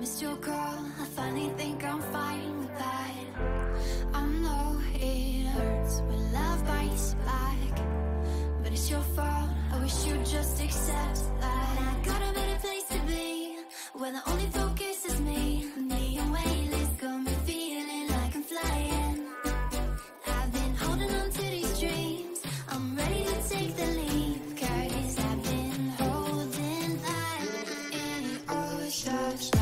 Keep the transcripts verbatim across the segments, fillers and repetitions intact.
missed your call. I finally think I'm fine with that. I know it hurts when love bites back, but it's your fault. I wish you'd just accept that. I got a better place to be, where the only focus is me. Me and weightless got me feeling like I'm flying. I've been holding on to these dreams. I'm ready to take the leap, 'cause I've been holding that in the ocean.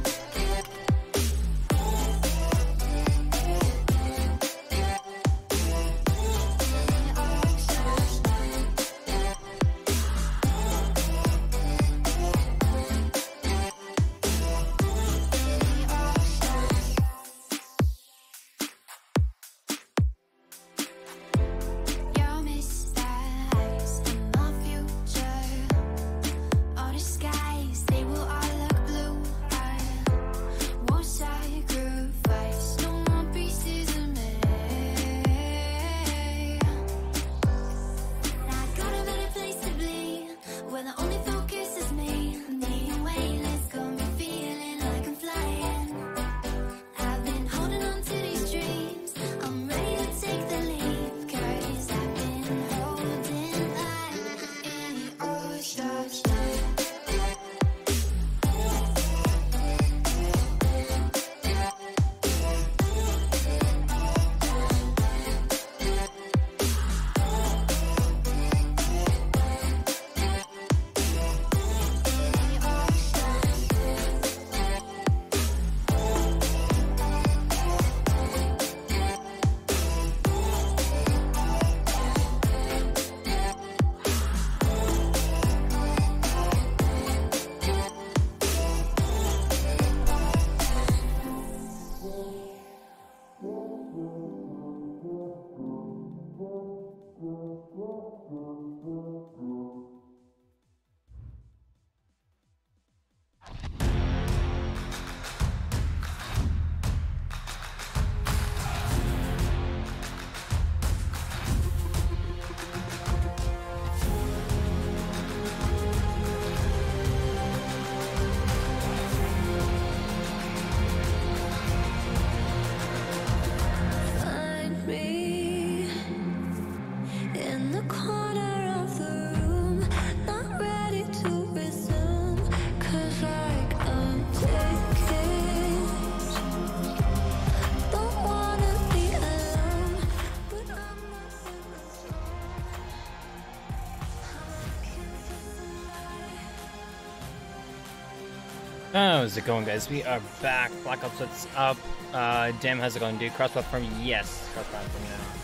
How's it going, guys? We are back. Black Ops, what's up? Uh, Damn, how's it going, dude? Cross platform, yes. Cross platform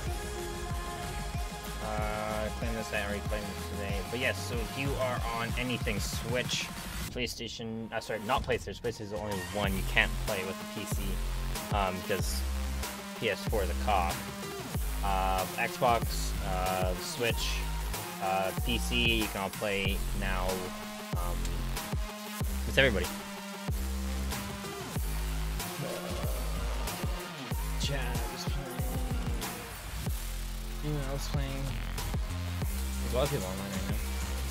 now. Uh, playing this, I already played this today. But yes, so if you are on anything, Switch, PlayStation, uh, sorry, not PlayStation, PlayStation is the only one you can't play with the P C, um, because P S four is a cop. Uh, Xbox, uh, Switch, uh, P C, you can all play now. Um, it's everybody. Chad is playing. Who else playing? There's a lot of people online right now.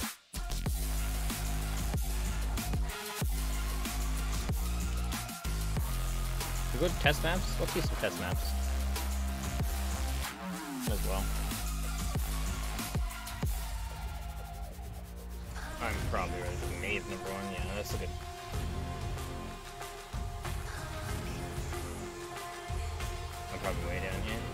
We go to test maps? Let's see some test maps as well. I'm probably ready for Maze number one. Yeah, that's a good. I'm probably way down here.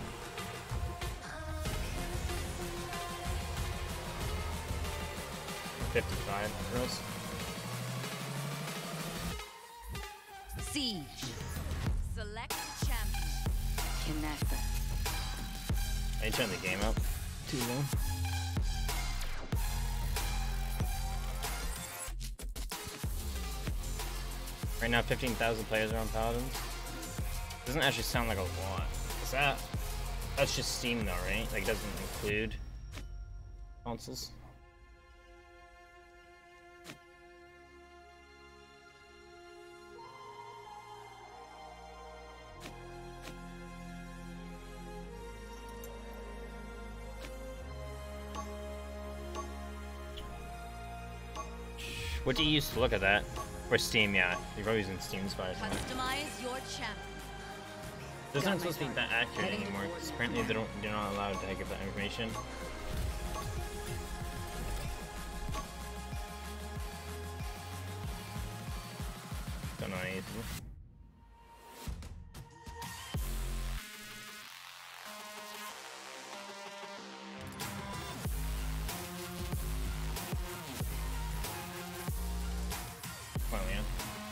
fifty-five girls. Siege. Select champion. Kinessa. I turn the game up. Too low. Right now, fifteen thousand players are on Paladins. Doesn't actually sound like a lot. Is that? That's just Steam though, right? Like, doesn't include consoles. What do you use to look at that? For Steam, yeah. You're probably using Steam Spy or something. Customize your champion. Those aren't supposed to be that accurate anymore, because apparently they don't, they're not allowed to give that information. Don't know anything. Well, yeah.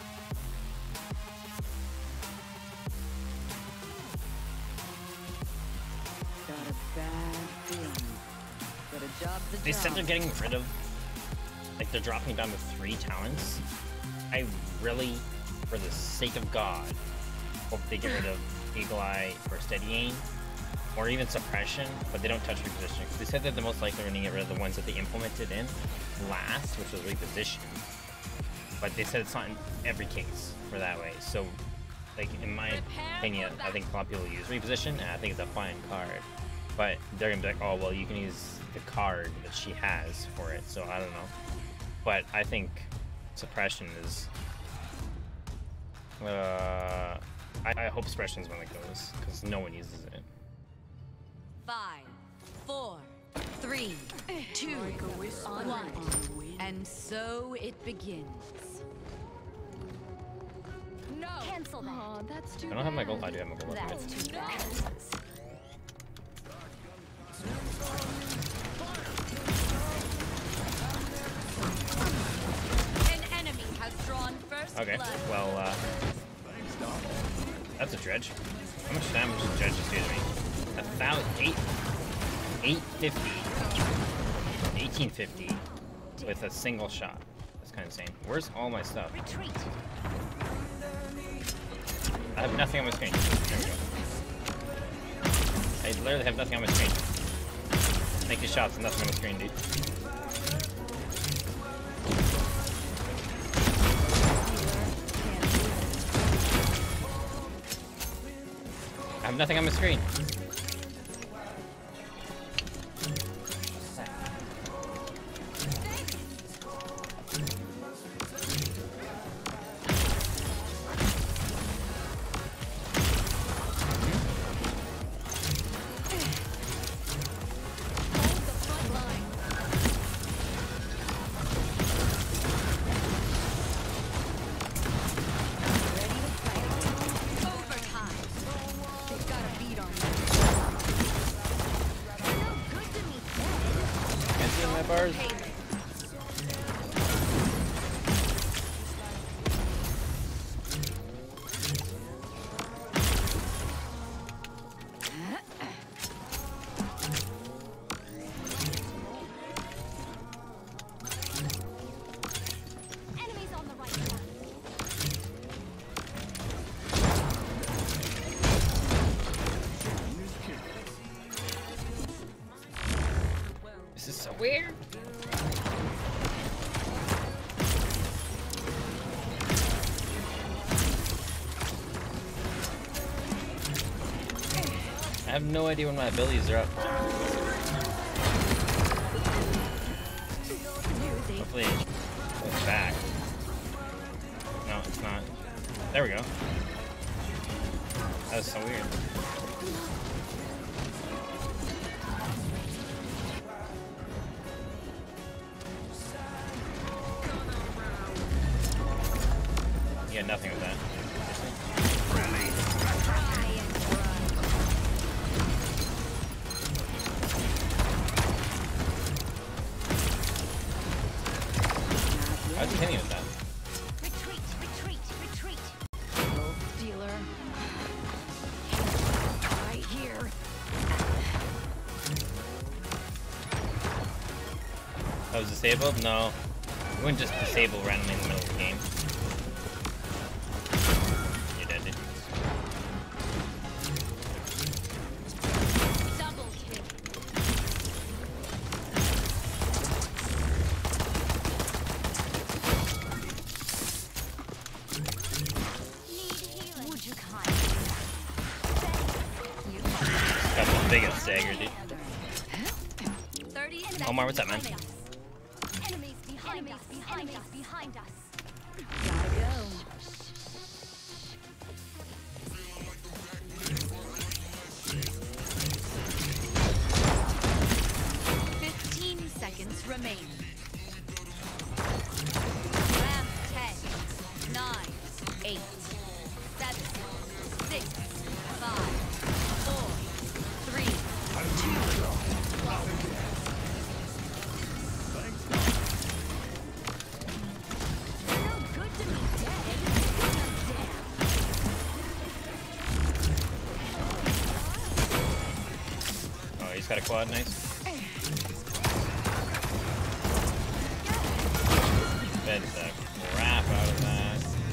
Got a bad feeling. Got a job to They job. said they're getting rid of, like they're dropping down to three talents. I really, for the sake of God, hope they get rid of Eagle Eye or Steady Aim, or even Suppression, but they don't touch repositioning. They said that the most likely are going to get rid of the ones that they implemented in last, which was reposition. But they said it's not in every case for that way. So, like in my opinion, I think a lot of people use reposition, and I think it's a fine card. But they're gonna be like, oh well, you can use the card that she has for it. So I don't know. But I think Suppression is. Uh, I, I hope Suppression is when it goes, because no one uses it. Five, four, three, two, one. And so it begins. No! Cancel that. Oh, that's too I don't have my gold. I do have my gold. That's too bad. An enemy has drawn first Okay, blood. well, uh, that's a dredge. How much damage does dredge just do to me? A thousand, eight, eight fifty, eighteen fifty with a single shot. That's kind of insane. Where's all my stuff? Retreat. I have nothing on my screen. There we go. I literally have nothing on my screen. Make these shots and nothing on my screen, dude. I have nothing on my screen. Overtime. They've got a beat on me. Can't see my bars. Enemies on the right side. This is so weird. I have no idea when my abilities are up. Hopefully it's back. No, it's not. There we go. That was so weird. You got nothing with that. I was hitting with that. Retreat, retreat, retreat. Dealer. Right here. That was disabled? No. You wouldn't just disable randomly in the middle of the game. You're dead, dude. Double kill. Would you kindly? Got the biggest dagger, dude. thirty seconds. Omar, what's up, man? Enemies behind us. Enemies behind us. Behind us. Gotta got a quad, nice. Fed the crap out of that.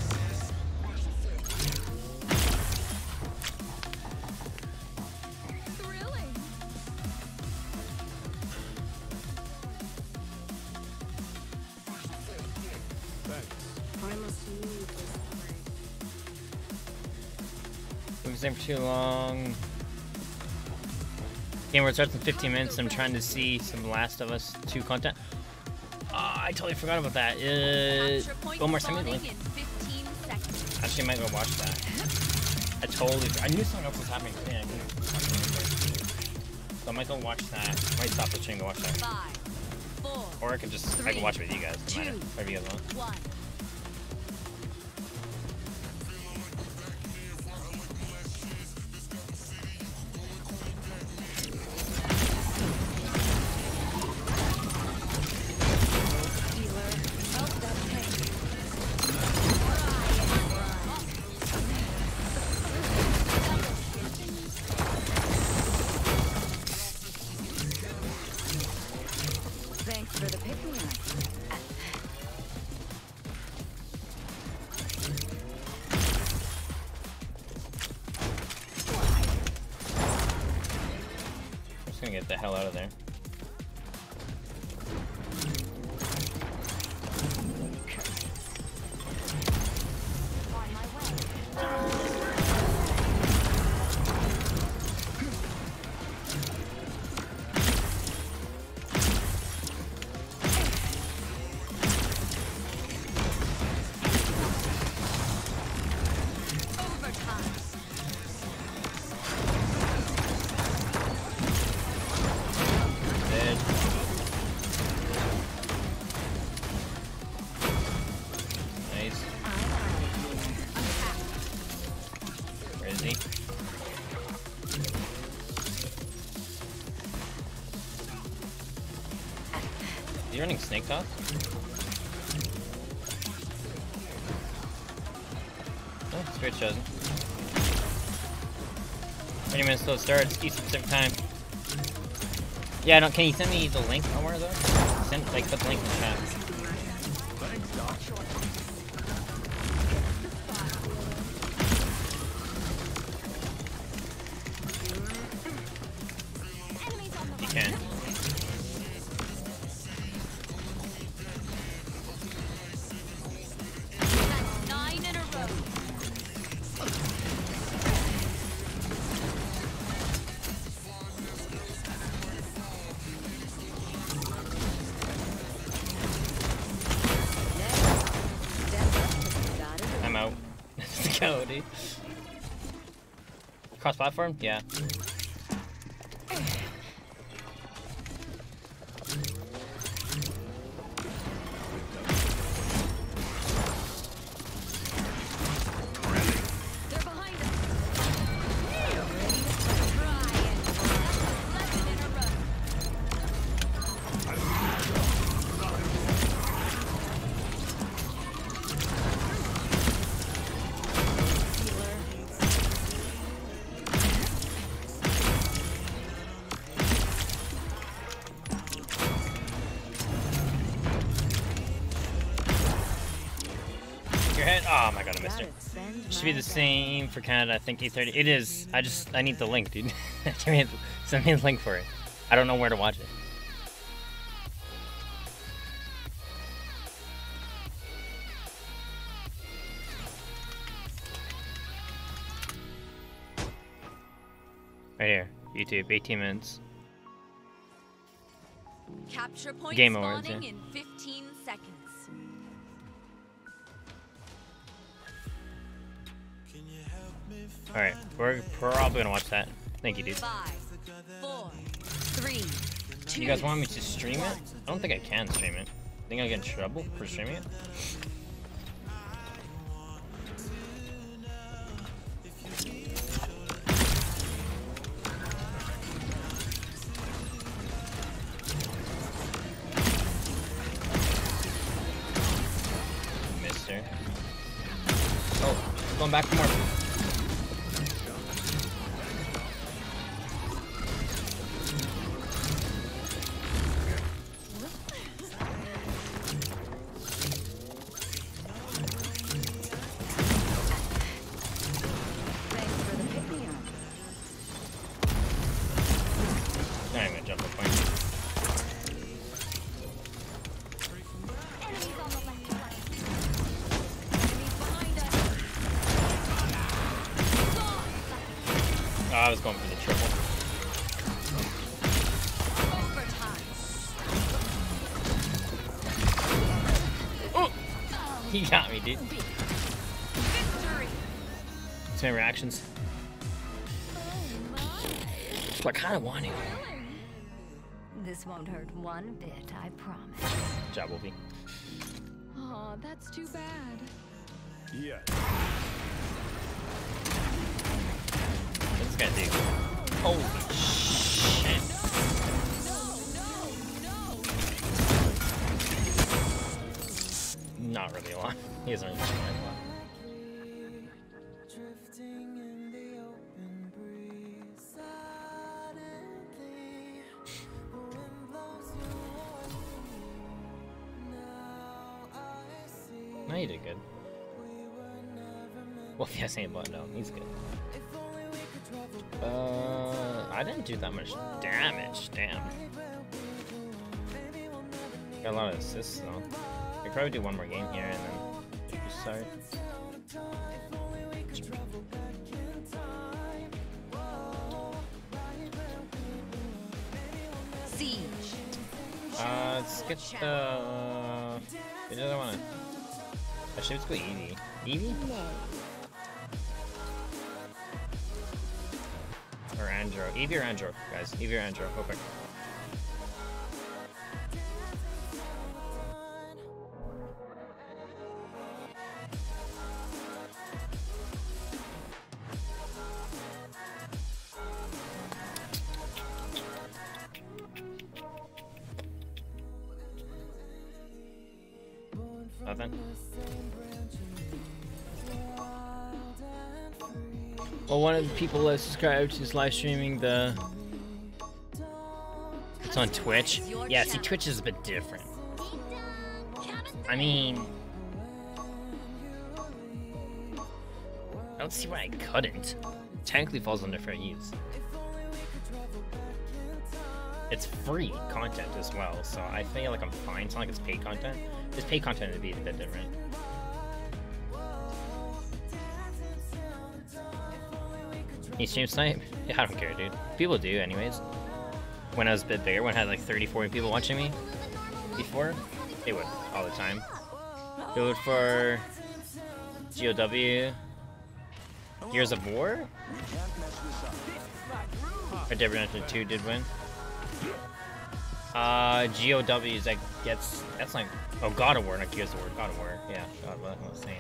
We've been for too long. Game where it starts in fifteen minutes. I'm trying to see some Last of Us two content. Oh, I totally forgot about that. Uh, one more time, link. Actually, I might go watch that. I totally. I knew something else was happening today. I didn't watch it. So I might go watch that. I might stop the stream and go watch that. Five, four, or I can just. Three, I can watch it with you guys. Doesn't matter. Whatever you guys want. One. Thanks for the pick-me-up. I'm just gonna get the hell out of there. On my way. You running Snake Talk? Oh, Spirit chosen. twenty minutes till it starts, East Pacific time. Yeah, no, can you send me the link somewhere though? Send, like, put the link in the chat. You can. I'm out. Let's go, dude. Cross platform? Yeah. Oh my god, I missed it. Should be the same for Canada, I think eight thirty. It is. I just, I need the link, dude. Send me a link for it. I don't know where to watch it. Right here, YouTube, eighteen minutes. Capture point Game Awards, spawning yeah. in fifteen seconds. Alright, we're probably gonna watch that. Thank you, dude. Five, four, three, two, You guys want me to stream it? I don't think I can stream it. Think I get in trouble for streaming it? Mister. Oh, going back for more. I was going for the triple. Oh! He got me, dude. Victory. What's my reactions? I kind of want to. This won't hurt one bit, I promise. Good job, Wolfie. Aw, that's too bad. Yeah. What's this guy do? Holy shit. Not really a lot. He doesn't really do that a lot. No, you did good. Well, if you ain't button down, he's good. Uh, I didn't do that much damage. Damn. Got a lot of assists though. I could probably do one more game here and then start. Siege. Uh, let's get the. Which other one? Actually, let's go Eevee. Eevee? Or Andro. Eevee or Andro, guys. Eevee or Andro. Go quick. Nothing. Well, one of the people that subscribed is live streaming the. It's on Twitch. Yeah, see, Twitch is a bit different. I mean, I don't see why I couldn't. Technically falls under fair use. It's free content as well, so I feel like I'm fine. It's not like it's paid content. If it's paid content, it'd be a bit different. You stream snipe? Yeah, I don't care, dude. People do, anyways. When I was a bit bigger, when I had like thirty, forty people watching me before, they would all the time. They would for G O W, Gears of War? Or Dead Redemption two did win. Uh, G O W is like, gets, that's like, oh, God of War, not Gears of War, God of War. Yeah, God, what I was saying.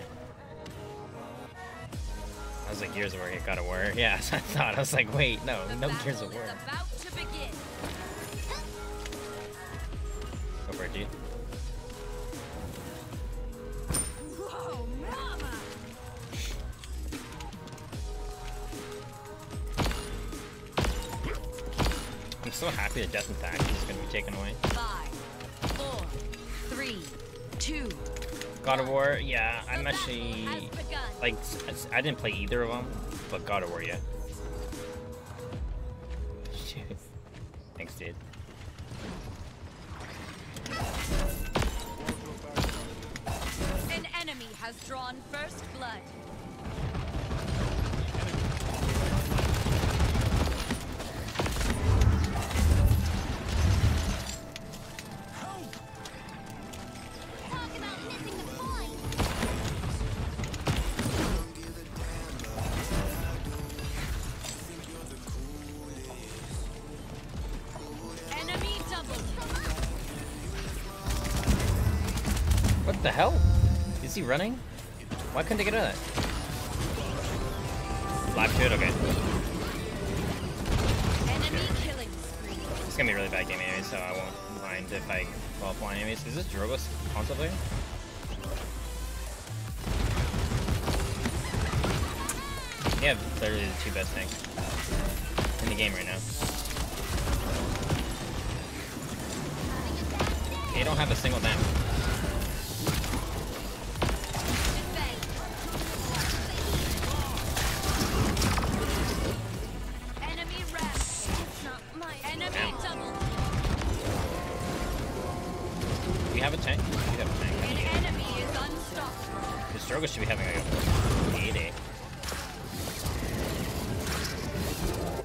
I was like, Gears of War, yeah, God of War. Yeah, so I thought, I was like, wait, no, no Gears of War. About to begin. Go for it, dude. Whoa, mama. I'm so happy that Death and Tax is going to be taken away. Five, four, three, two. God of War, yeah, I'm The actually, battle has begun. like, s- I didn't play either of them, but God of War, yeah. Shit. Thanks, dude. An enemy has drawn first blood. Talk about missing the point. Enemy double. What the hell? Is he running? Why couldn't I get out of that? Live to it? Okay. Enemy killing spree. It's gonna be a really bad game anyway, so I won't mind if I fall flying anyways. Is this Drogo's console player? Yeah, literally the two best things in the game right now. They don't have a single damage. Defend. Enemy wreck. It's not my enemy Damn. double. Do you have a tank? You have a tank. An enemy is unstoppable. This Drogo should be having like a eight eight.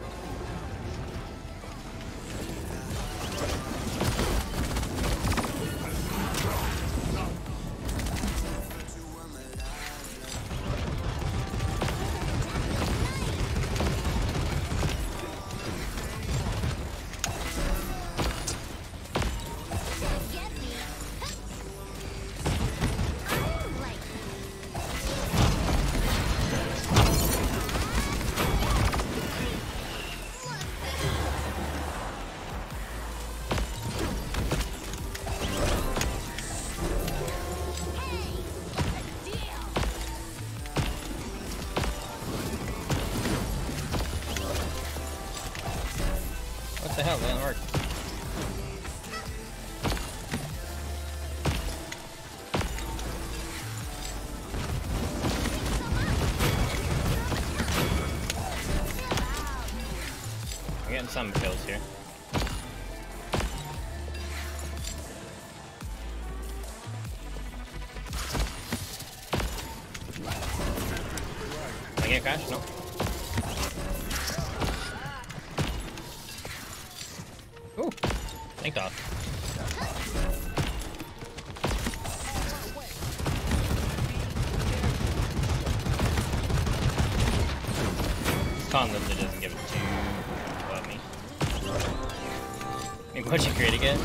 the hell? That didn't work. I'm getting some kills here. Did I get a crash? No. Ooh, thank God. Con Lizard doesn't give a two about me. Hey, what'd you create again?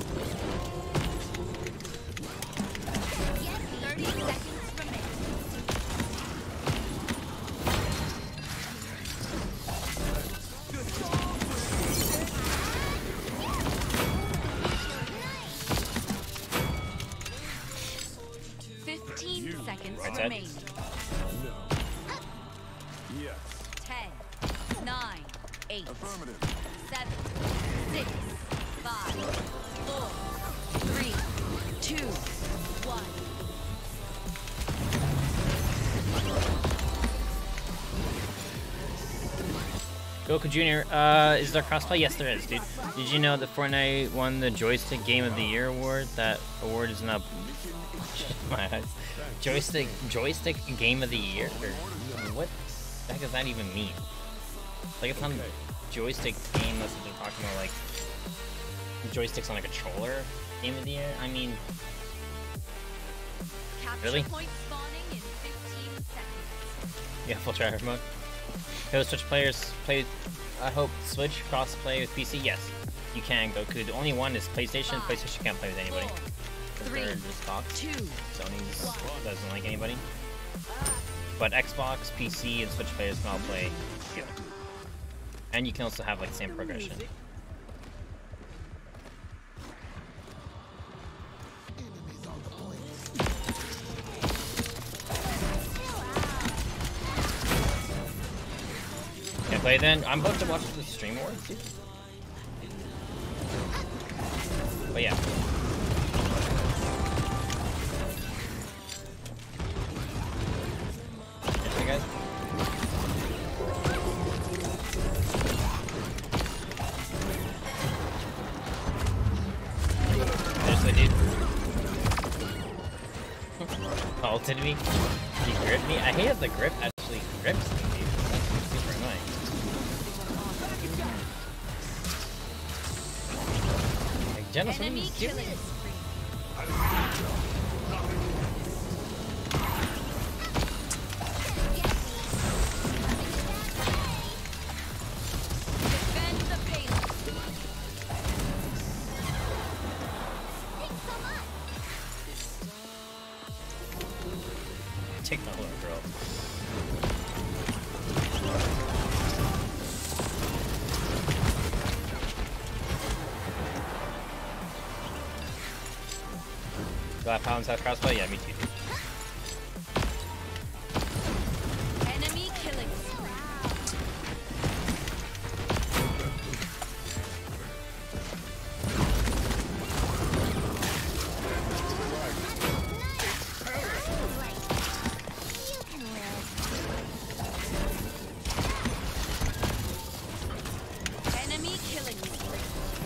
thirty seconds remaining. Fifteen seconds Right side. remaining. Yes. Ten, nine, eight, Affirmative. seven, six, five, four, three, two, one. Goku Junior, uh, is there crossplay? Yes, there is, dude. Did you know that Fortnite won the Joystick Game of the Year award? That award is now my eyes. Joystick Joystick Game of the Year? Or, what the heck does that even mean? Like it's not a joystick game unless they're talking about like joysticks on a controller Game of the Year? I mean, Capture Really? point spawning in fifteen seconds. yeah, full tryhard mode. Those Switch players play, I hope, Switch cross-play with P C? Yes, you can, Goku. The only one is PlayStation. Five, PlayStation can't play with anybody. four, 'Cause three, they're just box. two, Sony one. doesn't like anybody. But Xbox, P C, and Switch players can all play together. And you can also have like the same progression. Can I play then? I'm about to watch the stream awards, dude. But yeah. Hey guys. Seriously, dude. Faulted me. He gripped me. I hate that the grip actually grips me, dude. That's super annoying. Like, Jenna, something Enemy stupid. killing spree. Defend the payload. Take my little girl. Do I have pounds have crossbow? Yeah, me too. Enemy killing spree. Enemy killing spree.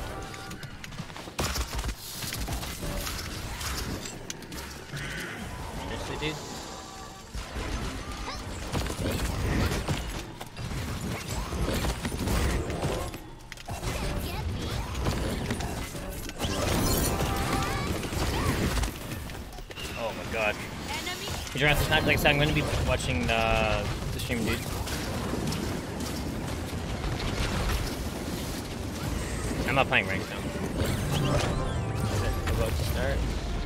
Seriously, dude? Oh my god. Enemy Did you run this map? Like I said, I'm going to be watching the, the stream, dude. I'm not playing ranks now. About to start.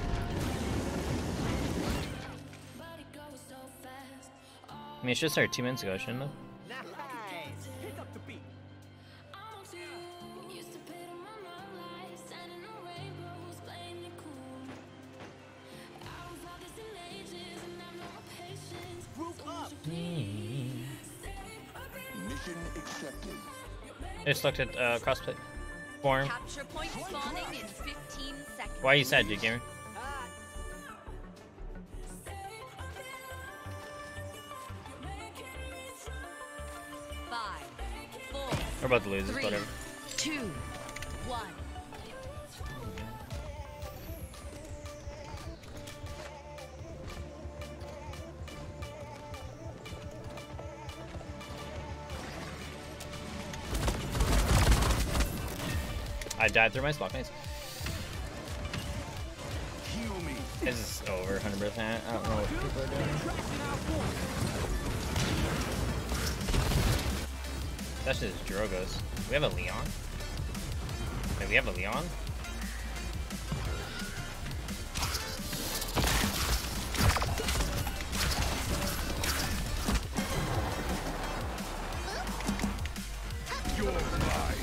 I mean, it should have started two minutes ago, shouldn't it? Mission accepted. I just looked at uh, crossplay. Form. Capture point spawning in fifteen seconds. Why are you sad, dude, gamer? Five, four, We're about to lose this, three, whatever. two, one. I died through my spot. Nice. Heal me. This is over, one hundred percent. I don't know what people are doing. That's just Drogos. We have a Leon? Wait, we have a Leon? You're mine.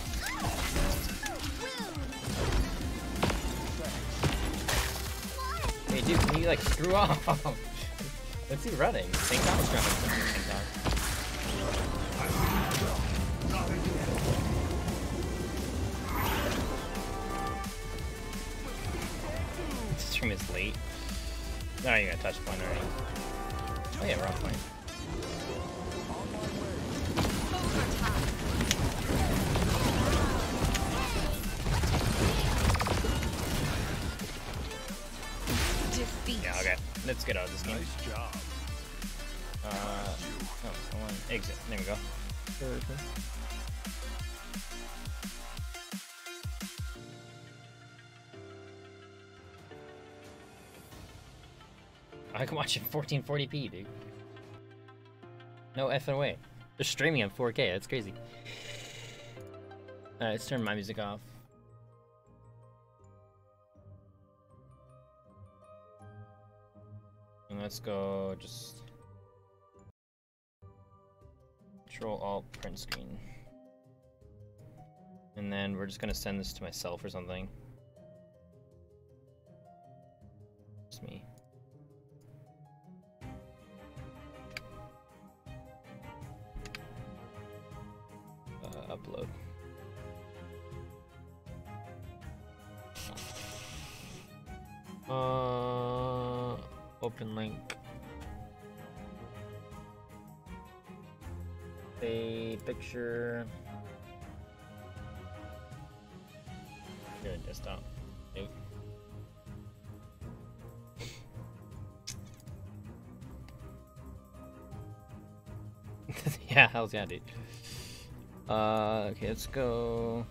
Hey, dude, can you like screw off? What's he running? St. Thomas running. St. Thomas. This stream is late. No, you're gonna touch point already. Oh yeah, we're on point. Defeat. Yeah, okay. Let's get out of this game. Nice job. Uh, oh, come on. Exit. There we go. I can watch it in fourteen forty p, dude. No effing way. They're streaming in four K. That's crazy. Alright, let's turn my music off. And let's go just Control Alt print screen. And then we're just gonna send this to myself or something. Just me. Uh, upload. Uh, open link. A picture. Good, desktop. Nope. Yeah, hell's yeah, dude. Uh, okay, let's go.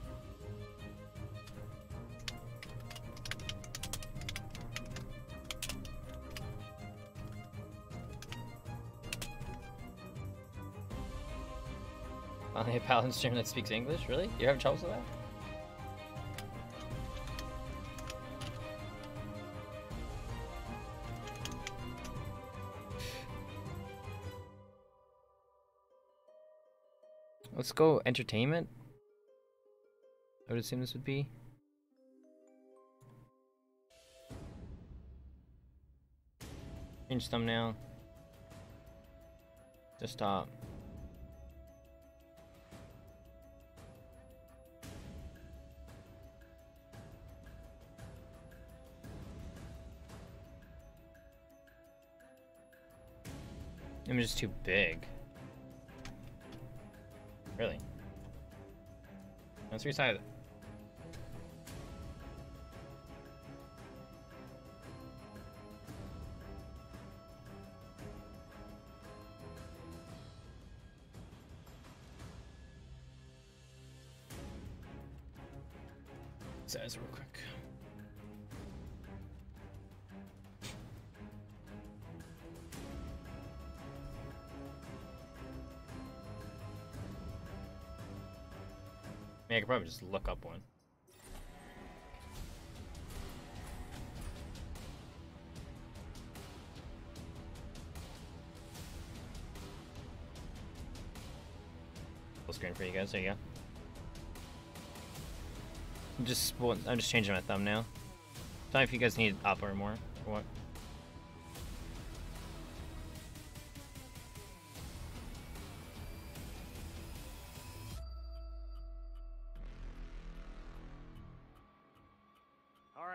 Finally a Paladin stream that speaks English? Really? You're having trouble with that? Let's go entertainment. I would assume this would be. Change thumbnail. Desktop. Image is too big. Really? Let's resize it. Size real quick. I mean, I could probably just look up one. Full screen for you guys. There you go. I'm just I'm just changing my thumbnail. Tell me if you guys need up or more or what.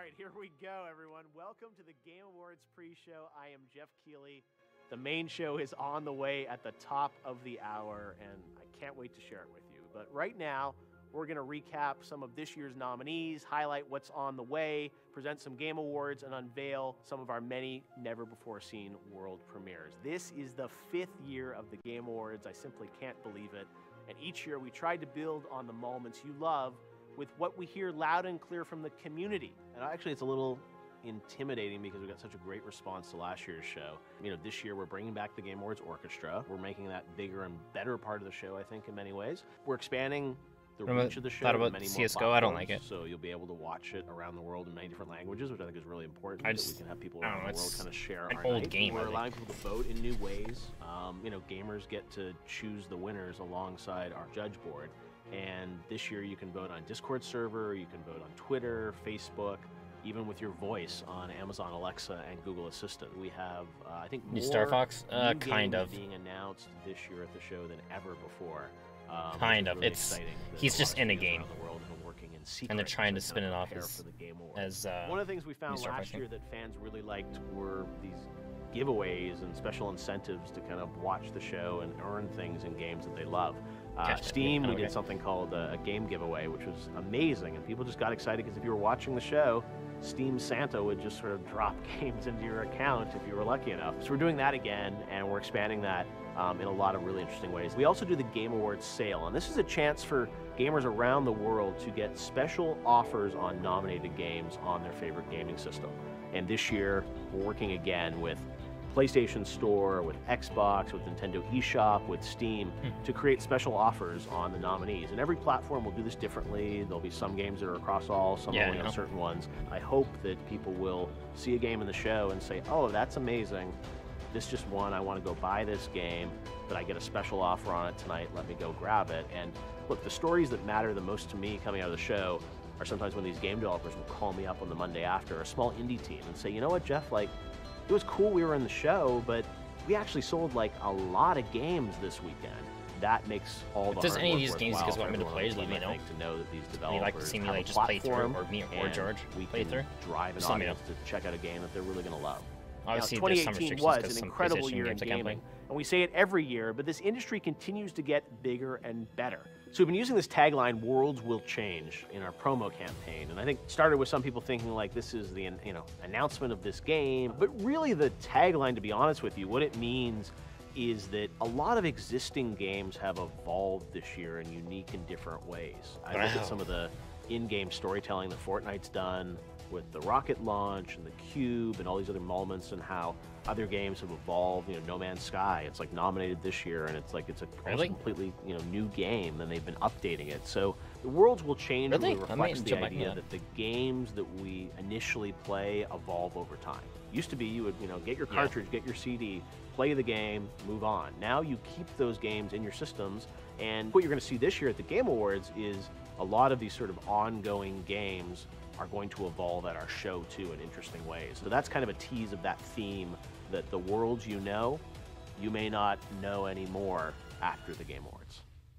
right, here we go, everyone. Welcome to the Game Awards pre-show. I am Jeff Keighley. The main show is on the way at the top of the hour, and I can't wait to share it with you. But right now, we're going to recap some of this year's nominees, highlight what's on the way, present some Game Awards, and unveil some of our many never-before-seen world premieres. This is the fifth year of the Game Awards. I simply can't believe it. And each year, we tried to build on the moments you love with what we hear loud and clear from the community. And actually, it's a little intimidating because we got such a great response to last year's show. You know, this year we're bringing back the Game Awards Orchestra. We're making that bigger and better part of the show, I think, in many ways. We're expanding the What reach of the show. thought to about many C more S G O? I don't like platforms, it. So you'll be able to watch it around the world in many different languages, which I think is really important. I that just- we can have people I don't around know, the world it's kind of share an our old night. game, I We're think. allowing people to vote in new ways. Um, you know, gamers get to choose the winners alongside our judge board. And this year you can vote on Discord server, you can vote on Twitter, Facebook, even with your voice on Amazon Alexa and Google Assistant. We have, uh, I think, New more Star Fox? Uh, new kind games of. being announced this year at the show than ever before. Um, which Kind is of. really It's- exciting that he's a lot just of in a studios game. around the world have been working in secret And they're trying to kind spin of it off prepare as- for the Game Awards. as, uh, One of the things we found New Star last Fox game. year that fans really liked were these giveaways and special incentives to kind of watch the show and earn things in games that they love. Uh, Cashback, Steam, yeah, we okay. did something called a, a game giveaway, which was amazing, and people just got excited because if you were watching the show, Steam Santa would just sort of drop games into your account if you were lucky enough. So we're doing that again, and we're expanding that um, in a lot of really interesting ways. We also do the Game Awards sale, and this is a chance for gamers around the world to get special offers on nominated games on their favorite gaming system. And this year, we're working again with PlayStation Store, with Xbox, with Nintendo eShop, with Steam, to create special offers on the nominees. And every platform will do this differently. There'll be some games that are across all, some Yeah, only I on know. certain ones. I hope that people will see a game in the show and say, oh, that's amazing. This just won. I want to go buy this game, but I get a special offer on it tonight. Let me go grab it. And look, the stories that matter the most to me coming out of the show are sometimes when these game developers will call me up on the Monday after, a small indie team, and say, you know what, Jeff, like, it was cool we were in the show, but we actually sold like a lot of games this weekend. That makes all the If there's hard any of work these games you worthwhile guys for want me to everyone play, on just the let me team, I know. think, to know that these You'd developers like to see me have like a just play through, platform or me or and George we play can through. drive an Just let me know. audience to check out a game that they're really going to love. Obviously, now, there's some twenty eighteen restrictions was 'cause an some incredible PlayStation year in games I can't gaming, play. and we say it every year, but this industry continues to get bigger and better. So we've been using this tagline, "Worlds will change," in our promo campaign, and I think it started with some people thinking like this is the you know announcement of this game, but really the tagline, to be honest with you, what it means is that a lot of existing games have evolved this year in unique and different ways. I look Wow. at some of the in-game storytelling that Fortnite's done with the rocket launch and the cube and all these other moments, and how other games have evolved. You know, No Man's Sky, it's like nominated this year, and it's like it's a almost Really? completely you know new game, and they've been updating it. So the worlds will change. Really? Really I might reflects the jump back into idea that. that the games that we initially play evolve over time. Used to be you would you know get your Yeah. cartridge, get your C D, play the game, move on. Now you keep those games in your systems, and what you're going to see this year at the Game Awards is a lot of these sort of ongoing games are going to evolve at our show too in interesting ways. So that's kind of a tease of that theme, that the worlds you know, you may not know anymore after the Game Awards.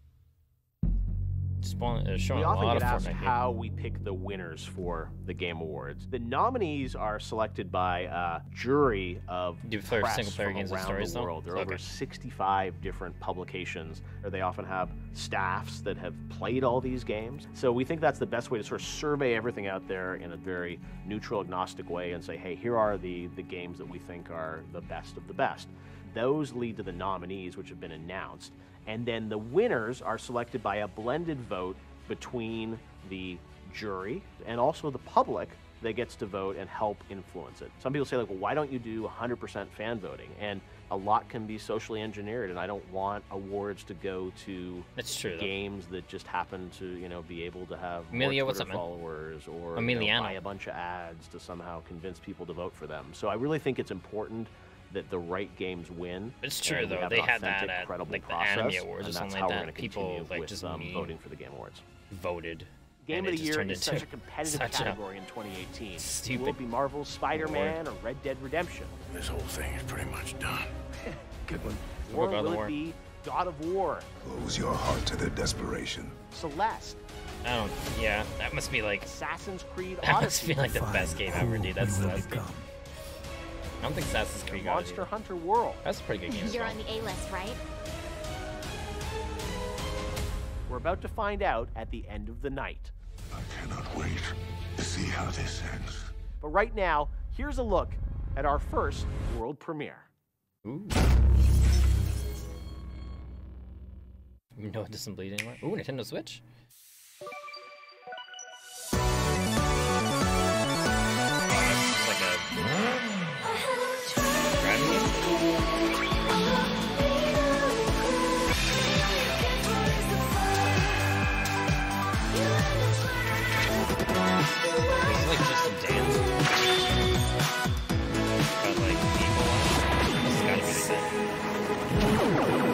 Spawn, uh, showing We a often lot get of asked Fortnite games. how we pick the winners for the Game Awards. The nominees are selected by a jury of Do you prefer press single-player from games and around stories, the though? world. There are Okay. over sixty-five different publications. Or they often have staffs that have played all these games. So we think that's the best way to sort of survey everything out there in a very neutral, agnostic way and say, hey, here are the, the games that we think are the best of the best. Those lead to the nominees, which have been announced. And then the winners are selected by a blended vote between the jury and also the public that gets to vote and help influence it. Some people say, like, well, why don't you do one hundred percent fan voting? And a lot can be socially engineered, and I don't want awards to go to That's true, though. games that just happen to, you know, be able to have Amelia, more what's Twitter up, man? followers or you know, Emiliano. buy a bunch of ads to somehow convince people to vote for them. So I really think it's important that the right games win. It's true, and we though. have They an had that authentic, at, credible like, the process, Anime Awards or and something that's like how that. we're going to People, continue like, with just um, me- voting for the Game Awards. voted. Game and of it the just Year turned is into such a competitive such a category in twenty eighteen. stupid Will it be Marvel's Spider-Man or Red Dead Redemption? This whole thing is pretty much done. Good one. What Or about the will war? it be God of War, Close your heart to their desperation. Celeste, I don't. Yeah, that must be like. Assassin's Creed That must Odyssey, be like the best game ever, dude. That's You will that's. become. I don't think Assassin's Creed got it. Monster either. Hunter World. That's a pretty good game. as You're well. on the A-list, right? We're about to find out at the end of the night. I cannot wait to see how this ends. But right now, here's a look at our first world premiere. Ooh. No, it doesn't bleed anymore. Ooh, Nintendo Switch. Oh, that's like a driving game. This is like just a dance. Got like people on it. This has gotta be the game.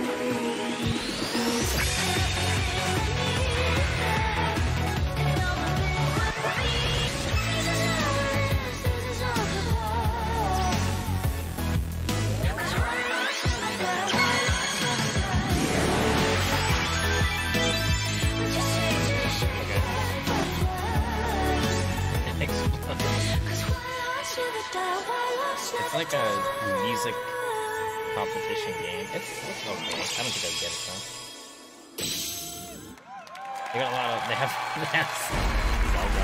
It's like a music competition game. It's, it's okay. I don't think I'd get it though. They got a lot of. They have. They have Zelda.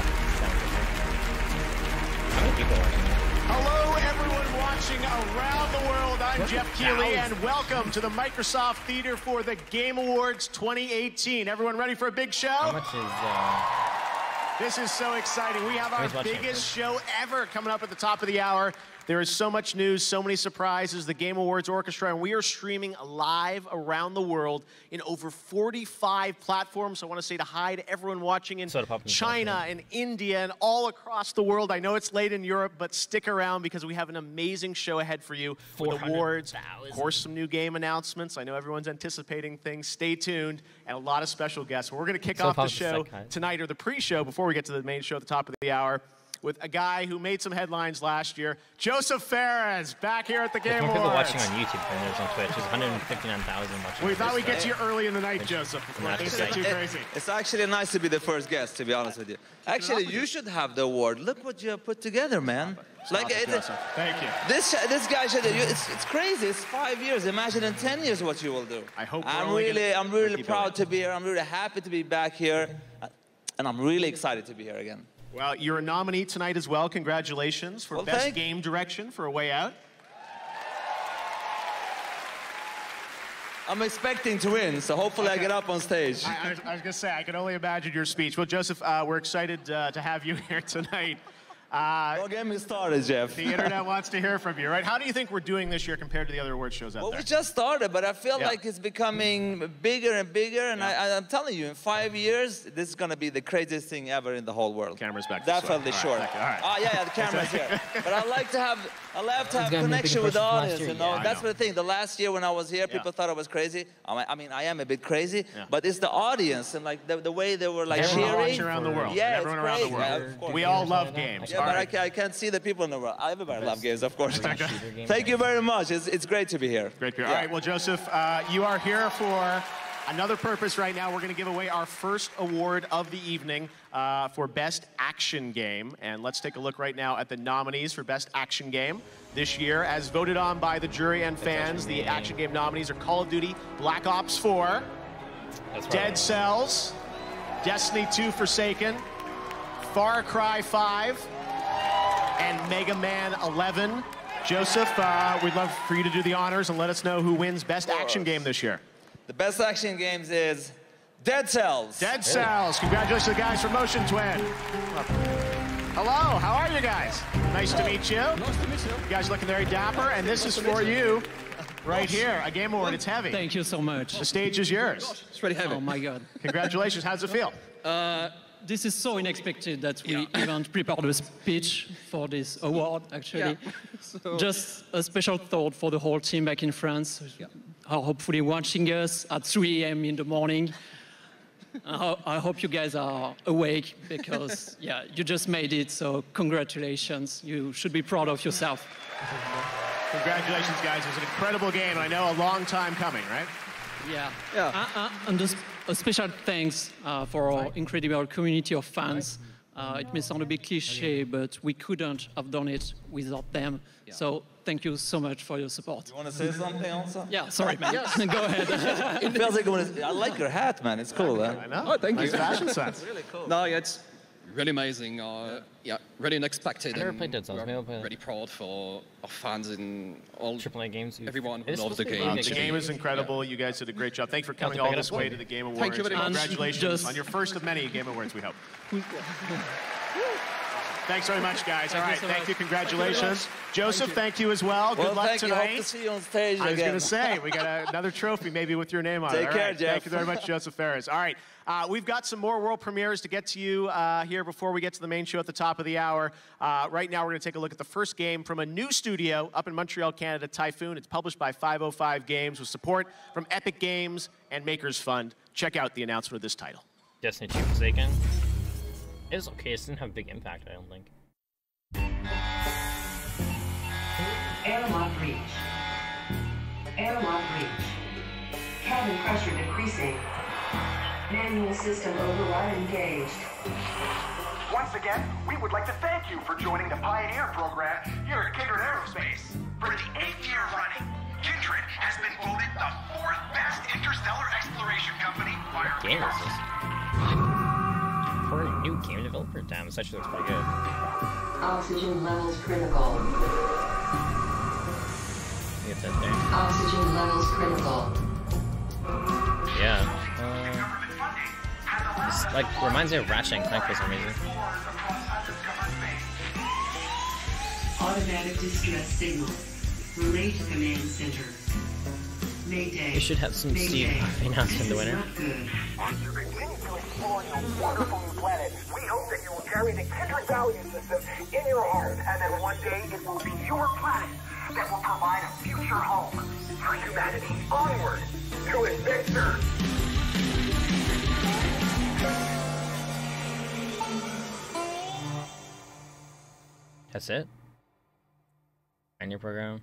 How many people are in there? Hello, everyone watching around the world. I'm Jeff Keighley, and welcome to the Microsoft Theater for the Game Awards twenty eighteen. Everyone ready for a big show? How much is? Uh, This is so exciting. We have our Who's watching biggest it? show ever coming up at the top of the hour. There is so much news, so many surprises, the Game Awards Orchestra, and we are streaming live around the world in over forty-five platforms. So I want to say to hi to everyone watching in Soda pop and China stuff, and India and all across the world. I know it's late in Europe, but stick around because we have an amazing show ahead for you with awards, of course, some new game announcements. I know everyone's anticipating things. Stay tuned, and a lot of special guests. We're going to kick Soda off the pop's just show like hi. tonight, or the pre-show, before we get to the main show at the top of the hour, with a guy who made some headlines last year, Joseph Fares, back here at the there's Game more people Awards. watching on YouTube than there's on Twitch. There's one hundred fifty-nine thousand watching. We on thought we'd Twitch, get to you early in the night, Joseph, before Not things to get say. too crazy. It's actually nice to be the first guest, to be honest with you. Actually, you should have the award. Look what you have put together, man. Like it, Joseph. Thank you. this, this guy should. You, it's, it's crazy. It's five years. Imagine in ten years what you will do. I hope we're I'm only really, gonna- I'm we'll really keep proud going. to be here. I'm really happy to be back here, and I'm really excited to be here again. Well, you're a nominee tonight as well. Congratulations for Well, Best thank- Game Direction for A Way Out. I'm expecting to win, so hopefully I get up on stage. I, I was, I was going to say, I can only imagine your speech. Well, Joseph, uh, we're excited uh, to have you here tonight. Uh, Don't get me started, Jeff. the internet wants to hear from you, right? How do you think we're doing this year compared to the other award shows out Well, there? we just started, but I feel Yeah. like it's becoming bigger and bigger. And Yeah. I, I'm telling you, in five years, this is going to be the craziest thing ever in the whole world. Camera's back this way. Definitely, All sure. right, thank you. All right. Oh, yeah, yeah, the camera's here. But I like to have, I love to have gonna be a big connection with the impression from last audience. year. You know, Yeah, I that's know. the thing. The last year when I was here, people Yeah. thought I was crazy. I mean, I mean, I am a bit crazy, Yeah. but it's the audience and like the, the way they were like Everyone cheering. watching around the world. Yeah, Everyone it's around the crazy. world. Yeah, of course. We all love games. Yeah, All but I, right. ca- I can't see the people in the world. Everybody loves games, of course. Shooter game Thank you right? very much. It's, it's great to be here. Great beer. Yeah. All right, well, Joseph, uh, you are here for another purpose right now. We're going to give away our first award of the evening uh, for Best Action Game. And let's take a look right now at the nominees for Best Action Game this year. As voted on by the jury and fans, the action game nominees are Call of Duty Black Ops four, That's Dead right. Cells, Destiny two Forsaken, Far Cry five, and Mega Man eleven. Joseph, uh, we'd love for you to do the honors and let us know who wins Best Action Game this year. The best action games is Dead Cells. Dead Cells. Congratulations to the guys from Motion Twin. Hello, how are you guys? Nice to meet you. Nice to meet you. You guys looking very dapper, and this is for you right here. A Game Award. It's heavy. Thank you so much. The stage is yours. It's really heavy. Oh my God. Congratulations. How does it feel? Uh, this is so unexpected that we even prepared a speech for this award, actually. So- Just a special thought for the whole team back in France, who are hopefully watching us at three A M in the morning. I, ho- I hope you guys are awake because, yeah, you just made it, so congratulations. You should be proud of yourself. Congratulations, guys. It was an incredible game, and I know a long time coming, right? Yeah. Yeah. Uh, uh, and a, a special thanks uh, for our incredible community of fans. Uh, it may sound a bit cliche, but we couldn't have done it without them. Yeah. So thank you so much for your support. You want to say something also? Yeah, sorry, man. Yes. Go ahead. It feels like one I like your hat, man. It's cool, huh? I know. Oh, thank nice you. fashion sense. It's really cool. No, yeah, it's really amazing. Uh, yeah, really unexpected. I never and played Dead Cells. we're Maybe I'll play that. really proud for our fans and all Triple A games. you've- everyone who It's loves the supposed to be game. a The big game is incredible. You guys did a great job. Thanks for coming to all pick it this up. way to the Game Awards. Thank you very much. Congratulations Just- on your first of many Game Awards, we hope. Thanks very much, guys. Thank all you right, so thank much. you. Congratulations. Joseph, thank you as well. Good Well, luck thank you. tonight. Hope to see you on stage I was again. going to say, we got a, another trophy maybe with your name on it. Take All care, right. Jeff. Thank you very much, Joseph Ferris. All right, uh, we've got some more world premieres to get to you uh, here before we get to the main show at the top of the hour. Uh, right now, we're going to take a look at the first game from a new studio up in Montreal, Canada, Typhoon. It's published by five oh five Games with support from Epic Games and Makers Fund. Check out the announcement of this title. Destiny two Forsaken. It was okay. It didn't have a big impact, I don't think. Airlock breach. Airlock breach. Cabin pressure decreasing. Manual system override engaged. Once again, we would like to thank you for joining the Pioneer program here at Kindred Aerospace. For the eighth year running, Kindred has been voted the fourth best interstellar exploration company by our What game is peers. this? For a new game developer? Damn, this actually looks pretty good. Oxygen levels critical. Get that there. Oxygen levels critical. Yeah. Uh, this, like, reminds me of Ratchet and Clank for some reason. Automatic distress signal. Relay to command center. Mayday. We should have some Steve announcing the winner. As you continue to explore your wonderful new planet, we hope that you will carry the Kindred value system in your heart, and that one day it will be your planet that will provide a future home for humanity. Onward to adventure. That's it? And your program?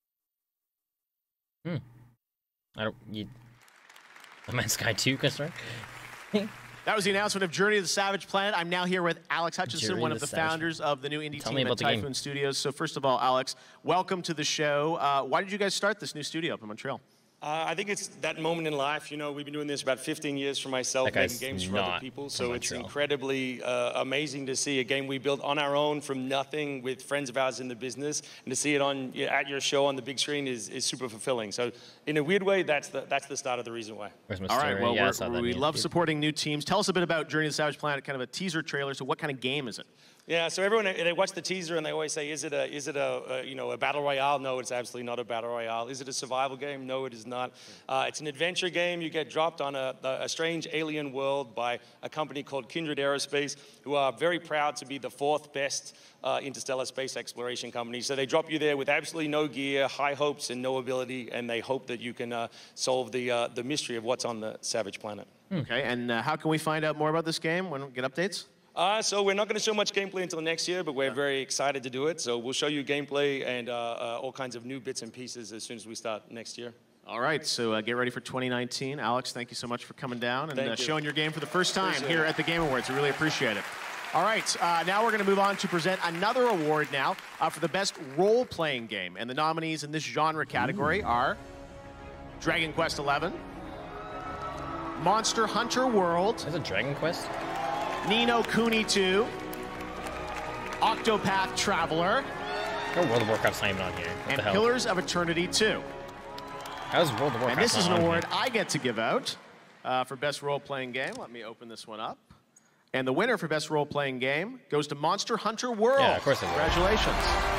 Hmm. I don't... You... No Man's Sky two, customer? That was the announcement of Journey to the Savage Planet. I'm now here with Alex Hutchinson, Journey one to of the the Savage founders of the new indie Tell me team at about the game. Typhoon Studios. So first of all, Alex, welcome to the show. Uh, why did you guys start this new studio up in Montreal? Uh, I think it's that moment in life. You know, we've been doing this about fifteen years for myself, That making guy's games for not other people. from So it's Montreal. incredibly uh, amazing to see a game we built on our own from nothing with friends of ours in the business, and to see it on at your show on the big screen is, is super fulfilling. So in a weird way, that's the that's the start of the reason why. Where's my All right, story? well, Yeah, I we're- saw that we meme, love dude. supporting new teams. Tell us a bit about Journey to the Savage Planet, kind of a teaser trailer. So what kind of game is it? Yeah, so everyone, they watch the teaser and they always say, is it a, is it a, a you know, a battle royale? No, it's absolutely not a battle royale. Is it a survival game? No, it is not. Uh, it's an adventure game. You get dropped on a, a strange alien world by a company called Kindred Aerospace, who are very proud to be the fourth best uh, interstellar space exploration company. So they drop you there with absolutely no gear, high hopes and no ability, and they hope that you can uh, solve the, uh, the mystery of what's on the savage planet. Okay, and uh, how can we find out more about this game? When we get updates? Uh, so we're not going to show much gameplay until next year, but we're very excited to do it. So we'll show you gameplay and uh, uh, all kinds of new bits and pieces as soon as we start next year. All right, so uh, get ready for twenty nineteen. Alex, thank you so much for coming down and Thank uh, you. showing your game for the first time Appreciate here it. at the Game Awards. We really appreciate it. All right, uh, now we're going to move on to present another award now uh, for the best role-playing game. And the nominees in this genre category are Dragon Quest eleven, Monster Hunter World, Is it Dragon Quest? Ni no Kuni two, Octopath Traveler, Oh, World of Warcraft's not even on here. What and the hell? Pillars of Eternity two. How's World of Warcraft And this is an not on award here? I get to give out uh, for best role-playing game. Let me open this one up. And the winner for best role-playing game goes to Monster Hunter World. Yeah, of course it will. Congratulations.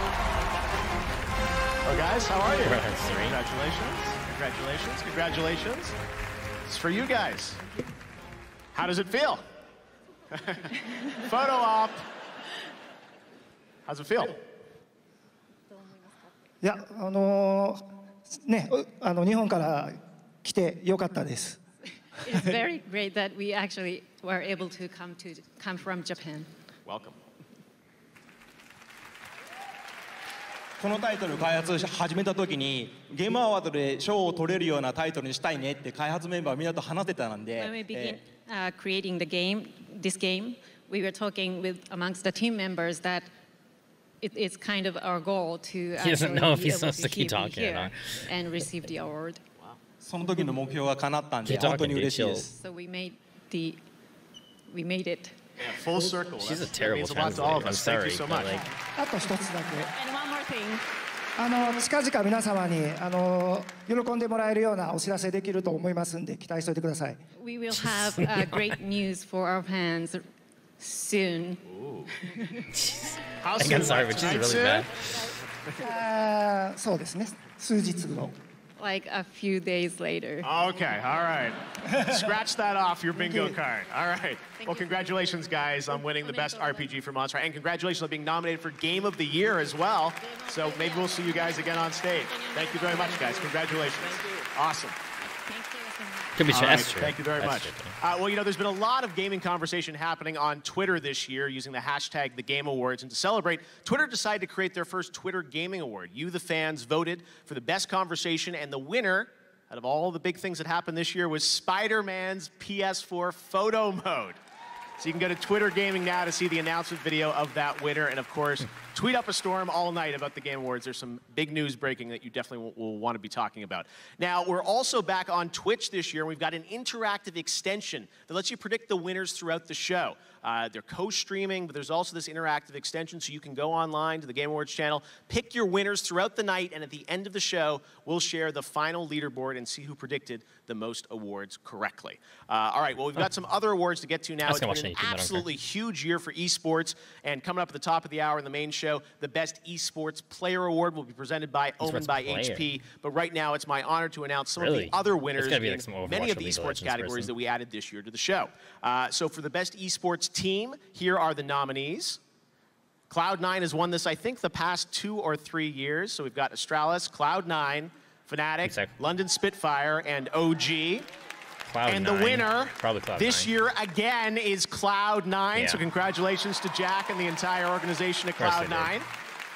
Oh, guys, how are you? That's three. Congratulations. Congratulations. Congratulations. It's for you guys. How does it feel? Photo op. How's it feel? いや、あのーね、あの日本から来てよかったです。 It's very great that we actually were able to come to come from Japan. Welcome. このタイトル開発始めた時にゲームアワードで賞を取れるようなタイトルにしたいねって開発メンバーみんなと話してたんで。 When we begin uh, creating the game, this game, we were talking with amongst the team members that it is kind of our goal to he doesn't know if he's supposed to keep keep talking or not. And receive the award. その時の目標が叶ったんで本当に嬉しいです。 So we made the, we made it. Yeah, full circle. She's a That terrible means a lot to all of translator. I'm us. Thank you sorry, so but much. like, あと一つだけ。 And one more thing. あの近々皆様にあの喜んでもらえるようなお知らせできると思いますんで期待しておいてください。 We will have uh, great news for our fans soon. How I think I'm sorry, but she's really bad. あーそうですね。数日後。 Like a few days later. Okay, all right. Scratch that off your bingo card. All right. Well, congratulations, guys, on winning the best R P G for Monster, and congratulations on being nominated for Game of the Year as well. So maybe we'll see you guys again on stage. Thank you very much, guys. Congratulations. Awesome. Could be All true. right, That's true. Thank you very That's much. true. Uh, well, you know, there's been a lot of gaming conversation happening on Twitter this year using the hashtag The Game Awards. And to celebrate, Twitter decided to create their first Twitter Gaming Award. You, the fans, voted for the best conversation, and the winner, out of all the big things that happened this year, was Spider-Man's P S four photo mode. So you can go to Twitter Gaming now to see the announcement video of that winner. And of course, tweet up a storm all night about the Game Awards. There's some big news breaking that you definitely will, will want to be talking about. Now, we're also back on Twitch this year. We've got an interactive extension that lets you predict the winners throughout the show. Uh, they're co-streaming, but there's also this interactive extension, so you can go online to the Game Awards channel, pick your winners throughout the night, and at the end of the show, we'll share the final leaderboard and see who predicted the most awards correctly. Uh, all right, well, we've got some other awards to get to now. It's been an absolutely huge year for esports, and coming up at the top of the hour in the main show, the Best Esports Player Award will be presented by Omen by player. H P, but right now it's my honor to announce some Really? of the other It's winners gotta be in like some Overwatch many of or the League of esports Legends categories person. that we added this year to the show. Uh, so for the Best Esports Team, here are the nominees. Cloud nine has won this, I think, the past two or three years. So we've got Astralis, Cloud nine, Fnatic, Exactly. London Spitfire, and O G. Cloud and nine. the winner Probably Cloud this nine. year again is Cloud nine. Yeah. So congratulations to Jack and the entire organization at Of course Cloud they did. nine.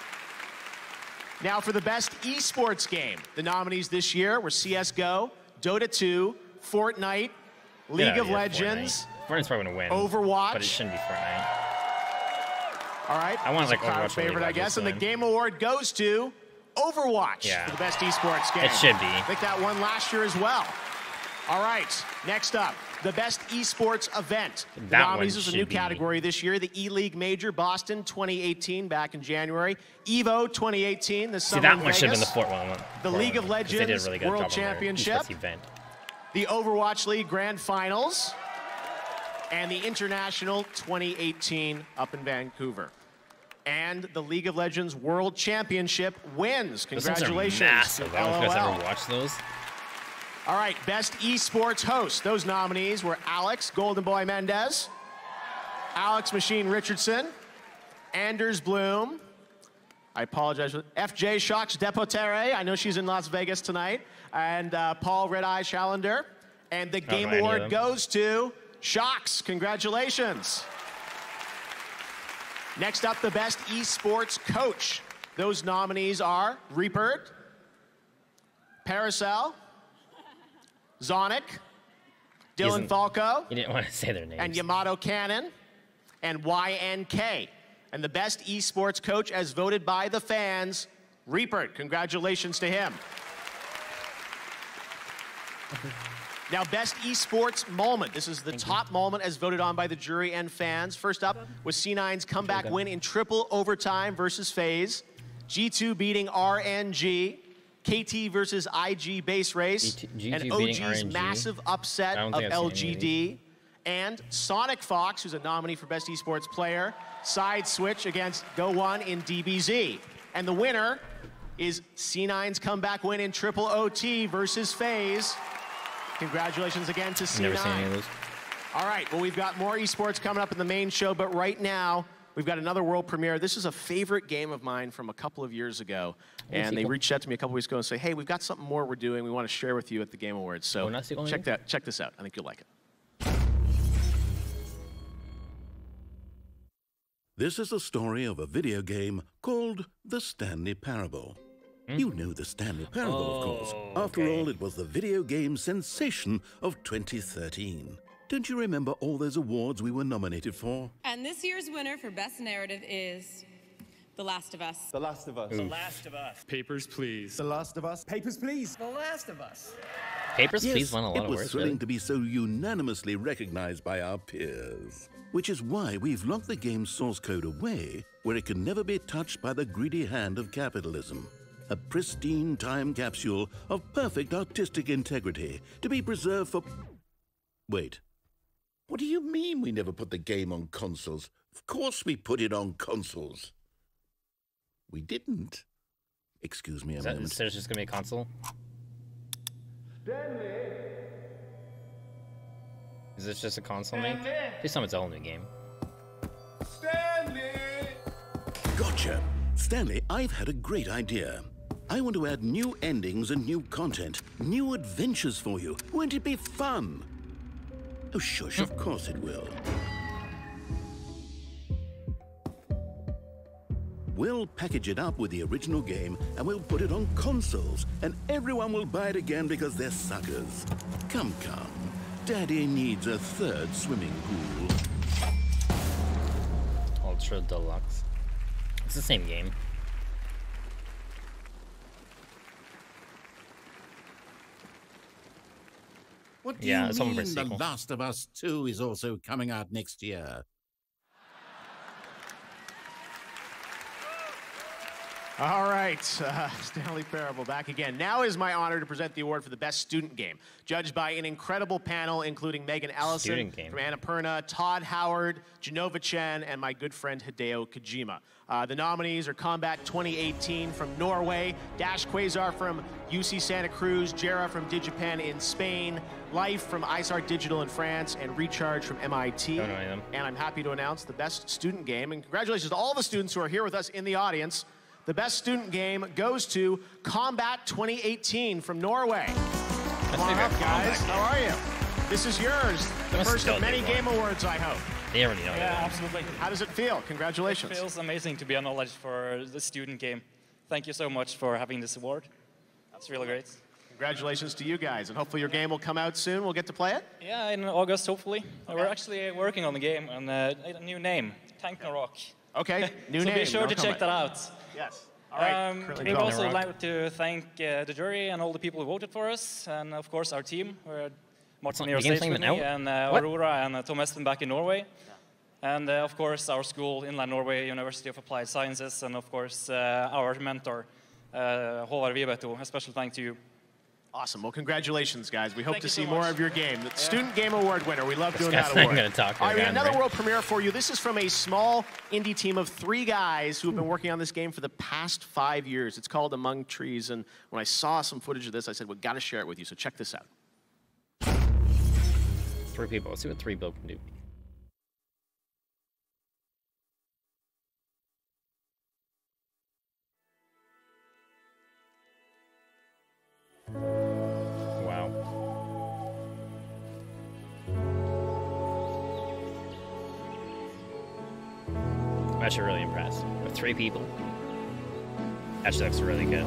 Now for the Best Esports Game, the nominees this year were C S G O, Dota two, Fortnite, League Get out of here, Legends, Fortnite. Fortnite's probably gonna win. Overwatch. But it shouldn't be Fortnite. All right. I want, It's like, a crowd Overwatch or League favorite, of I guess. And the Legends Game Award goes to Overwatch Yeah. for the Best Esports Game. It should be. I think that won last year as well. All right. Next up, the Best Esports Event. The That one nominees is a should new be. category this year. The E-League Major Boston twenty eighteen back in January. Evo twenty eighteen, the See, summer that in one should have been the Vegas. Fort one. The Fort League one, of 'cause they did a Legends really good World job on their Championship. esports event. The Overwatch League Grand Finals. And the International twenty eighteen up in Vancouver. And the League of Legends World Championship wins. Those things Congratulations. are massive. I don't know if you guys L O L. ever watched those. All right, Best Esports Host. Those nominees were Alex Golden Boy Mendez, Alex Machine Richardson, Anders Bloom, I apologize, F J Shocks Depotere, I know she's in Las Vegas tonight, and uh, Paul Red Eye Challender. And the don't Game know any of Award them. goes to Shocks. Congratulations. Next up, the Best Esports Coach. Those nominees are Reapert, Paracel, Zonic, Dylan Isn't- Falco, You didn't want to say their names. and Yamato Cannon, and Y N K. And the Best Esports Coach, as voted by the fans, Reapert. Congratulations to him. Now, Best Esports Moment. This is the top moment as voted on by the jury and fans. First up was C nine's comeback win in triple overtime versus FaZe. G two beating R N G. K T versus I G base race. G two and beating O G's R N G? massive upset I don't of think I've seen any of L G D. And Sonic Fox, who's a nominee for Best Esports Player, side switch against Go One in D B Z. And the winner is C nine's comeback win in triple O T versus FaZe. Congratulations again to C nine. Never seen any of those. All right, well, we've got more esports coming up in the main show, but right now, we've got another world premiere. This is a favorite game of mine from a couple of years ago, and they reached out to me a couple weeks ago and say, hey, we've got something more we're doing we want to share with you at the Game Awards. So check that, check this out. I think you'll like it. This is the story of a video game called The Stanley Parable. Hmm? You know The Stanley Parable, oh, of course. After okay. all, it was the video game sensation of twenty thirteen. Don't you remember all those awards we were nominated for? And this year's winner for Best Narrative is The Last of Us. The Last of Us. Oof. The Last of Us. Papers, Please. The Last of Us. Papers, Please. The Last of Us. Papers, yes, Please won a lot it of was awards, thrilling really. to be so unanimously recognized by our peers. Which is why we've locked the game's source code away where it can never be touched by the greedy hand of capitalism. A pristine time capsule of perfect artistic integrity to be preserved for... Wait. What do you mean we never put the game on consoles? Of course we put it on consoles. We didn't. Excuse me a Is that, moment. so there's just gonna be a console? Stanley. Is this just a console make? Please tell me it's a whole new game. Stanley. Gotcha. Stanley, I've had a great idea. I want to add new endings and new content, new adventures for you. Won't it be fun? Oh, shush, of course it will. We'll package it up with the original game and we'll put it on consoles, and everyone will buy it again because they're suckers. Come, come. Daddy needs a third swimming pool. Ultra Deluxe. It's the same game. What do yeah, you mean The Last of Us two is also coming out next year? All right, uh, Stanley Parable back again. Now it is my honor to present the award for the best student game, judged by an incredible panel including Megan Ellison from Annapurna, Todd Howard, Genova Chen, and my good friend Hideo Kojima. Uh, the nominees are Combat twenty eighteen from Norway, Dash Quasar from U C Santa Cruz, Jera from Digipen in Spain, Life from IceArt Digital in France, and Recharge from M I T. Don't know any of them. And I'm happy to announce the best student game, and congratulations to all the students who are here with us in the audience. The best student game goes to Combat twenty eighteen from Norway. Come on up, guys. How are you? This is yours. The first of many game awards, I hope. They already know. Yeah, absolutely. How does it feel? Congratulations. It feels amazing to be acknowledged for the student game. Thank you so much for having this award. That's really great. Congratulations to you guys, and hopefully your game will come out soon. We'll get to play it? Yeah, in August, hopefully. Okay. We're actually working on the game and uh, a new name, Tank and Rock. Okay, new so name. So be sure no to comment. check that out. Yes. All right. Um, we would also like to thank uh, the jury and all the people who voted for us, and of course our team. We're Martin Miro States with me, out? and uh, Aurora and uh, Tom Espen back in Norway. Yeah. And uh, of course our school, Inland Norway University of Applied Sciences, and of course uh, our mentor, uh, Håvard Vibeto. A special thank to you. Awesome. Well, congratulations, guys. We hope Thank to you see so more much. of your game. The Yeah. Student Game Award winner. We love This doing guy's that not award. gonna talk All right, we have again, another right? world premiere for you. This is from a small indie team of three guys who have been working on this game for the past five years. It's called Among Trees, and when I saw some footage of this, I said, we've got to share it with you, so check this out. Three people. Let's see what three people can do. Wow. I'm actually really impressed with three people. Actually looks really good.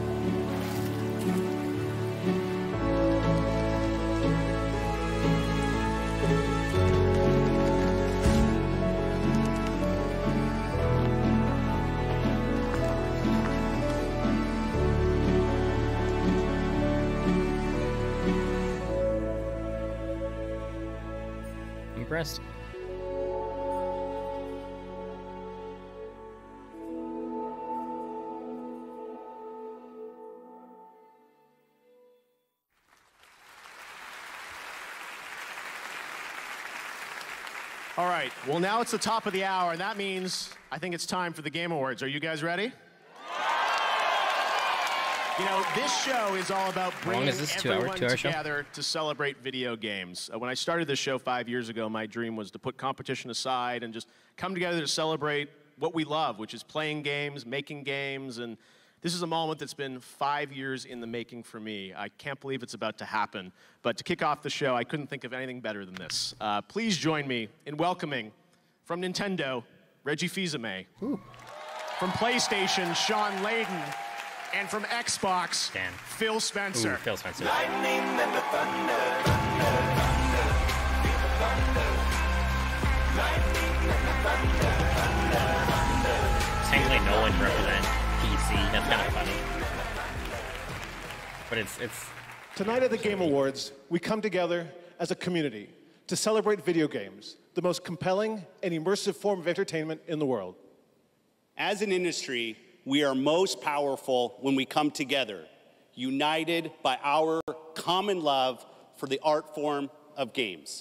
Impressed. All right, well, now it's the top of the hour, and that means I think it's time for the Game Awards. Are you guys ready? You know, this show is all about How long bringing is this? Two hour- everyone two hour show? together to celebrate video games. Uh, when I started this show five years ago, my dream was to put competition aside and just come together to celebrate what we love, which is playing games, making games, and this is a moment that's been five years in the making for me. I can't believe it's about to happen. But to kick off the show, I couldn't think of anything better than this. Uh, please join me in welcoming, from Nintendo, Reggie Fils-Aimé. From PlayStation, Sean Layden. And from Xbox, Dan. Phil Spencer. Ooh, Phil Spencer. Lightning and the thunder, thunder, thunder, feel the thunder. Lightning and the thunder, thunder, thunder. Technically, no one represent P C. That's kind of funny. But it's it's. Tonight at the Game Awards, we come together as a community to celebrate video games, the most compelling and immersive form of entertainment in the world. As an industry, we are most powerful when we come together, united by our common love for the art form of games.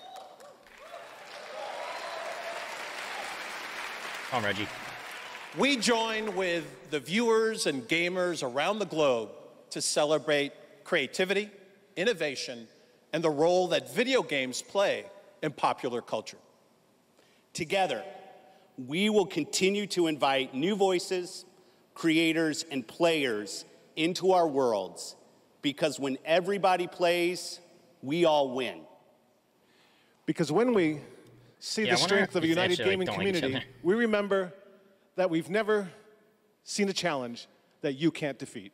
Come on, Reggie. We join with the viewers and gamers around the globe to celebrate creativity, innovation, and the role that video games play in popular culture. Together, we will continue to invite new voices, creators, and players into our worlds, because when everybody plays, we all win. Because when we see Yeah, the I wonder strength of a if they united actually, like, gaming don't like each community, other. we remember that we've never seen a challenge that you can't defeat.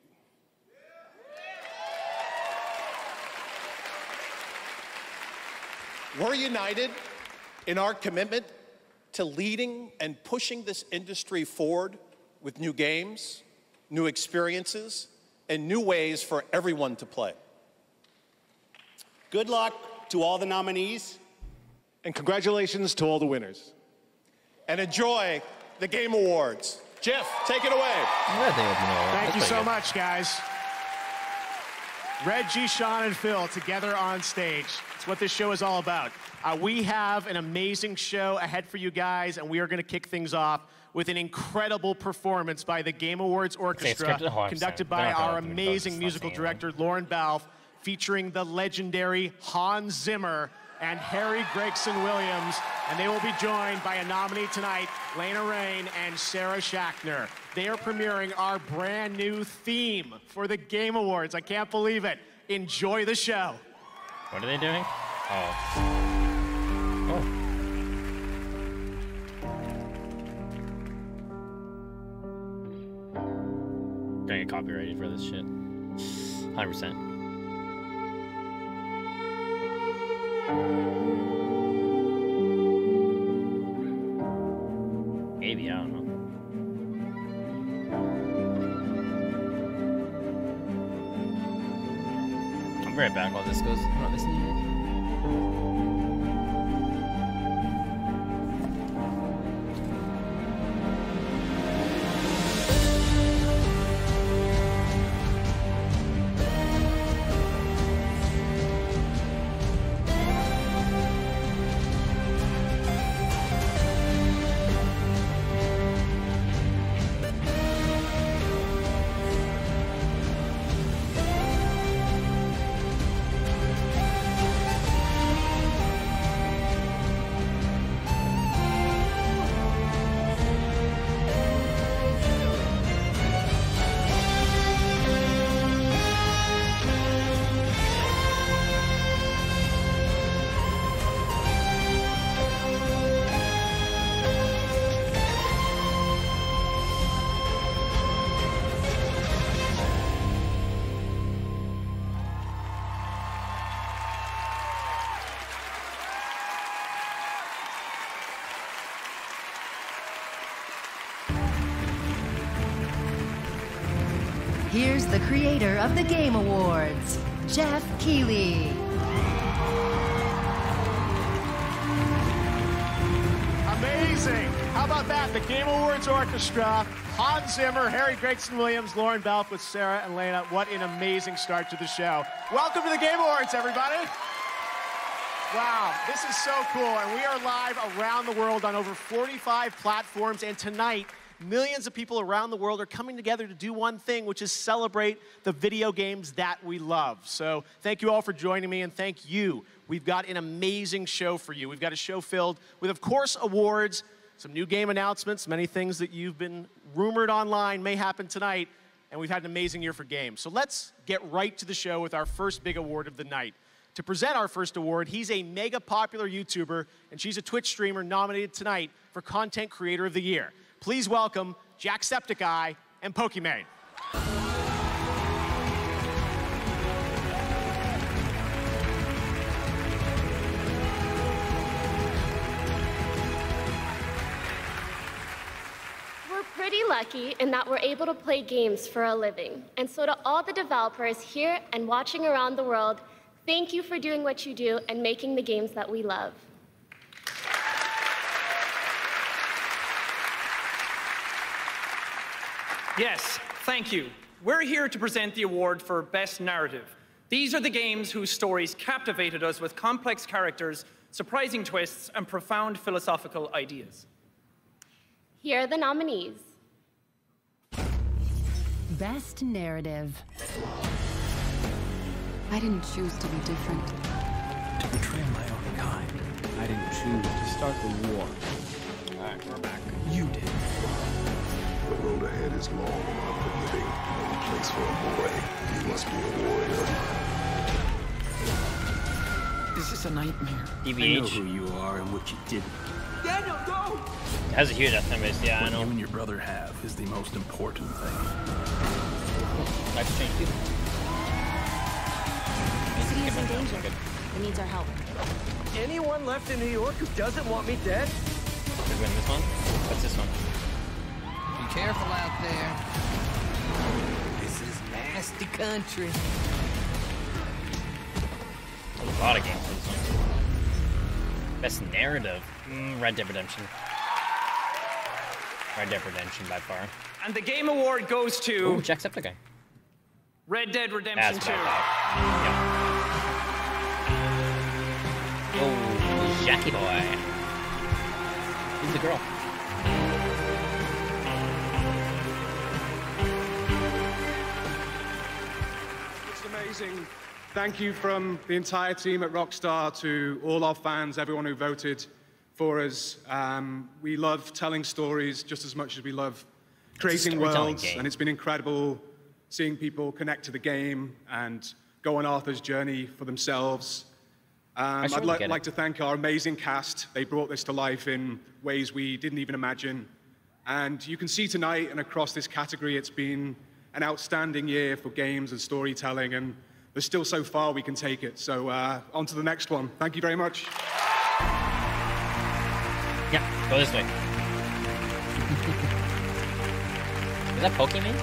We're united in our commitment to leading and pushing this industry forward with new games, new experiences, and new ways for everyone to play. Good luck to all the nominees. And congratulations to all the winners. And enjoy the Game Awards. Jeff, take it away. Thank you so much, guys. Reggie, Sean, and Phil together on stage. It's what this show is all about. Uh, we have an amazing show ahead for you guys, and we are going to kick things off with an incredible performance by the Game Awards Orchestra, scripted? Oh, I'm conducted sorry. by No, no, our no, no, amazing it's not musical singing. director, Lauren Balfe, featuring the legendary Hans Zimmer and Harry Gregson Williams, and they will be joined by a nominee tonight, Lena Raine and Sarah Schachner. They are premiering our brand new theme for the Game Awards. I can't believe it. Enjoy the show. What are they doing? Oh. Oh. Gonna get copyrighted for this shit. one hundred percent. Maybe, I don't know. I'll be right back while this goes. Oh, this Here's the creator of the Game Awards, Jeff Keighley. Amazing. How about that? The Game Awards Orchestra, Hans Zimmer, Harry Gregson Williams, Lauren Balfe with Sarah and Lena. What an amazing start to the show. Welcome to the Game Awards, everybody. Wow, this is so cool. And we are live around the world on over forty-five platforms. And tonight, millions of people around the world are coming together to do one thing, which is celebrate the video games that we love. So thank you all for joining me, and thank you. We've got an amazing show for you. We've got a show filled with, of course, awards, some new game announcements, many things that you've been rumored online may happen tonight, and we've had an amazing year for games. So let's get right to the show with our first big award of the night. to present our first award. He's a mega popular YouTuber, and she's a Twitch streamer nominated tonight for Content Creator of the Year. Please welcome Jacksepticeye and Pokimane. We're pretty lucky in that we're able to play games for a living. And so to all the developers here and watching around the world, thank you for doing what you do and making the games that we love. Yes, thank you. We're here to present the award for Best Narrative. These are the games whose stories captivated us with complex characters, surprising twists, and profound philosophical ideas. Here are the nominees. Best Narrative. I didn't choose to be different. To betray my own kind. I didn't choose to start the war. All right, we're back. You did. The road ahead is long and unforgiving. No place for a boy. You must be a warrior. This is a nightmare. D B H. I know who you are and what you did. Daniel, go! It has a huge F M base, yeah, what I know. you and your brother have is the most important thing. Life change too. The city is in danger. It needs our help. Anyone left in New York who doesn't want me dead? Did we win this one? What's this one? Be careful out there. This is nasty country. A lot of games for this one. Best narrative. Mm, Red Dead Redemption. Red Dead Redemption by far. And the Game Award goes to... Ooh, Jacksepticeye. Red Dead Redemption That's two. what I thought. Yep. Oh, Jackie Boy. Who's the girl? It's amazing. Thank you from the entire team at Rockstar to all our fans, everyone who voted for us. Um, we love telling stories just as much as we love creating worlds, game. and it's been incredible seeing people connect to the game and go on Arthur's journey for themselves. Um, I'd li like to thank our amazing cast. They brought this to life in ways we didn't even imagine. And you can see tonight and across this category, it's been an outstanding year for games and storytelling, and there's still so far we can take it. So uh, on to the next one. Thank you very much. Yeah, go this way. Is that Pokimane?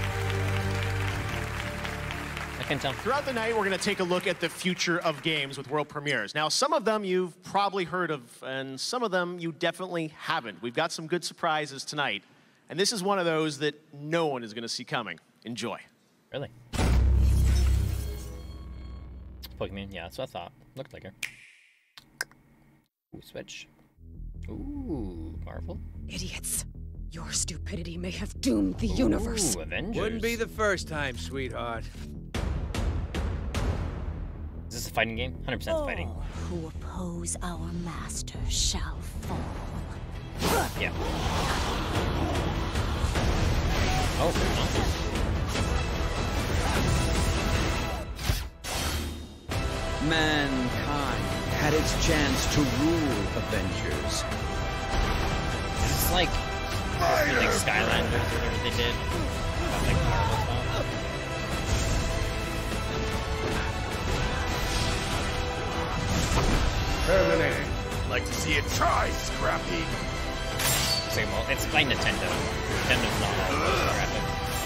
I can tell. Throughout the night, we're going to take a look at the future of games with world premieres. Now, some of them you've probably heard of, and some of them you definitely haven't. We've got some good surprises tonight, and this is one of those that no one is going to see coming. Enjoy. Really? Pokimane, yeah, that's what I thought. Looked like her. Ooh, Switch. Ooh, Marvel. Idiots. Your stupidity may have doomed the Ooh, universe. Avengers. Wouldn't be the first time, sweetheart. Is this a fighting game? one hundred percent All fighting. who oppose our master shall fall. Yeah. Oh, no. Mankind had its chance to rule Avengers. This is like, like Skylanders or whatever they did. About like Marvel stuff. Terminated. Like to see it try, Scrappy. Same, well, it's by Nintendo. Nintendo's not all those graphics.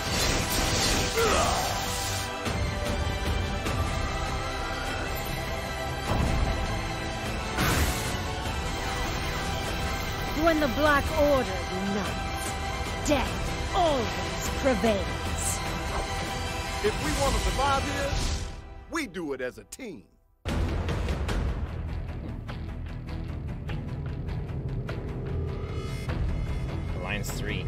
When the Black Order unites, death always prevails. If we want to survive here, we do it as a team. Alliance three.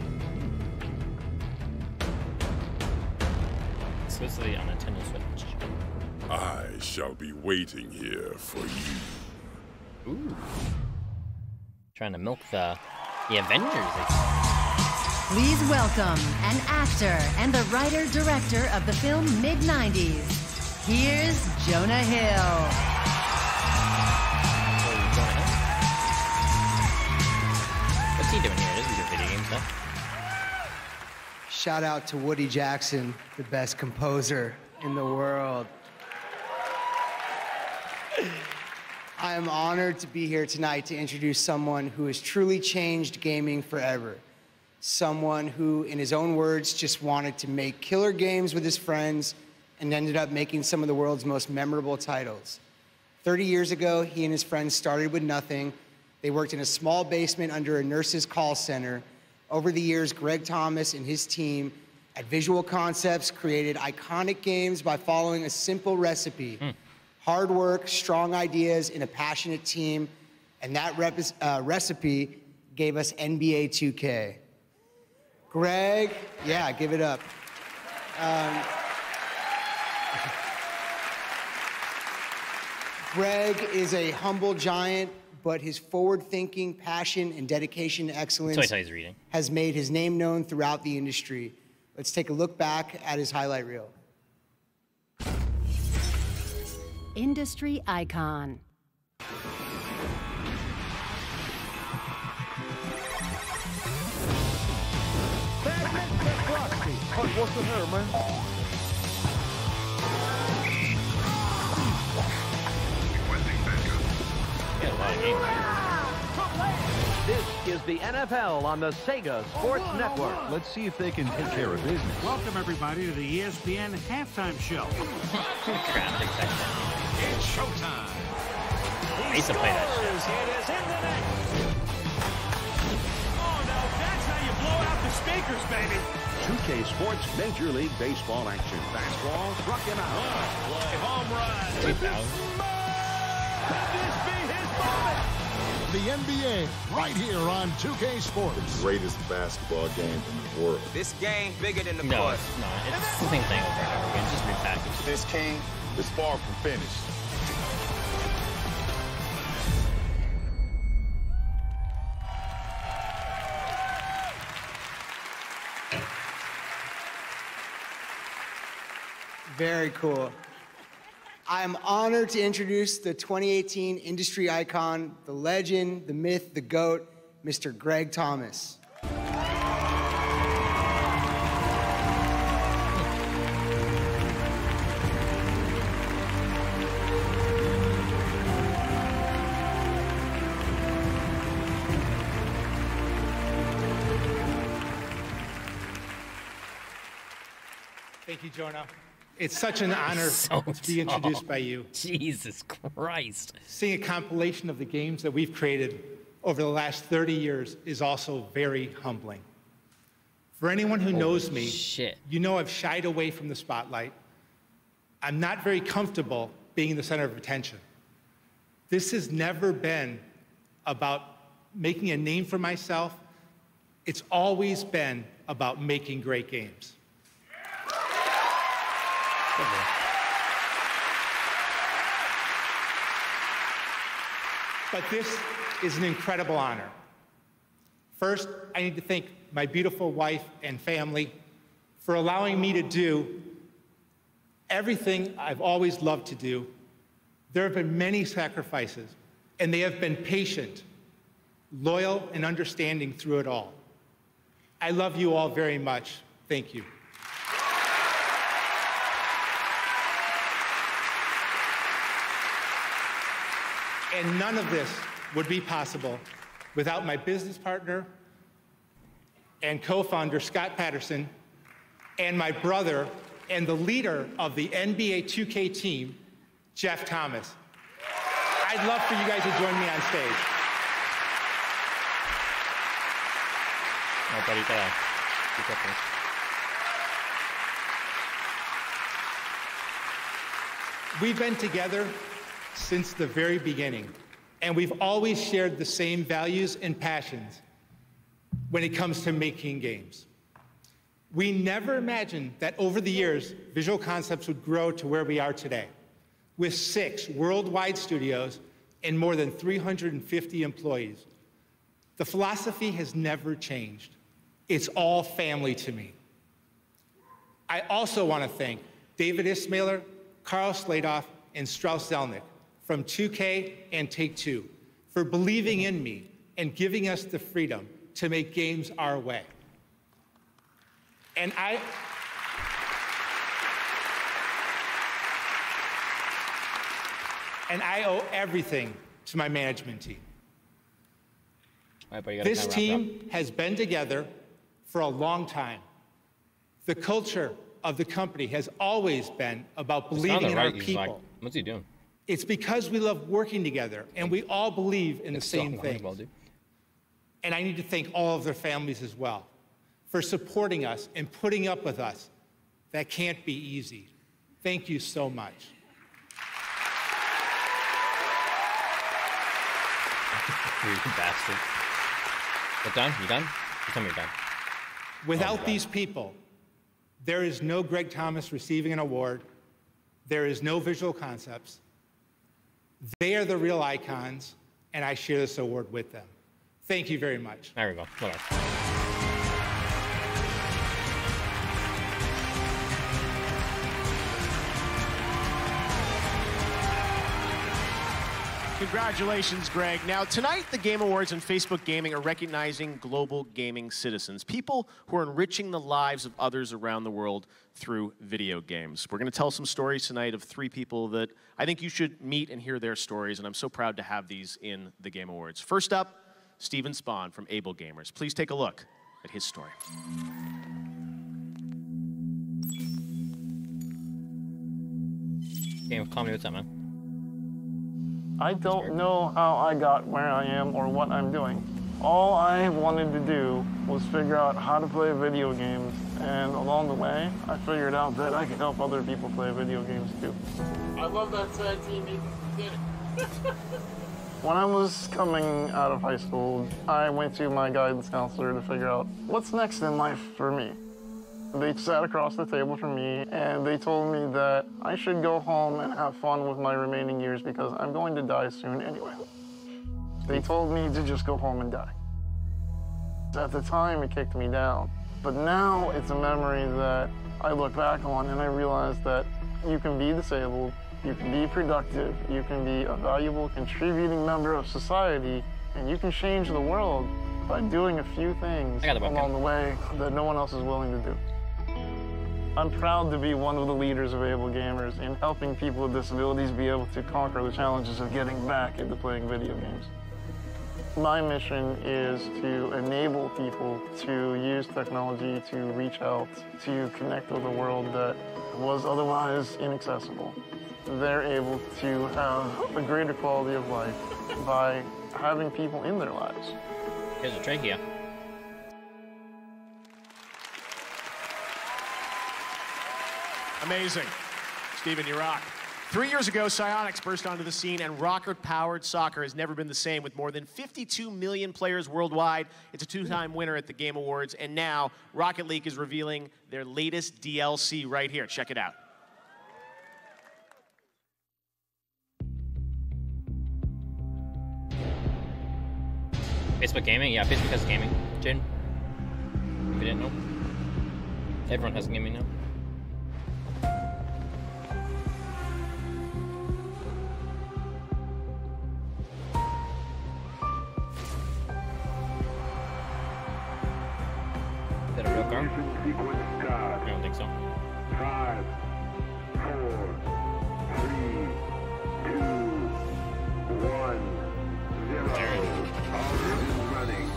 Exclusively on Nintendo Switch. I shall be waiting here for you. Ooh. Trying to milk the, the Avengers. Please welcome an actor and the writer-director of the film mid nineties. Here's Jonah Hill. Shout out to Woody Jackson, the best composer in the world. I am honored to be here tonight to introduce someone who has truly changed gaming forever. Someone who, in his own words, just wanted to make killer games with his friends and ended up making some of the world's most memorable titles. thirty years ago, he and his friends started with nothing. They worked in a small basement under a nurse's call center. Over the years, Greg Thomas and his team at Visual Concepts created iconic games by following a simple recipe. Mm. Hard work, strong ideas, and a passionate team, and that rep uh, recipe gave us N B A two K. Greg, yeah, give it up. Um, Greg is a humble giant, but his forward-thinking, passion, and dedication to excellence That's what he's reading. has made his name known throughout the industry. Let's take a look back at his highlight reel. Industry icon. What's the matter, man? This is the N F L on the Sega Sports Network. Let's see if they can take care of business. Welcome, everybody, to the E S P N halftime show. It's showtime. I used to play that shit. It is in the net. Oh, no, that's how you blow out the speakers, baby. two K Sports Major League Baseball action. Fastball struck him out. Play home run. two thousand. Could this be his moment? The N B A right here on two K Sports. The greatest basketball game in the world. This game bigger than the No, court. it's not. It's the same thing over and over again, just repackaged. This king is far from finished. Very cool. I am honored to introduce the twenty eighteen industry icon, the legend, the myth, the GOAT, Mister Greg Thomas. Thank you, Jonah. It's such an honor So to be introduced tall. by you. Jesus Christ. Seeing a compilation of the games that we've created over the last thirty years is also very humbling. For anyone who Holy knows me, shit. you know I've shied away from the spotlight. I'm not very comfortable being the center of attention. This has never been about making a name for myself. It's always been about making great games. But this is an incredible honor. First, I need to thank my beautiful wife and family for allowing me to do everything I've always loved to do. There have been many sacrifices, and they have been patient, loyal, and understanding through it all. I love you all very much. Thank you. And none of this would be possible without my business partner and co-founder, Scott Patterson, and my brother and the leader of the N B A two K team, Jeff Thomas. I'd love for you guys to join me on stage. No, buddy, go on. Keep up, please. We've been together since the very beginning, and we've always shared the same values and passions when it comes to making games. We never imagined that over the years, Visual Concepts would grow to where we are today, with six worldwide studios and more than three hundred fifty employees. The philosophy has never changed. It's all family to me. I also want to thank David Ismailer, Carl Sladoff, and Strauss Zelnick from two K and Take-Two for believing in me and giving us the freedom to make games our way. And I... And I owe everything to my management team. Right, but you gotta this kinda team has been together for a long time. The culture of the company has always been about believing in right. our He's people. like, what's he doing? It's because we love working together and we all believe in the same thing. And I need to thank all of their families as well for supporting us and putting up with us. That can't be easy. Thank you so much. You bastard. You done? You done? You tell me you're done. Without Oh, these people, there is no Greg Thomas receiving an award. There is no Visual Concepts. They are the real icons, and I share this award with them. Thank you very much. There we go. Whatever. Congratulations, Greg. Now, tonight, the Game Awards and Facebook Gaming are recognizing global gaming citizens, people who are enriching the lives of others around the world through video games. We're going to tell some stories tonight of three people that I think you should meet and hear their stories, and I'm so proud to have these in the Game Awards. First up, Steven Spahn from Able Gamers. Please take a look at his story. Game of comedy, what's up, man? I don't know how I got where I am or what I'm doing. All I wanted to do was figure out how to play video games, and along the way, I figured out that I could help other people play video games too. I love that tag team. You did it. When I was coming out of high school, I went to my guidance counselor to figure out what's next in life for me. They sat across the table from me and they told me that I should go home and have fun with my remaining years because I'm going to die soon anyway. They told me to just go home and die. At the time, it kicked me down. But now it's a memory that I look back on and I realize that you can be disabled, you can be productive, you can be a valuable, contributing member of society, and you can change the world by doing a few things along the way that no one else is willing to do. I'm proud to be one of the leaders of Able Gamers in helping people with disabilities be able to conquer the challenges of getting back into playing video games. My mission is to enable people to use technology to reach out, to connect with a world that was otherwise inaccessible. They're able to have a greater quality of life by having people in their lives. Here's a trachea. Amazing. Steven, you rock. Three years ago, Psyonix burst onto the scene, and rocket-powered soccer has never been the same. With more than fifty-two million players worldwide, it's a two-time winner at the Game Awards, and now Rocket League is revealing their latest D L C right here. Check it out. Facebook Gaming? Yeah, Facebook has gaming. Jin? If you didn't know. Everyone has gaming now. Is that a real car? I don't think so. Five, four, three, two, one, zero. All engines running.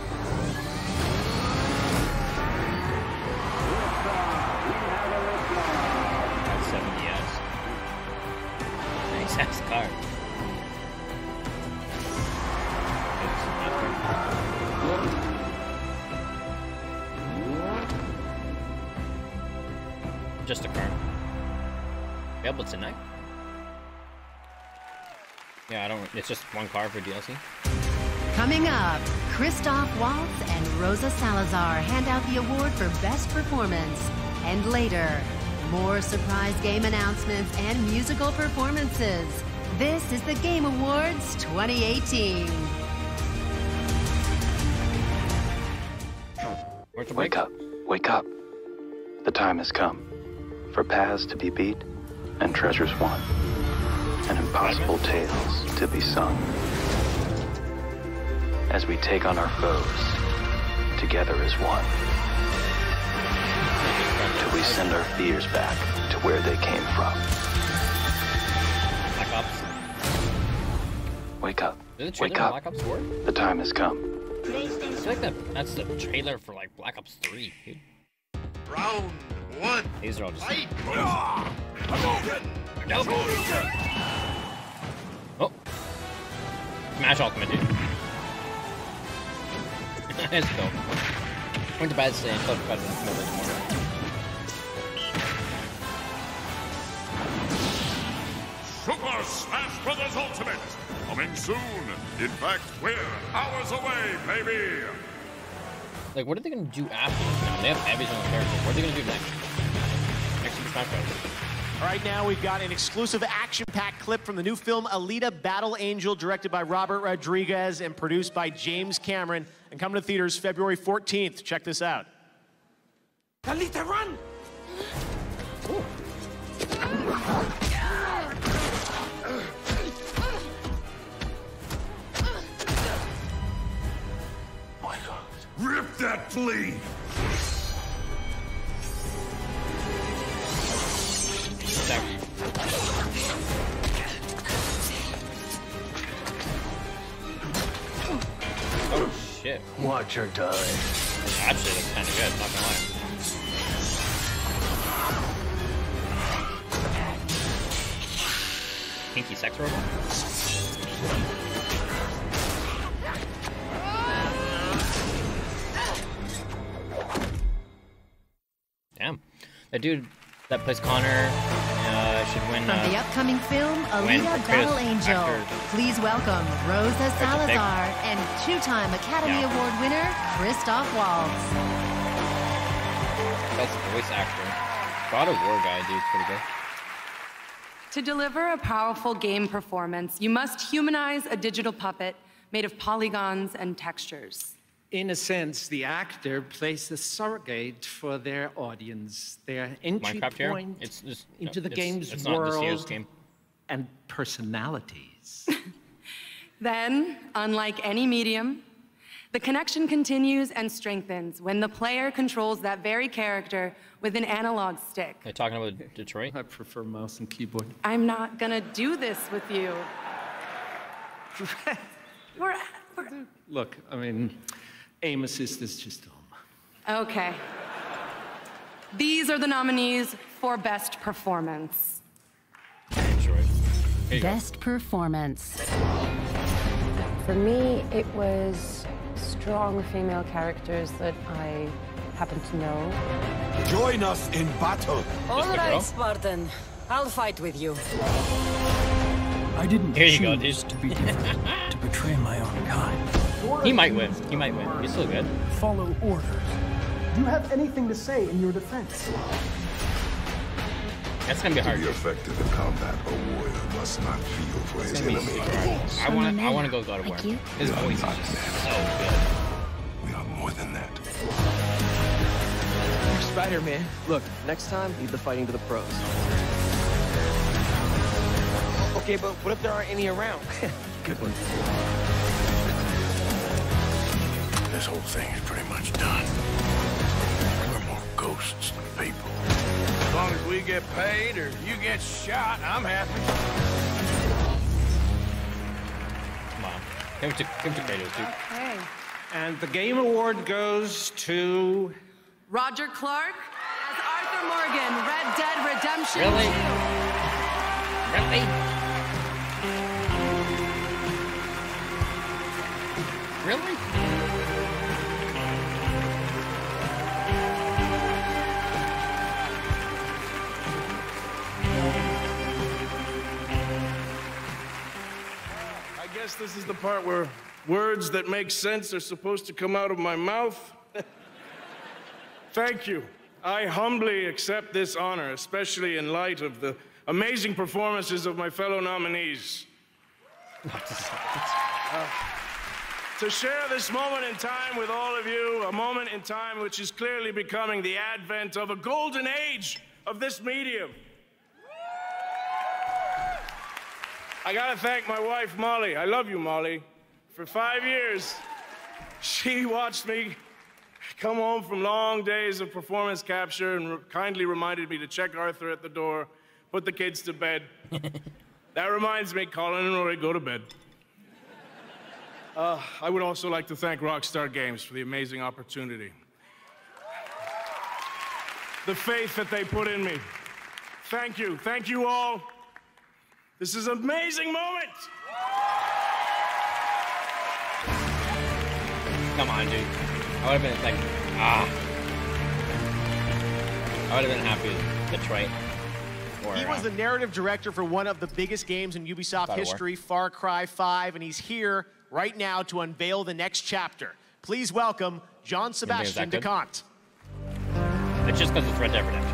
Liftoff. We have a liftoff. That's seventy S. Nice ass car. Just a car. Available tonight? Yeah, I don't. It's just one car for D L C. Coming up, Christoph Waltz and Rosa Salazar hand out the award for Best Performance. And later, more surprise game announcements and musical performances. This is the Game Awards twenty eighteen. Wake up, wake up. The time has come for paths to be beat and treasures won, and impossible tales to be sung. As we take on our foes, together as one. we send our fears back to where they came from. Black Ops. Wake up. Is it Wake trailer up. Black Ops four? The time has come. I feel like that, that's the trailer for like Black Ops three, dude. Round one. These are all just. Fight. Oh. Smash Ultimate, dude. Let's go. Went to bed today and slept better than tomorrow. Super Smash Brothers Ultimate. Coming soon. In fact, we're hours away, baby. Like, what are they gonna do after this now? They have every single character. What are they gonna do next? Next Super Smash Bros. All right, now we've got an exclusive action-packed clip from the new film Alita Battle Angel, directed by Robert Rodriguez and produced by James Cameron, and coming to theaters February fourteenth. Check this out. Alita, run! Ooh. My God. Rip that plea! Oh shit. Watch her die. Actually, looks kind of good, not gonna lie. Kinky sex robot? Damn. That dude that plays Connor uh, should win. From uh, the upcoming film, win Alita Kratos Battle Angel, actor. please welcome Rosa Salazar and two-time Academy Yeah. Award winner Christoph Waltz. Best voice actor. God of War guy, dude, pretty good. To deliver a powerful game performance, you must humanize a digital puppet made of polygons and textures. In a sense, the actor plays the surrogate for their audience, their entry Minecraft here? point It's just, into no, the it's- game's it's not this year's world game. and personalities. Then, unlike any medium, the connection continues and strengthens when the player controls that very character with an analog stick. They're talking about Detroit? I prefer mouse and keyboard. I'm not gonna do this with you. We're, we're... Look, I mean, aim assist is just dumb. Okay. These are the nominees for Best Performance. Best Performance. For me, it was strong female characters that I happen to know. Join us in battle. All right, Spartan. I'll fight with you. I didn't Here you choose go, dude. to be different, to betray my own kind. He might win. He might win. He's still good. Follow orders. Do you have anything to say in your defense? That's gonna be hard. To be effective in combat, a warrior must not feel for his It's gonna be enemy. super hard. I want to. I want to go God of War. Like you? His We are voice is not just men. so good. We are more than that. You're Spider-Man. Look, next time, leave the fighting to the pros. Okay, but what if there aren't any around? Good one. This whole thing is pretty much done. We're more ghosts than people. As long as we get paid or you get shot, I'm happy. Come on. Give him to, give him to Kratos, dude. Okay. And the Game Award goes to... Roger Clark as Arthur Morgan, Red Dead Redemption Really? two. Really? Really? I guess this is the part where words that make sense are supposed to come out of my mouth. Thank you. I humbly accept this honor, especially in light of the amazing performances of my fellow nominees. Uh, to share this moment in time with all of you, a moment in time which is clearly becoming the advent of a golden age of this medium. I gotta thank my wife, Molly. I love you, Molly. For five years, she watched me come home from long days of performance capture and re kindly reminded me to check Arthur at the door, put the kids to bed. That reminds me, Colin and Rory, go to bed. Uh, I would also like to thank Rockstar Games for the amazing opportunity. The faith that they put in me. Thank you. Thank you all. This is an amazing moment. Come on, dude. I would have been like, ah. I would have been happy with Detroit. Or, he was uh, the narrative director for one of the biggest games in Ubisoft history, Far Cry five, and he's here right now to unveil the next chapter. Please welcome John Sebastian DeConte. It's just because it's Red Dead Redemption.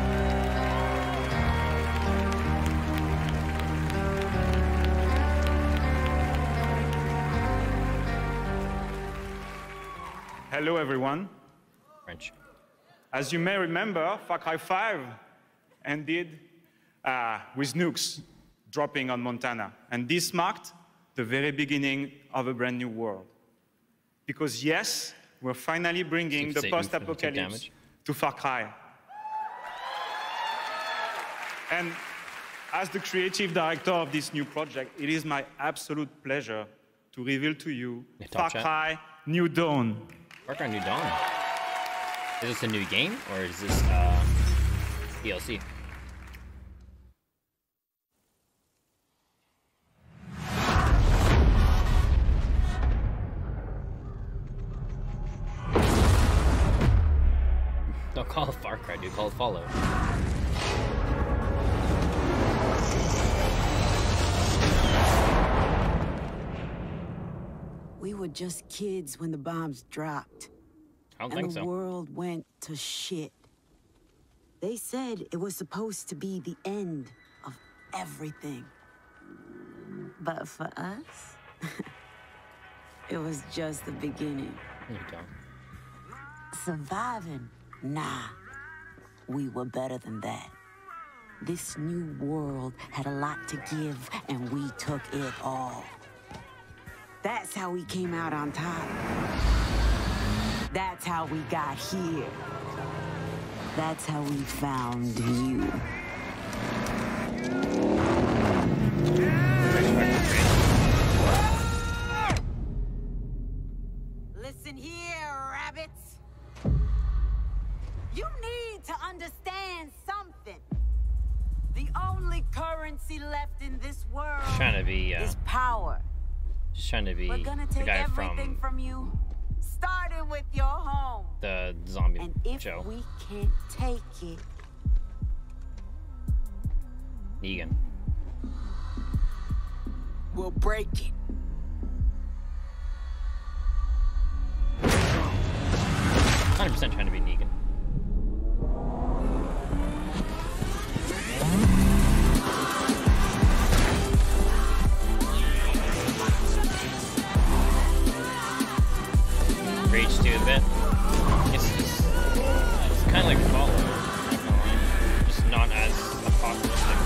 Hello, everyone. French. As you may remember, Far Cry five ended uh, with nukes dropping on Montana. And this marked the very beginning of a brand new world. Because yes, we're finally bringing the post-apocalypse to Far Cry. And as the creative director of this new project, it is my absolute pleasure to reveal to you Far Cry New Dawn. Far Cry New Dawn? Is this a new game, or is this uh, D L C? Don't call it Far Cry, dude. Call it Fallout. We were just kids when the bombs dropped. I don't and think the so. world went to shit. They said it was supposed to be the end of everything. But for us, it was just the beginning. You don't. Surviving? Nah. We were better than that. This new world had a lot to give, and we took it all. That's how we came out on top. That's how we got here. That's how we found you. Listen here, rabbits. You need to understand something. The only currency left in this world Trying to be, uh, is power. Just trying to be We're gonna the take guy everything from from you, starting with your home. the zombie And if show. we can't take it, Negan. we'll break it. one hundred percent trying to be Negan. Rage two a bit. It's just, it's kind of like Fallout, not gonna lie. Just not as apocalyptic.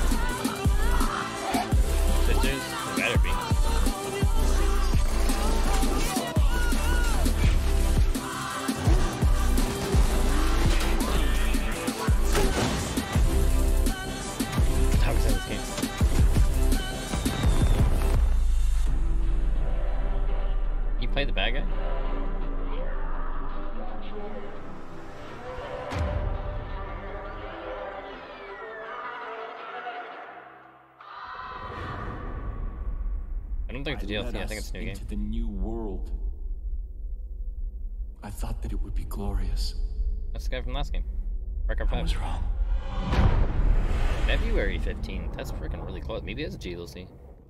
It is, it better be. Dogs in this game. You play the bad guy? I don't think it's a D L C, I think it's a new game. Into the new world. I thought that it would be glorious. That's the guy from last game. Far Cry five. I was wrong. February fifteenth. That's freaking really close. Maybe it's a D L C.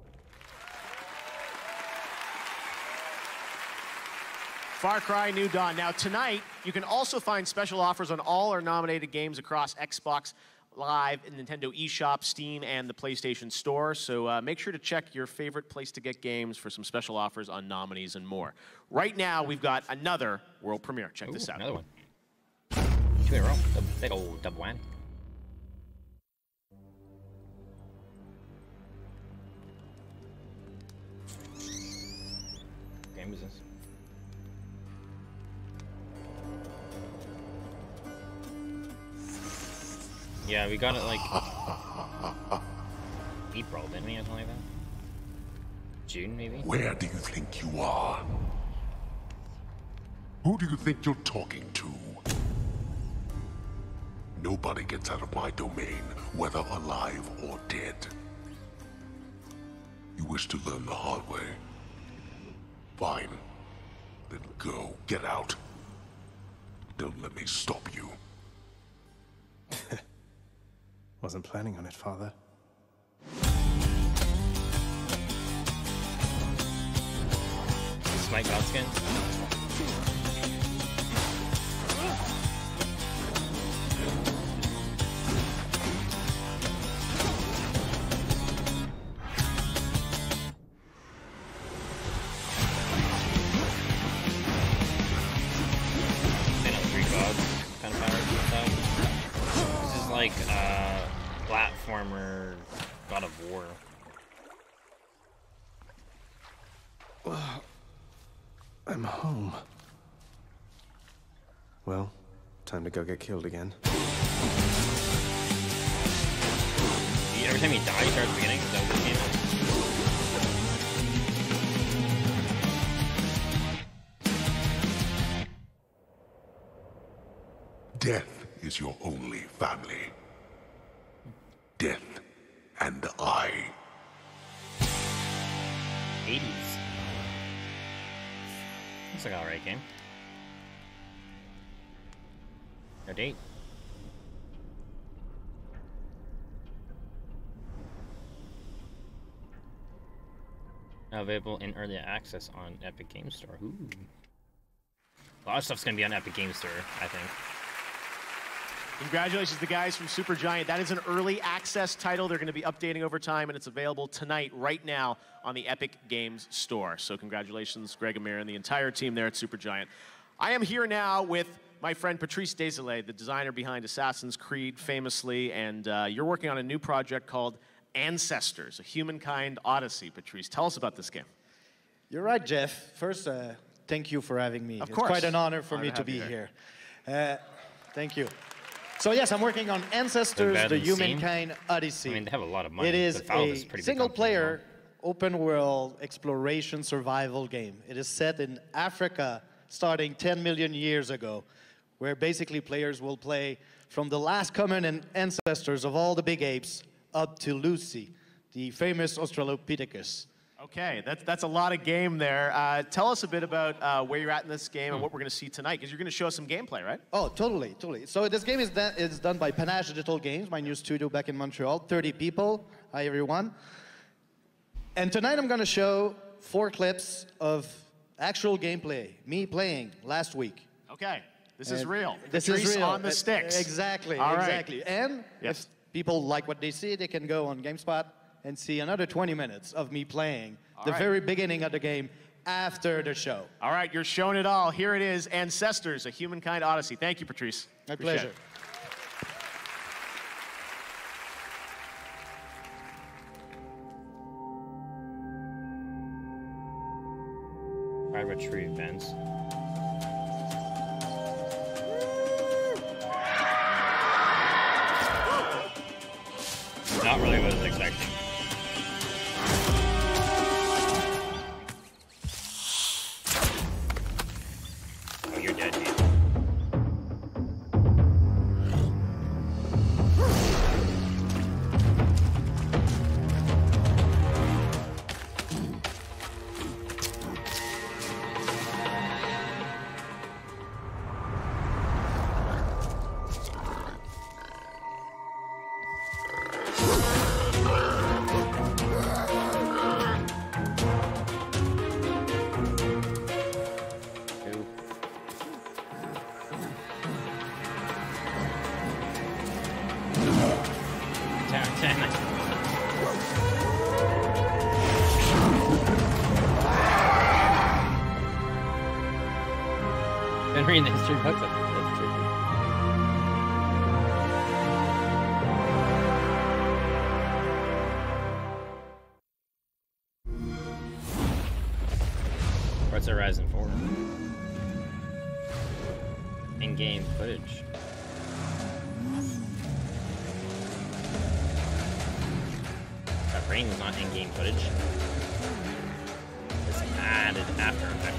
Far Cry New Dawn. Now, tonight, you can also find special offers on all our nominated games across Xbox Live, Nintendo eShop, Steam, and the PlayStation Store. So uh, make sure to check your favorite place to get games for some special offers on nominees and more. Right now, we've got another world premiere. Check Ooh, this out. Another one. Two in a row. Double, big old double whammy. What game is this? Yeah, we got it like April, didn't we, or something like that? June, maybe? Where do you think you are? Who do you think you're talking to? Nobody gets out of my domain, whether alive or dead. You wish to learn the hard way? Fine. Then go. Get out. Don't let me stop you. Wasn't planning on it, Father. Smite Godskin? Like uh, platformer God of War. I'm home. Well, time to go get killed again. Every time you die, you start at the beginning. Is that what the game is? Death is your only family. Death and I. eighties. Looks like an alright game. No date. Now available in early access on Epic Games Store. Ooh. A lot of stuff's gonna be on Epic Games Store, I think. Congratulations to the guys from Supergiant. That is an early access title. They're going to be updating over time, and it's available tonight, right now, on the Epic Games Store. So congratulations, Greg Amir and the entire team there at Supergiant. I am here now with my friend Patrice Désilets, the designer behind Assassin's Creed, famously, and uh, you're working on a new project called Ancestors, a Humankind Odyssey. Patrice, tell us about this game. You're right, Jeff. First, uh, thank you for having me. Of it's course. quite an honor for Honor me to to have be you here. here. Uh, thank you. So yes, I'm working on Ancestors, the Humankind Scene? Odyssey. I mean, they have a lot of money. It is The Valve a is pretty big single-player, open-world exploration survival game. It is set in Africa, starting ten million years ago, where basically players will play from the last common ancestors of all the big apes up to Lucy, the famous Australopithecus. Okay, that's, that's a lot of game there. Uh, tell us a bit about uh, where you're at in this game and what we're going to see tonight, because you're going to show us some gameplay, right? Oh, totally, totally. So this game is, done, is done by Panache Digital Games, my new studio back in Montreal. thirty people. Hi, everyone. And tonight I'm going to show four clips of actual gameplay, me playing last week. Okay, this And is real. This Patrice is real. on the sticks. Exactly, All right. exactly. And Yes. if people like what they see, they can go on GameSpot and see another twenty minutes of me playing All the right. very beginning of the game after the show. All right, you're showing it all. Here it is, Ancestors, a Humankind Odyssey. Thank you, Patrice. My Appreciate pleasure. it. I retrieve events. Not really what I was expecting. Oh, you're dead, dude. Been reading the history books. That's true. Forza Horizon four. In-game footage. training was not in-game footage. It's added after effect.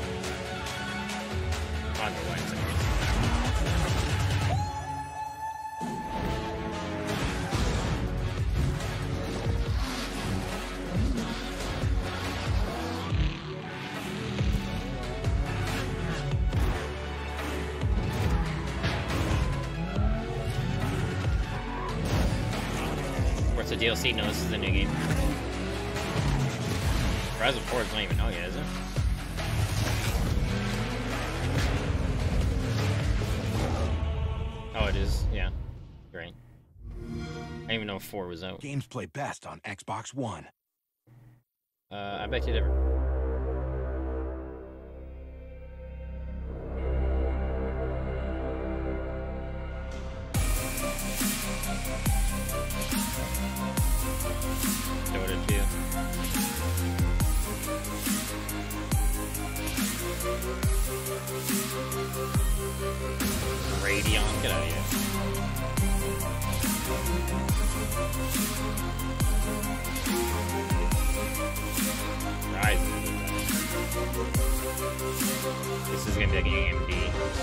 On the way, The D L C knows this is a new game. Horizon four is not even out yet, is it? Oh, it is. Yeah, great. I didn't even know if four was out. Games play best on Xbox One. Uh, I bet you never. Dota two. Radeon, get out of here. Ryzen. This is gonna be like A M D.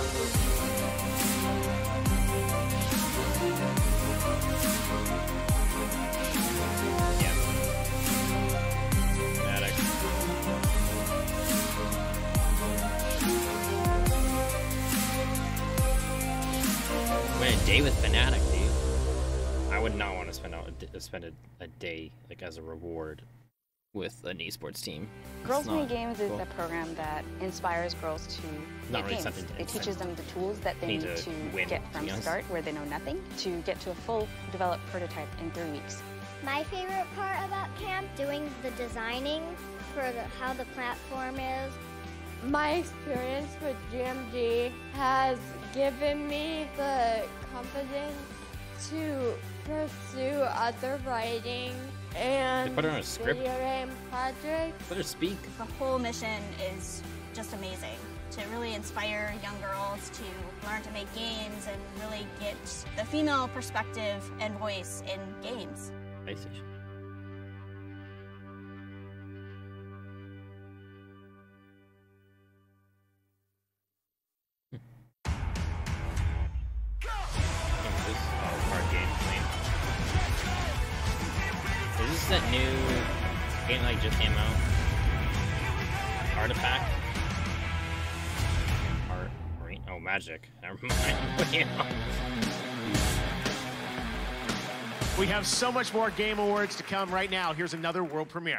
A day with Fnatic, dude. I would not want to spend out a, spend a, a day like as a reward with an esports team. Girls Need Games is a program that inspires girls to not make really games. To it teaches them the tools that they need, need to, to win, get from to start, where they know nothing, to get to a full developed prototype in three weeks. My favorite part about camp, doing the designing for the, how the platform is. My experience with G M G has given me the confidence to pursue other writing and they put her on a script. video game projects. Let her speak. The whole mission is just amazing. To really inspire young girls to learn to make games and really get the female perspective and voice in games. PlayStation. Is this that new game that like, just came out? Artifact? Art, Marine? Oh, Magic. Never mind. We have so much more Game Awards to come right now. Here's another world premiere.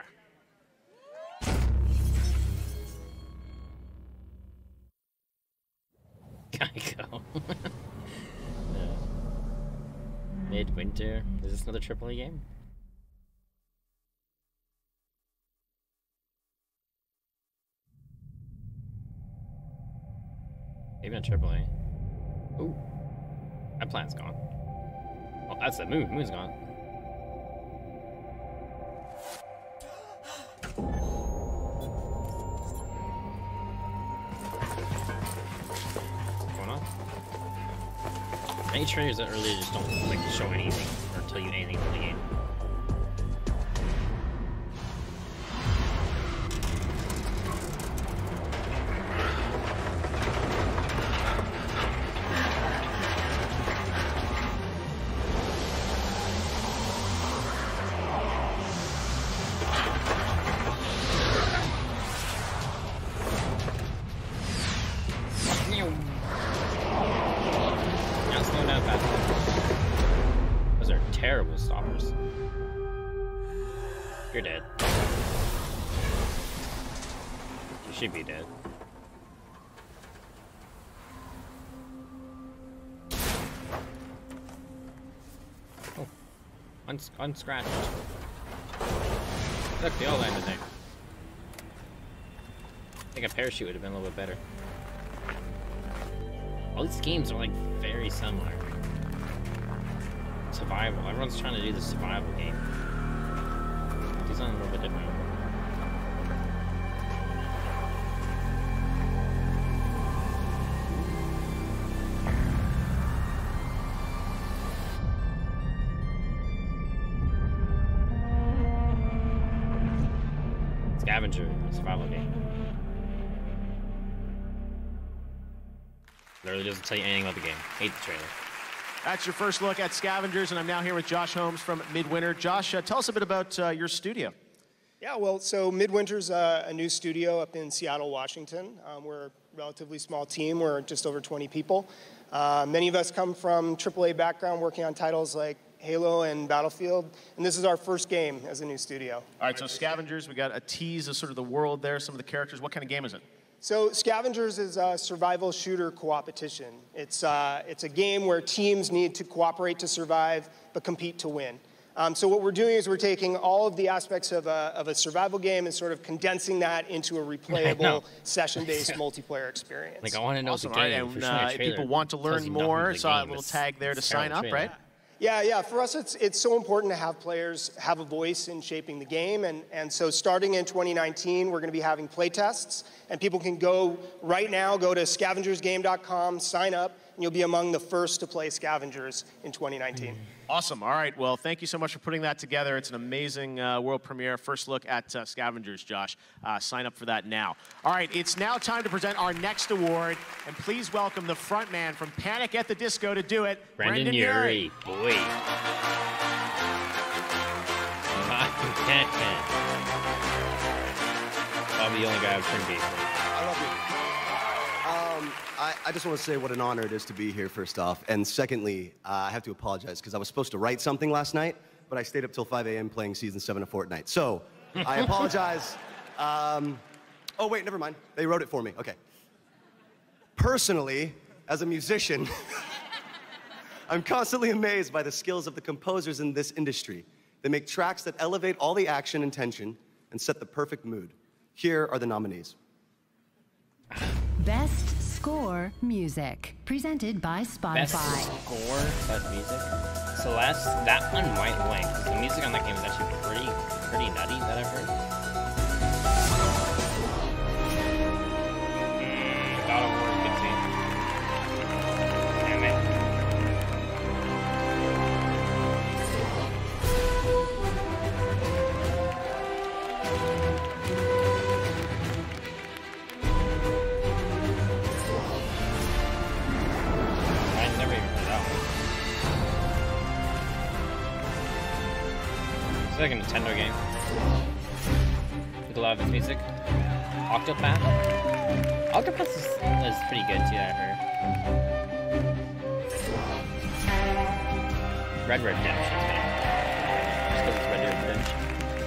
Geico. Yeah. Midwinter. Is this another triple A game? Maybe not triple A. Ooh. That planet's gone. Oh, that's the moon. Moon's gone. What's going on? Any trailers that earlier just don't like show anything or tell you anything from the game. You're dead. You should be dead. Oh. Uns unscratched. Look, they all landed there. I think a parachute would have been a little bit better. All these games are like very similar. Survival. Everyone's trying to do the survival game. Something a little bit different. Scavenger, a survival game. Literally doesn't tell you anything about the game. Hate the trailer. That's your first look at Scavengers, and I'm now here with Josh Holmes from Midwinter. Josh, uh, tell us a bit about uh, your studio. Yeah, well, so Midwinter's uh, a new studio up in Seattle, Washington. Um, we're a relatively small team. We're just over twenty people. Uh, many of us come from triple A background, working on titles like Halo and Battlefield, and this is our first game as a new studio. All right, so Scavengers, we got a tease of sort of the world there, some of the characters. What kind of game is it? So Scavengers is a survival shooter co-opetition. It's, uh, it's a game where teams need to cooperate to survive, but compete to win. Um, so what we're doing is we're taking all of the aspects of a, of a survival game and sort of condensing that into a replayable, session-based multiplayer experience. Like, I want to know Awesome. the game. All right, and, uh, if people want to learn more, saw a little tag there to sign up, right? Yeah, yeah. For us, it's it's so important to have players have a voice in shaping the game, and and so starting in twenty nineteen, we're going to be having play tests, and people can go right now, go to scavengers game dot com, sign up, and you'll be among the first to play Scavengers in twenty nineteen. Awesome. All right. Well, thank you so much for putting that together. It's an amazing uh, world premiere. First look at uh, Scavengers, Josh. Uh, sign up for that now. All right. It's now time to present our next award. And please welcome the front man from Panic at the Disco to do it, Brendan, Brendan Urie. Urie. Boy. I'll be the only guy who's turned beef. I love you. Um, I, I just want to say what an honor it is to be here, first off. And secondly, uh, I have to apologize, because I was supposed to write something last night, but I stayed up till five A M playing Season seven of Fortnite. So, I apologize. Um, oh, wait, never mind. They wrote it for me. Okay. Personally, as a musician, I'm constantly amazed by the skills of the composers in this industry. They make tracks that elevate all the action and tension and set the perfect mood. Here are the nominees. Best Score Music, presented by Spotify. Best score, best music. Celeste, that one might win, because the music on that game is actually pretty, pretty nutty that I've heard. Mm, God of War is good too. Damn it. It's like a Nintendo game. With a lot of music. Octopath? Octopath is, is pretty good too, I heard. Red Redemption is kind of just because it's Red Dead Redemption.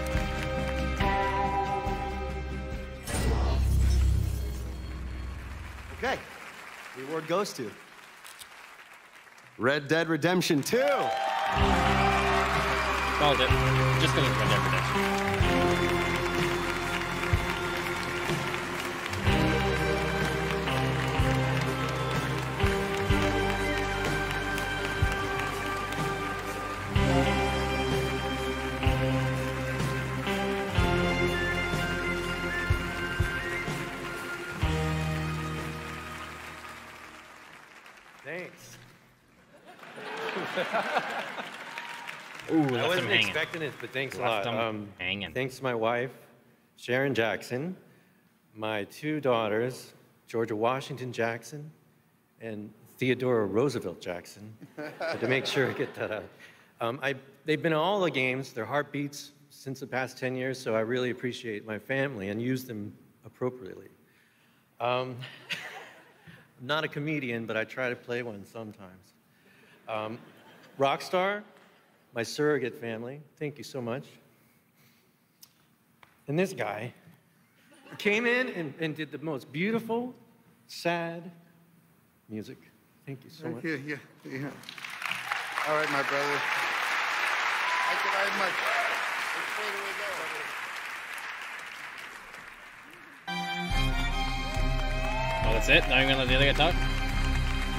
Okay. The award goes to Red Dead Redemption two. Called it. Just because it's Red Dead Redemption. Thanks. Ooh, I left wasn't him hanging. expecting it, but thanks a Left lot. him Um, hanging. thanks to my wife, Sharon Jackson, my two daughters, Georgia Washington Jackson and Theodora Roosevelt Jackson. Had to make sure I get that out. Um, I, they've been in all the games, their heartbeats since the past ten years, so I really appreciate my family and use them appropriately. Um, I'm not a comedian, but I try to play one sometimes. Um, Rockstar, my surrogate family, thank you so much. And this guy came in and, and did the most beautiful, sad music. Thank you so Thank much. you. Yeah, yeah. All right, my brother. Thank you very much. Which way do we go? Oh, that's it? Now you're gonna let the other guy talk?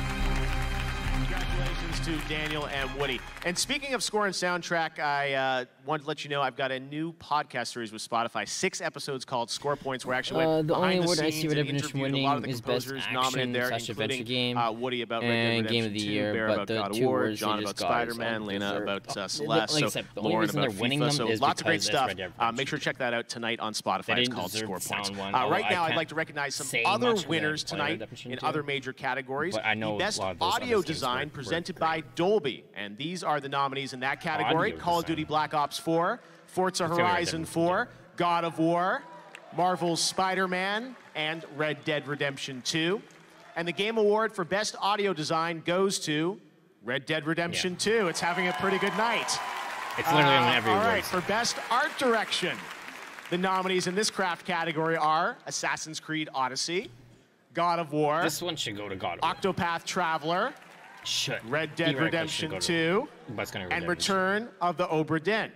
Congratulations to Daniel and Woody. And speaking of score and soundtrack, I uh, wanted to let you know I've got a new podcast series with Spotify. Six episodes called Score Points. We're actually Uh, went the only behind the award I scenes see and redemption interviewed a lot of the winning is best composers action nominated there, slash adventure including game uh, Woody about Red Dead and Redemption game of the two, year, Bear but about the God of two War, awards John they about just got is Spider-Man, Lena undeserved. about uh, Like Celeste, I so said, the only Lauren reason about they're winning FIFA. them So is lots of great because that's stuff. Red Dead Uh, make sure to check that out tonight on Spotify. They It's didn't called deserve Score the Points. sound one, Uh, although right I now, I'd can't like to recognize some say other much 'cause I winners haven't played tonight Redemption in two. other major categories. But I know the a best lot of those audio other games design were- were presented great. by Dolby, and these are the nominees in that category: Audio Call of design. Duty Black Ops four, Forza My favorite Horizon Redemption four, God of War, Marvel's Spider-Man, and Red Dead Redemption two. And the Game Award for Best Audio Design goes to Red Dead Redemption two. It's having a pretty good night. It's literally on Uh, every All award. right, for Best Art Direction, the nominees in this craft category are Assassin's Creed Odyssey, God of War, This one should go to God of War. Octopath Traveler, Should. Red Dead Theoretically Redemption should go to- two, but it's gonna go and Redemption. Return of the Obra Dinn.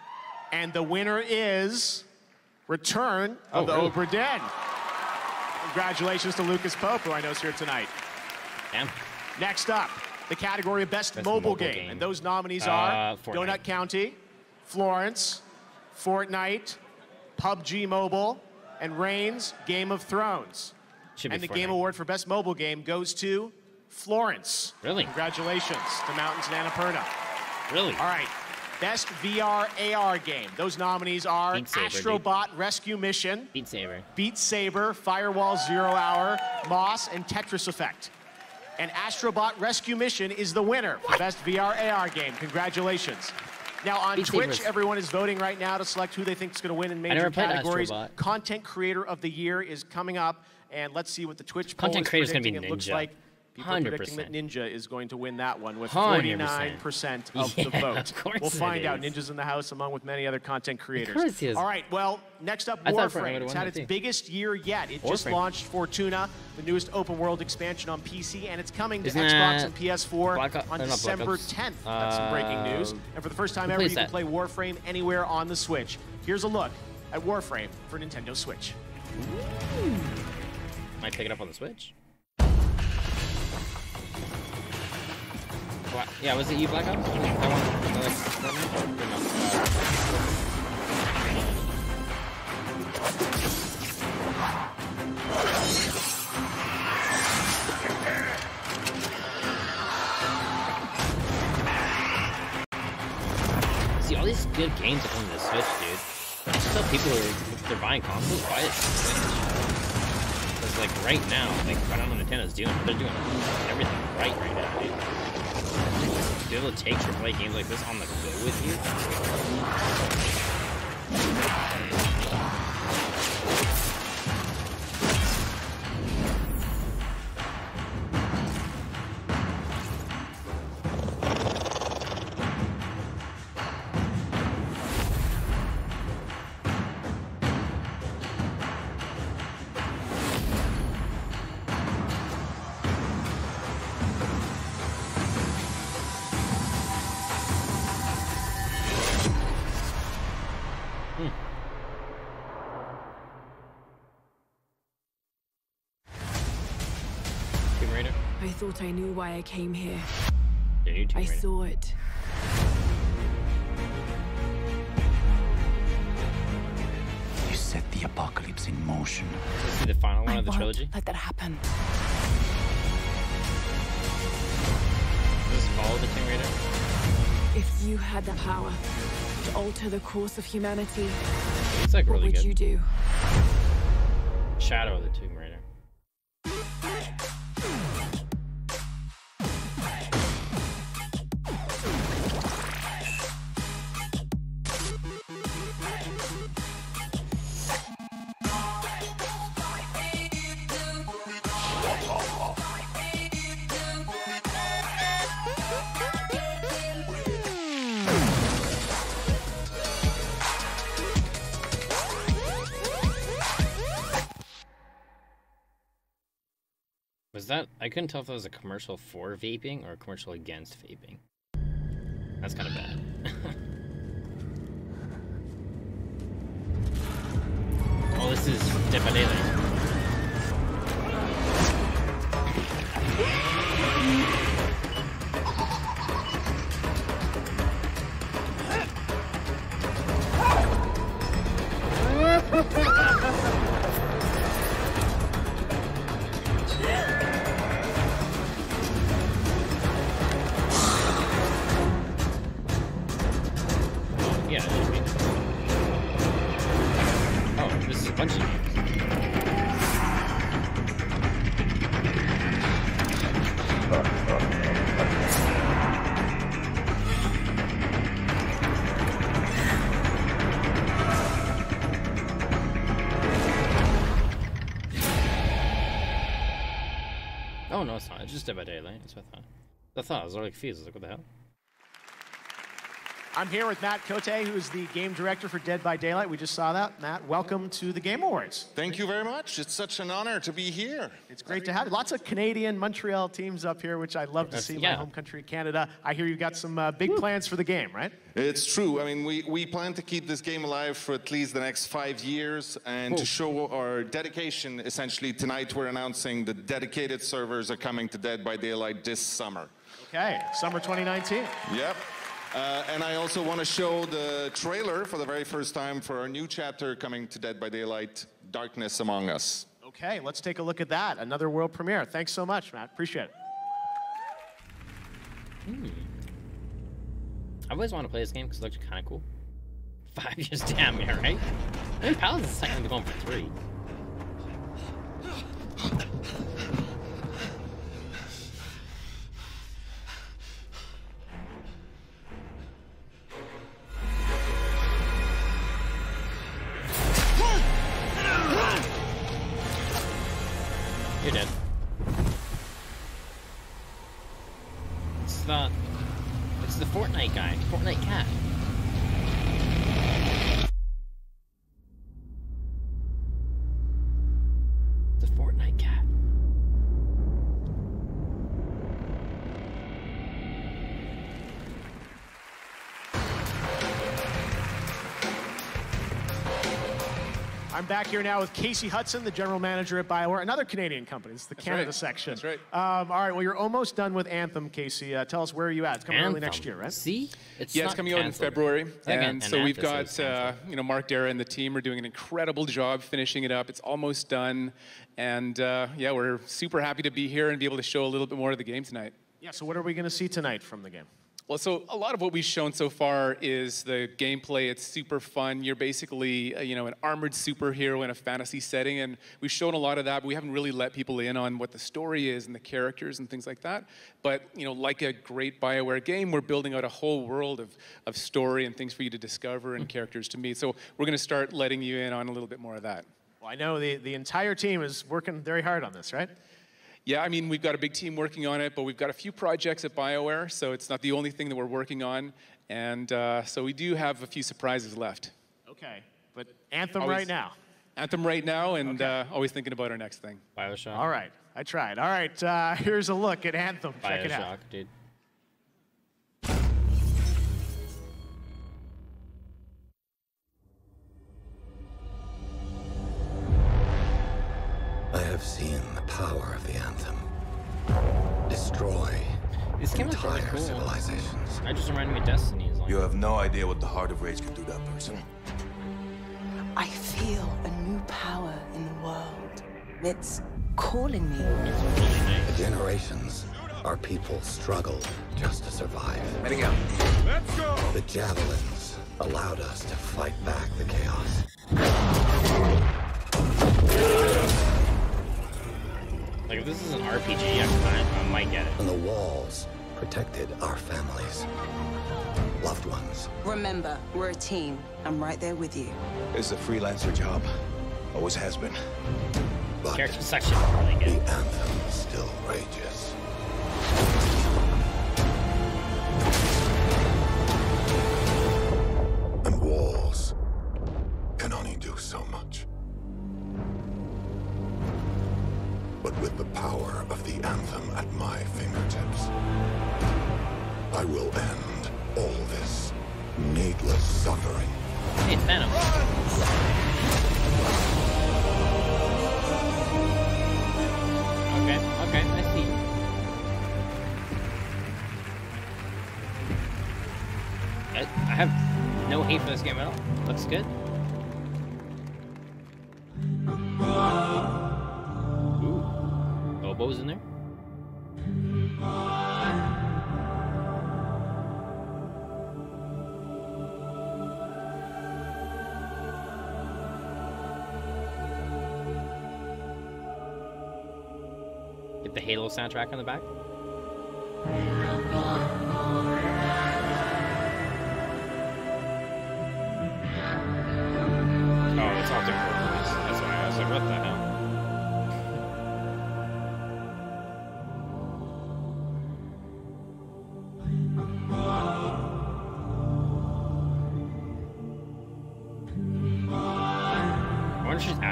And the winner is Return of Oh, the really? Obra Dinn. Congratulations to Lucas Pope, who I know is here tonight. Damn. Next up, the category of Best, Best mobile, mobile game. game. And those nominees Uh, are Fortnite. Donut County, Florence, Fortnite, P U B G Mobile, and Reigns Game of Thrones. Should be and the Fortnite. Game Award for Best Mobile Game goes to Florence. Really? Congratulations to Mountains and Annapurna. Really? All right. Best V R A R game. Those nominees are Beat Saber, dude. Astrobot Rescue Mission, Beat Saber. Beat Saber, Firewall Zero Hour, Moss, and Tetris Effect. And Astrobot Rescue Mission is the winner for Best V R A R game. Congratulations. Now on Beat Twitch, Saber's- everyone is voting right now to select who they think is going to win in major never played categories. Astrobot. Content Creator of the Year is coming up, and let's see what the Twitch poll Content is creator's gonna be predicting. It looks Ninja. like people are one hundred predicting that percent. Ninja is going to win that one with one hundred forty-nine percent of Yeah, the vote. of course We'll it find out. is. Ninja's in the house along with many other content creators. course he is. All right, well, next up, I thought Fortnite Warframe. would've It's won had that its too. biggest year yet. It just Warframe. launched Fortuna, the newest open world expansion on P C, and it's coming to Isn't Xbox that and P S four Black Ops- on uh, not Black December Ops. tenth. That's some breaking Uh, news. And for the first time who ever, you plays can that? play Warframe anywhere on the Switch. Here's a look at Warframe for Nintendo Switch. Might pick it up on the Switch. What? Yeah, was it you, Black Ops? That one? That like, Fortnite? Or no? Uh, See, all these good games are on the Switch, dude. I just tell people who are, if they're buying consoles, buy it for Switch. Because, like, right now, like, I don't know what Nintendo's doing, but they're doing everything right right now, dude. To be able to take triple A games like this on the go with you. Tomb Raider. I thought I knew why I came here. The new Tomb I Raider. saw it. You set the apocalypse in motion. This is the final one I of the won't trilogy. let that happen. Does this follow the Tomb Raider? If you had the power to alter the course of humanity, It's like what really would good. you do? Shadow of the Tomb Raider. Was that? I couldn't tell if that was a commercial for vaping or a commercial against vaping. That's kind of bad. Oh, this is Depalele. Oh, no, it's not. It's just Dead by Daylight. That's what I thought. I thought. I was like, Fuse. I was like, what the hell? I'm here with Matt Cote, who's the game director for Dead by Daylight. We just saw that. Matt, welcome to the Game Awards. Thank you very much. It's such an honor to be here. It's great to have you. Lots of Canadian, Montreal teams up here, which I love to see. yeah. My home country, Canada. I hear you've got some uh, big plans for the game, right? It's true. I mean, we, we plan to keep this game alive for at least the next five years. And Cool. to show our dedication, essentially, tonight we're announcing the dedicated servers are coming to Dead by Daylight this summer. Okay, summer twenty nineteen. Yep. Uh, and I also want to show the trailer for the very first time for our new chapter coming to Dead by Daylight, Darkness Among Us. Okay, let's take a look at that. Another world premiere. Thanks so much, Matt. Appreciate it. Hmm. I always want to play this game because it looks kind of cool. Five years, damn yeah, right? I mean, Paladin's is technically going for three. You're dead. It's the... It's the Fortnite guy. Fortnite cat. The Fortnite cat. I'm back here now with Casey Hudson, the general manager at BioWare, another Canadian company. It's the That's Canada right. section. That's right. Um, all right, well, you're almost done with Anthem, Casey. Uh, tell us where are you at? It's coming early Anthem. next year, right? See? yeah, it's coming out in February, and so we've got uh, you know Mark Dara and the team are doing an incredible job finishing it up. It's almost done, and uh, yeah, we're super happy to be here and be able to show a little bit more of the game tonight. Yeah, so what are we going to see tonight from the game? Well, so a lot of what we've shown so far is the gameplay. It's super fun. You're basically, uh, you know, an armored superhero in a fantasy setting, and we've shown a lot of that, but we haven't really let people in on what the story is and the characters and things like that. But, you know, like a great BioWare game, we're building out a whole world of, of story and things for you to discover and characters to meet. So we're going to start letting you in on a little bit more of that. Well, I know the, the entire team is working very hard on this, right? Yeah, I mean, we've got a big team working on it, but we've got a few projects at BioWare, so it's not the only thing that we're working on. And uh, so we do have a few surprises left. Okay, but Anthem Always- right now. Anthem right now, and uh, always thinking about our next thing. Bioshock. All right, I tried. All right, uh, here's a look at Anthem. Check it out. Bioshock, dude. I have seen the power of the Anthem destroy This game looks really entire cool. civilizations. I just reminded me of Destiny. Like, You have no idea what the Heart of Rage can do to that person. I feel a new power in the world. It's calling me. For generations, our people struggled just to survive. Heading out. Let's go! The javelins allowed us to fight back the chaos. like, if this is an R P G, I, might- I might get it. And the walls protected our families, loved ones. Remember, we're a team. I'm right there with you. It's a freelancer job. Always has been. But Character section is really good. the Anthem still rages. And walls can only do so much. But with the power of the Anthem at my fingertips, I will end all this needless suffering. Hey, it's Venom. Okay, okay, I see. I, I have no hate for this game at all. Looks good. Ooh. Bobo's in there? Get the Halo soundtrack on the back. Oh, it's all different movies. That's why I was like, what the hell?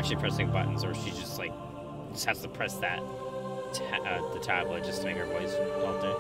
actually pressing buttons, or she just like just has to press that ta uh, the tablet just to make her voice alter.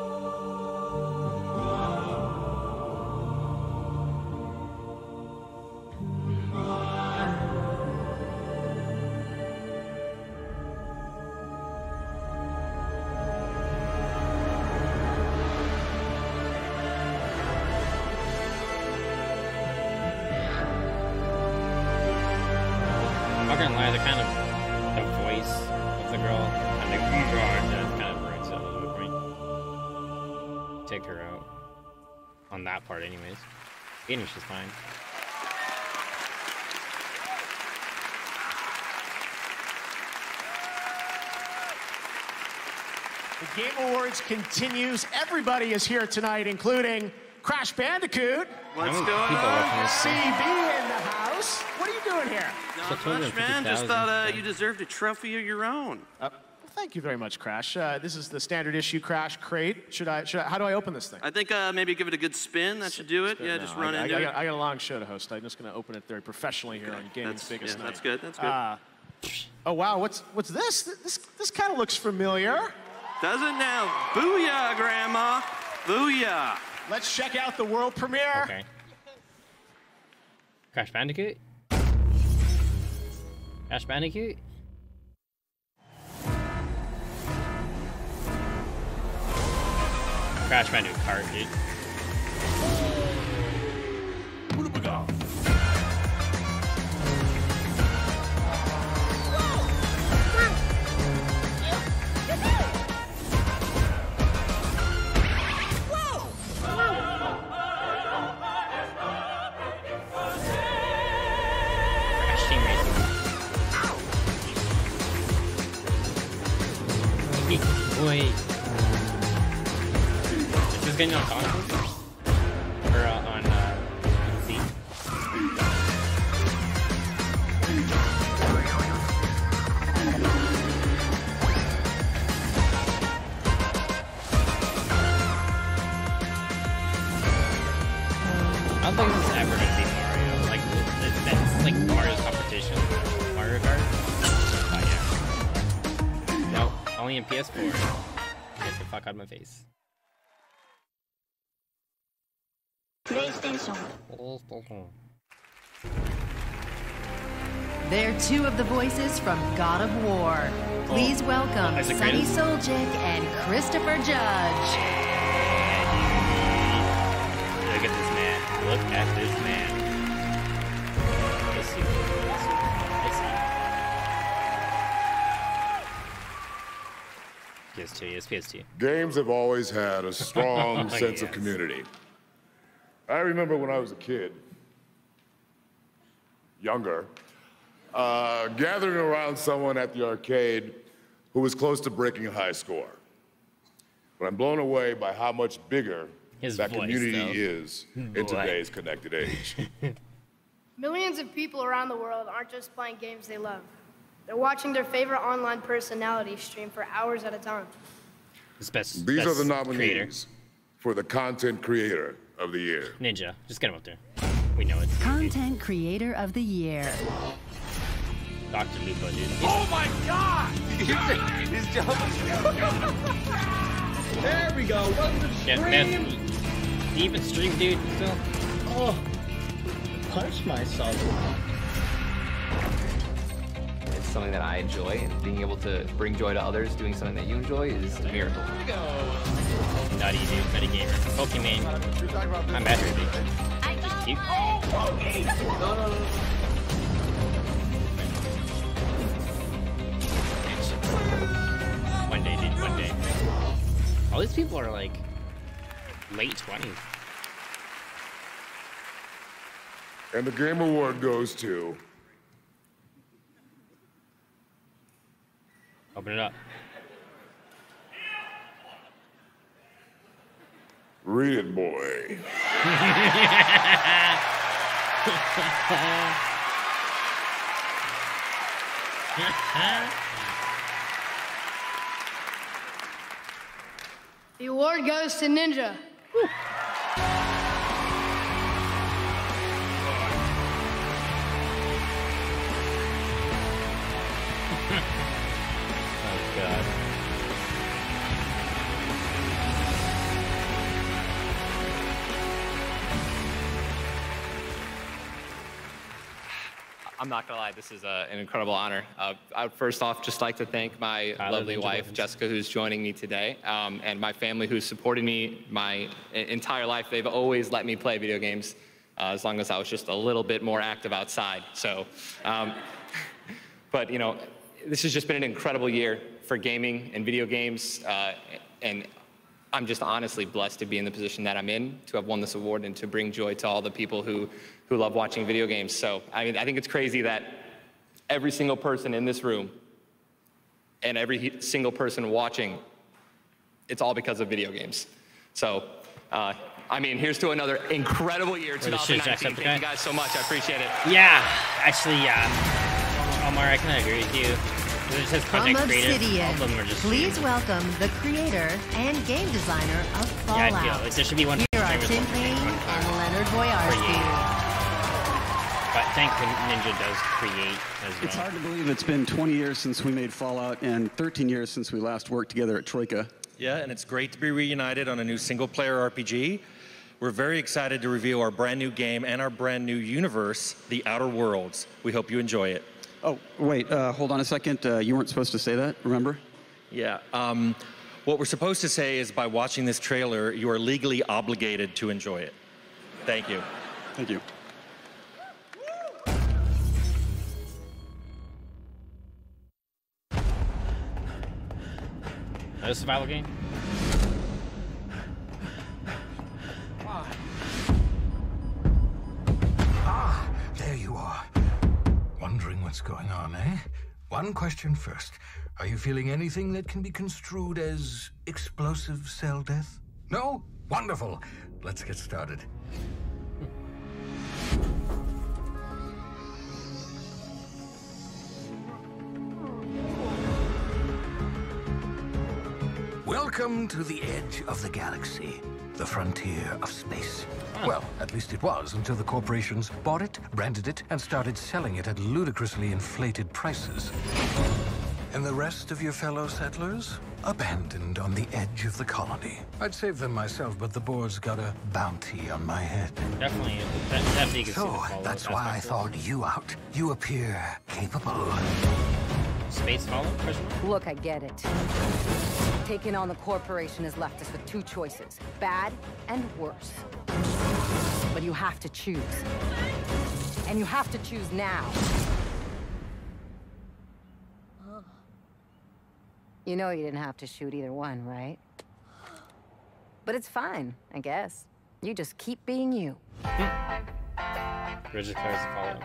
Part anyways. English is fine. The Game Awards continues. Everybody is here tonight, including Crash Bandicoot. What's going on? C B in the house. What are you doing here? Not much, man. Just thought uh, you deserved a trophy of your own. Uh, Thank you very much, Crash. Uh, this is the standard issue Crash crate. Should I, should I, how do I open this thing? I think uh, maybe give it a good spin. That should do it. Yeah, no, just run I, into I, it. I, got, I got a long show to host. I'm just going to open it very professionally here on Gaming's That's, Biggest yeah, Night. that's good, that's good. Uh, oh, wow, what's, what's this? This, this kind of looks familiar. Does it now? Booyah, Grandma. Booyah. Let's check out the world premiere. Okay. Crash Bandicoot? Crash Bandicoot? Crash Bandicoot kart, dude. Crash Team Racing. Wait. Is getting on console? Or uh, on uh, P C? I don't think this is ever going to be Mario. Like, it, that's like Mario's competition. Mario Kart? Oh, yeah. No, only in P S four. Get the fuck out of my face. PlayStation. They're two of the voices from God of War. Please oh. welcome Oh, Sunny Soljic and Christopher Judge. Look at this man. Look at this man. I see. I see. P S two, yes, P S two. Games have always had a strong sense Yes. of community. I remember when I was a kid, younger, uh, gathering around someone at the arcade who was close to breaking a high score. But I'm blown away by how much bigger His that voice, community though. is in Boy. today's connected age. Millions of people around the world aren't just playing games they love. They're watching their favorite online personality stream for hours at a time. This best, These best are the nominees creator. for the Content Creator of the Year. Ninja. Just get him up there. We know it. Content Creator of the Year. Doctor Lupo, dude. Oh my God! He's There we go. Welcome to the Yeah, stream. man. He even stream, dude. Still. Oh, punch myself. It's something that I enjoy, and being able to bring joy to others doing something that you enjoy is a miracle. Nutty, dude. Metagamer. Pokemon. I'm better, dude. Just cute. No, no, no. One day, dude. One day. All these people are like late twenties. And the Game Award goes to... Open it up. Read it, boy. The award goes to Ninja. Oh god. I'm not gonna lie, this is uh, an incredible honor. Uh, I would first off just like to thank my Tyler lovely wife, Evans. Jessica, who's joining me today, um, and my family who's supported me my entire life. They've always let me play video games uh, as long as I was just a little bit more active outside. So, um, but you know, this has just been an incredible year for gaming and video games, uh, and I'm just honestly blessed to be in the position that I'm in, to have won this award and to bring joy to all the people who, who love watching video games. So, I mean, I think it's crazy that every single person in this room and every single person watching, it's all because of video games. So, uh, I mean, here's to another incredible year, twenty nineteen. Thank you guys so much, I appreciate it. Yeah, actually, yeah. Omar, I can agree with you. It says From Obsidian, all of them are just please welcome the creator and game designer of Fallout. Yeah, I feel like there should be one. Here are Tim Payne and Leonard Boyarsky. But thank Ninja does create as well. It's hard to believe it's been twenty years since we made Fallout and thirteen years since we last worked together at Troika. Yeah, and it's great to be reunited on a new single-player R P G. We're very excited to reveal our brand new game and our brand new universe, The Outer Worlds. We hope you enjoy it. Oh, wait, uh, hold on a second. Uh, you weren't supposed to say that, remember? Yeah, um, what we're supposed to say is by watching this trailer, you are legally obligated to enjoy it. Thank you. Thank you. A survival game? Ah, there you are. Wondering what's going on, eh? One question first. Are you feeling anything that can be construed as explosive cell death? No? Wonderful. Let's get started. Welcome to the edge of the galaxy, the frontier of space. Huh. Well, at least it was until the corporations bought it, branded it, and started selling it at ludicrously inflated prices. And the rest of your fellow settlers? Abandoned on the edge of the colony. I'd save them myself, but the board's got a bounty on my head. Definitely. That, definitely can so, that's why I thought you out. You appear capable. Space follow? Look, I get it. Taking on the corporation has left us with two choices, bad and worse. But you have to choose. And you have to choose now. You know you didn't have to shoot either one, right? But it's fine, I guess. You just keep being you. Rigid cars to follow.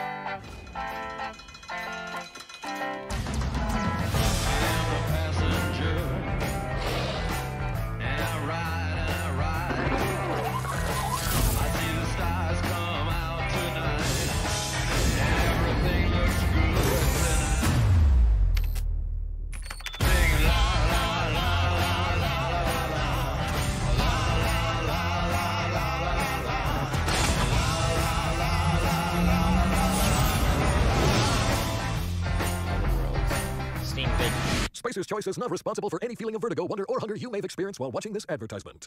Spacer's Choice is not responsible for any feeling of vertigo, wonder, or hunger you may have experienced while watching this advertisement.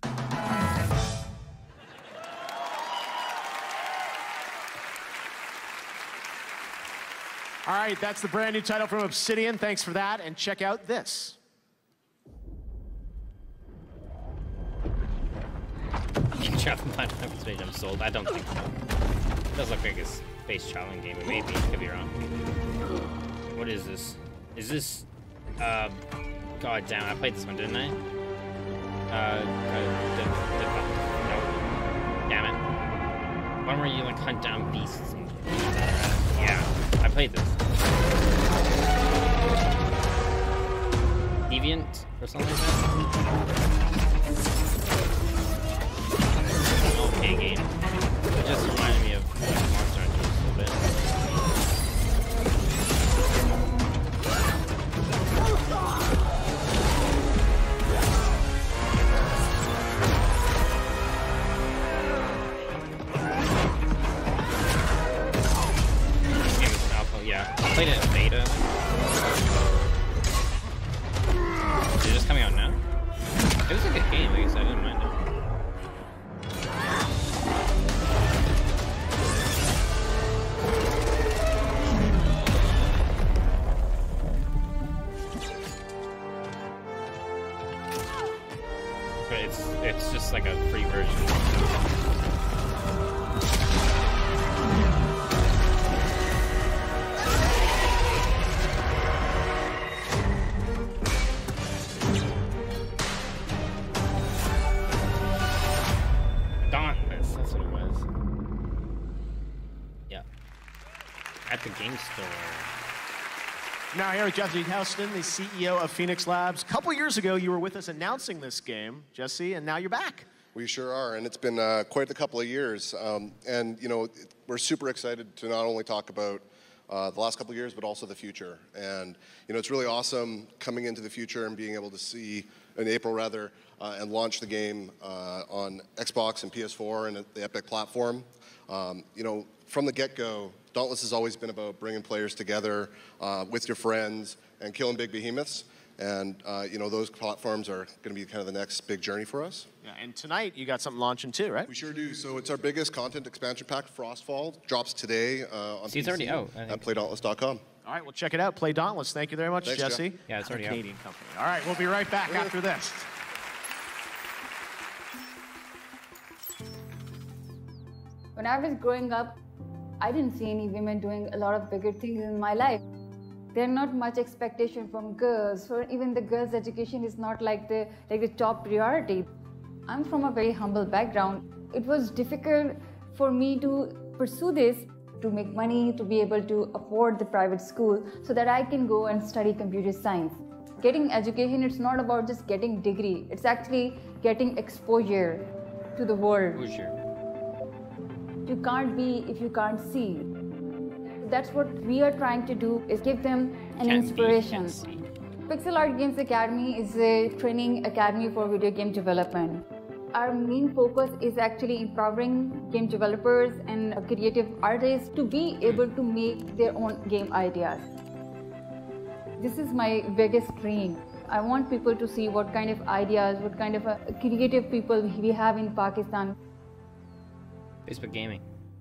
All right, that's the brand new title from Obsidian. Thanks for that, and check out this. I'm sold. I don't think so. It does look like a space challenge game, but maybe. Could be wrong. What is this? Is this... Uh, God damn, I played this one, didn't I? Uh, uh the, the, no. Damn it. One where you, like, hunt down beasts and... Yeah, I played this. Deviant, or something like that? Okay game. It just reminded me of like, Monster Hunter a little bit. This game is alpha, yeah. I played it in beta. it's it's just like a free version. Dauntless, that's what it was. Yeah. At the game store. Now here with Jesse Houston, the C E O of Phoenix Labs. A couple years ago, you were with us announcing this game, Jesse, and now you're back. We sure are, and it's been uh, quite a couple of years. Um, and, you know, we're super excited to not only talk about uh, the last couple of years, but also the future. And, you know, it's really awesome coming into the future and being able to see, in April rather, uh, and launch the game uh, on Xbox and P S four and the Epic platform. Um, you know, from the get-go, Dauntless has always been about bringing players together uh, with your friends and killing big behemoths. And, uh, you know, those platforms are going to be kind of the next big journey for us. Yeah, and tonight you got something launching too, right? We sure do. So it's our biggest content expansion pack, Frostfall, drops today uh, on See, it's already out, I at think. play dauntless dot com. All right, well, check it out. Play Dauntless. Thank you very much, Thanks, Jesse. Jeff. Yeah, it's already A out. Canadian company. All right, we'll be right back Yeah. after this. When I was growing up, I didn't see any women doing a lot of bigger things in my life. There's not much expectation from girls, or even the girls' education is not like the like the top priority. I'm from a very humble background. It was difficult for me to pursue this, to make money, to be able to afford the private school, so that I can go and study computer science. Getting education, it's not about just getting degree. It's actually getting exposure to the world. You can't be if you can't see. That's what we are trying to do, is give them an Can't be, inspiration. can't see. Pixel Art Games Academy is a training academy for video game development. Our main focus is actually empowering game developers and creative artists to be able to make their own game ideas. This is my biggest dream. I want people to see what kind of ideas, what kind of uh, creative people we have in Pakistan. Facebook Gaming.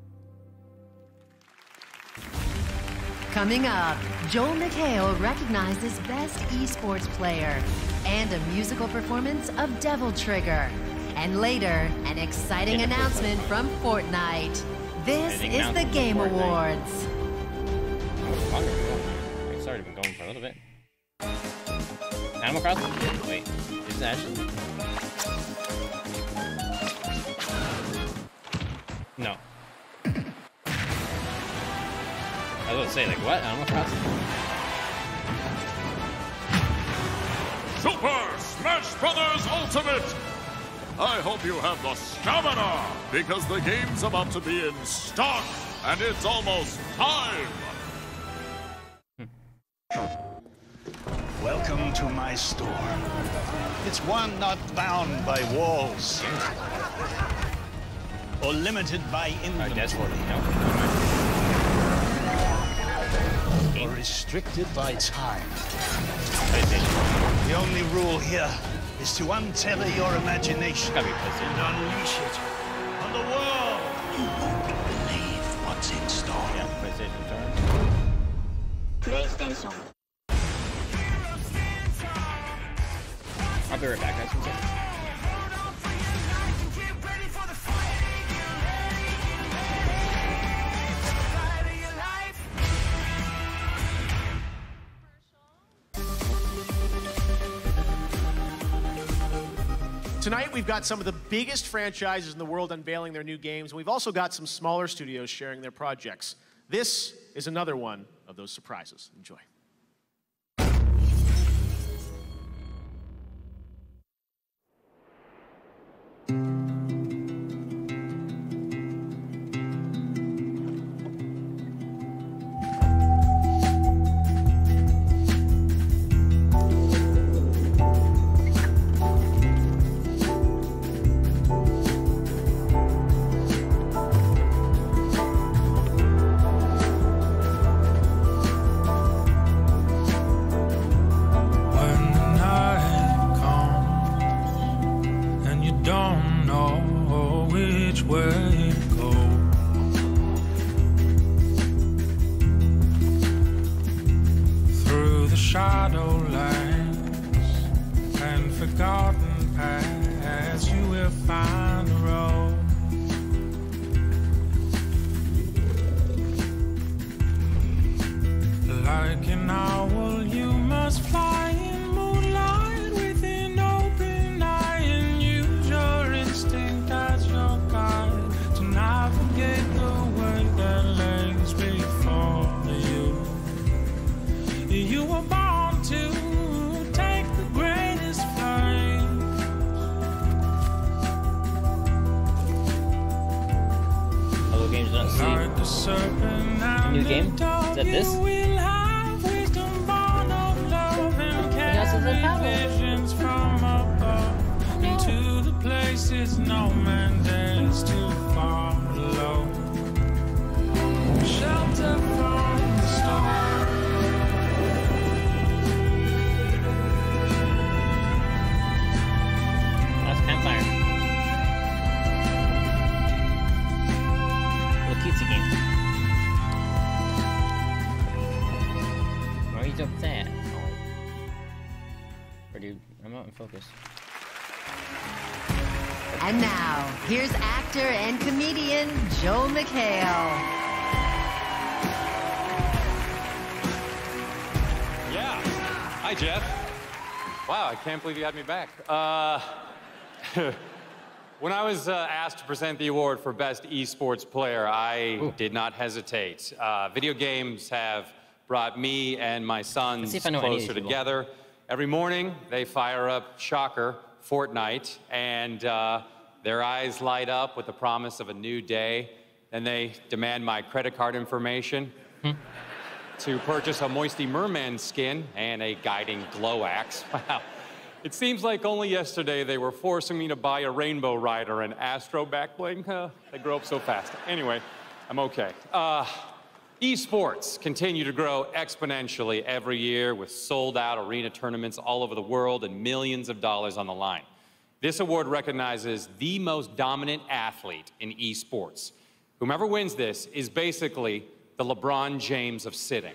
Coming up, Joel McHale recognized as Best Esports Player and a musical performance of Devil Trigger. And later, an exciting announcement from Fortnite. This Exciting is the announcement Game from Fortnite. Awards. Longer than going. It's already been going for a little bit. Animal Crossing? Wait, is it actually? No. I was going to say, like, what? Animal Crossing? Super Smash Brothers Ultimate! I hope you have the stamina, because the game's about to be in stock, and it's almost time! Welcome to my store. It's one not bound by walls or limited by inventory or restricted by time. The only rule here is to untether your imagination and unleash it on the world. You won't believe what's in store. Yeah, PlayStation turn. PlayStation. I'll be right back, guys. One second. Tonight, we've got some of the biggest franchises in the world unveiling their new games, and we've also got some smaller studios sharing their projects. This is another one of those surprises. Enjoy. that you will find a road. Like an owl, you must fly in moonlight with an open eye and use your instinct as your guide to navigate the way that lays before you. You were born to take the greatest flight. Hello Games Not Like the Sleep. serpent A new game? Is that this? Visions from above into the places no man dares to follow. Shelter from the storm. That's campfire. Little cutesy game. Why are you up there? Dude, I'm not in focus. And now, here's actor and comedian Joel McHale. Yeah. Hi, Jeff. Wow, I can't believe you had me back. Uh, when I was uh, asked to present the award for Best Esports Player, I Ooh. did not hesitate. Uh, video games have brought me and my sons closer together. Every morning, they fire up Shocker, Fortnite, and uh, their eyes light up with the promise of a new day. Then they demand my credit card information hmm. to purchase a Moisty Merman skin and a guiding glow axe. Wow. It seems like only yesterday they were forcing me to buy a Rainbow Rider and Astro backbling. Uh, they grow up so fast. Anyway, I'm okay. Uh, Esports continue to grow exponentially every year with sold-out arena tournaments all over the world and millions of dollars on the line. This award recognizes the most dominant athlete in esports. Whomever wins this is basically the LeBron James of sitting.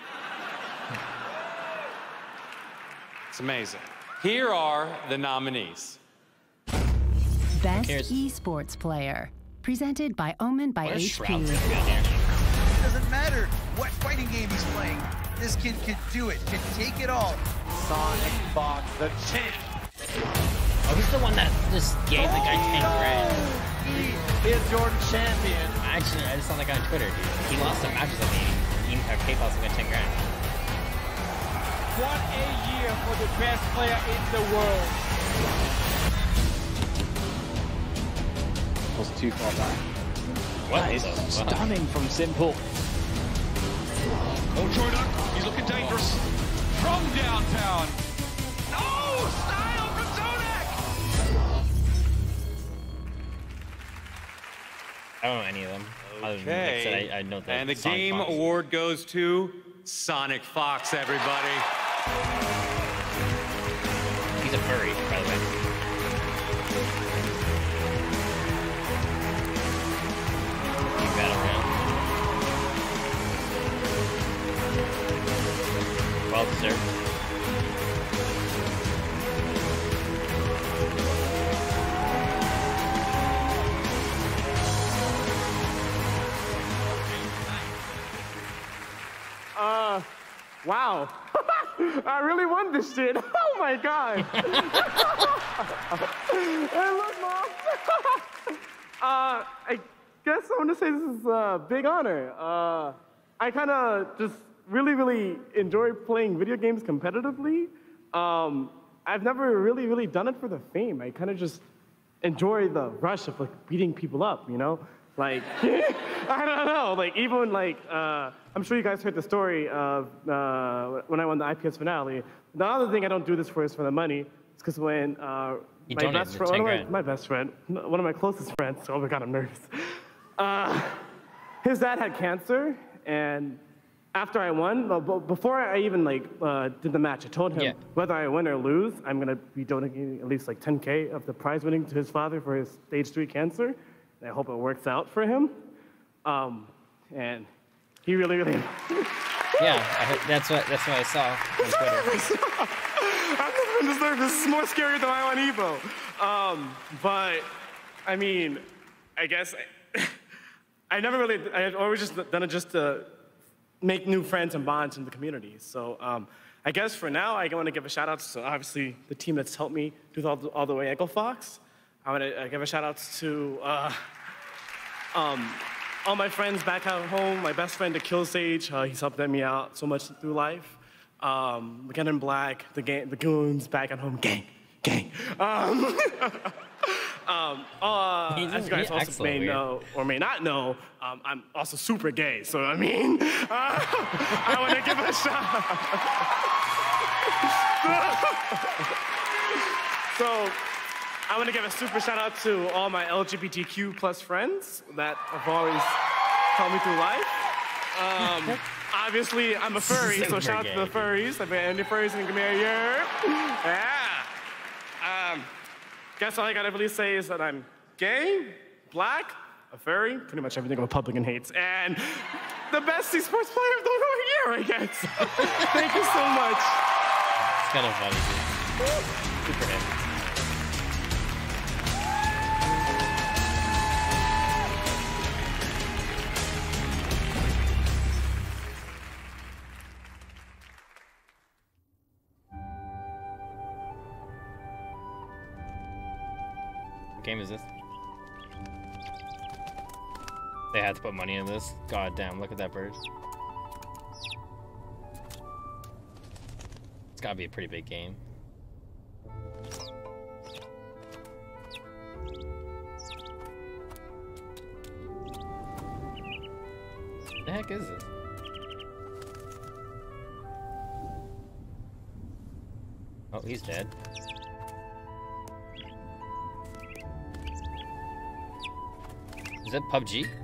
It's amazing. Here are the nominees. Best Esports Player, presented by Omen by H P. It doesn't matter what fighting game he's playing. This kid can do it, can take it all. Sonic Fox, the champ. Oh, he's the one that just gave the guy ten grand. He is Jordan champion. Actually, I just saw that guy on Twitter, dude. He lost some matches with me. He had PayPal to get ten grand. What a year for the best player in the world. Was too far back. What? That is Wow. stunning from Simple. Oh, Jordan, he's looking dangerous. From downtown. No! Style from Zodak! I don't know any of them. Other than, like I, Okay. said, I, I know the And the Sonic game Fox. award goes to Sonic Fox, everybody. He's a furry, by the way. Team Battleground. Well deserved. Uh, wow. I really won this shit. Oh my god. Hey, look, Mom. uh, I guess I want to say this is a big honor. Uh, I kind of just really, really enjoy playing video games competitively. Um, I've never really, really done it for the fame. I kind of just enjoy the rush of like beating people up, you know? Like, I don't know, like even like, uh, I'm sure you guys heard the story of uh, when I won the I P S finale. The other thing I don't do this for is for the money. It's because when uh, You my donated best the friend, ten one of grand. my, my best friend, one of my closest friends, oh my God, I'm nervous. Uh, his dad had cancer, and after I won, well, b- before I even like uh, did the match, I told him Yeah. whether I win or lose, I'm gonna be donating at least like ten K of the prize winning to his father for his stage three cancer. And I hope it works out for him. Um, and he really, really. Yeah, I heard, that's what that's what I saw on Twitter. I've never been this nervous. This is more scary than I on Evo. Um, but, I mean, I guess I, I never really, I've always just done it just to make new friends and bonds in the community. So um, I guess for now, I want to give a shout out to obviously the team that's helped me do all the, all the way Echo Fox. I want to give a shout out to uh, um, all my friends back at home, my best friend, the Kill Sage. Uh, he's helped me out so much through life. Um, McKinnon Black, the, gang, the goons back at home, gang, gang. Um, um, uh, as you guys also may know or may not know, um, I'm also super gay. So I mean, uh, I want to give a shout out. So I want to give a super shout out to all my L G B T Q plus friends that have always helped me through life. Um, obviously, I'm a furry, so shout out to the furries. I've been any furries in the community here. Yeah. Um, guess all I gotta really say is that I'm gay, black, a furry, pretty much everything a Republican hates, and the best esports player of the whole year, I guess. Thank you so much. It's kind of funny, dude. Super hit. What game is this? They had to put money in this. God damn, look at that bird. It's gotta be a pretty big game. What the heck is this? Oh, he's dead. Is that P U B G?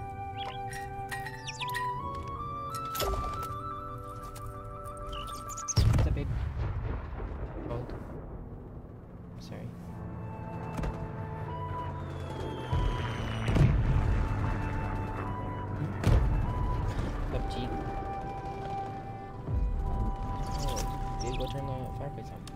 What's that, babe? Oh. Sorry. P U B G. Oh, dude, go turn the fireplace on.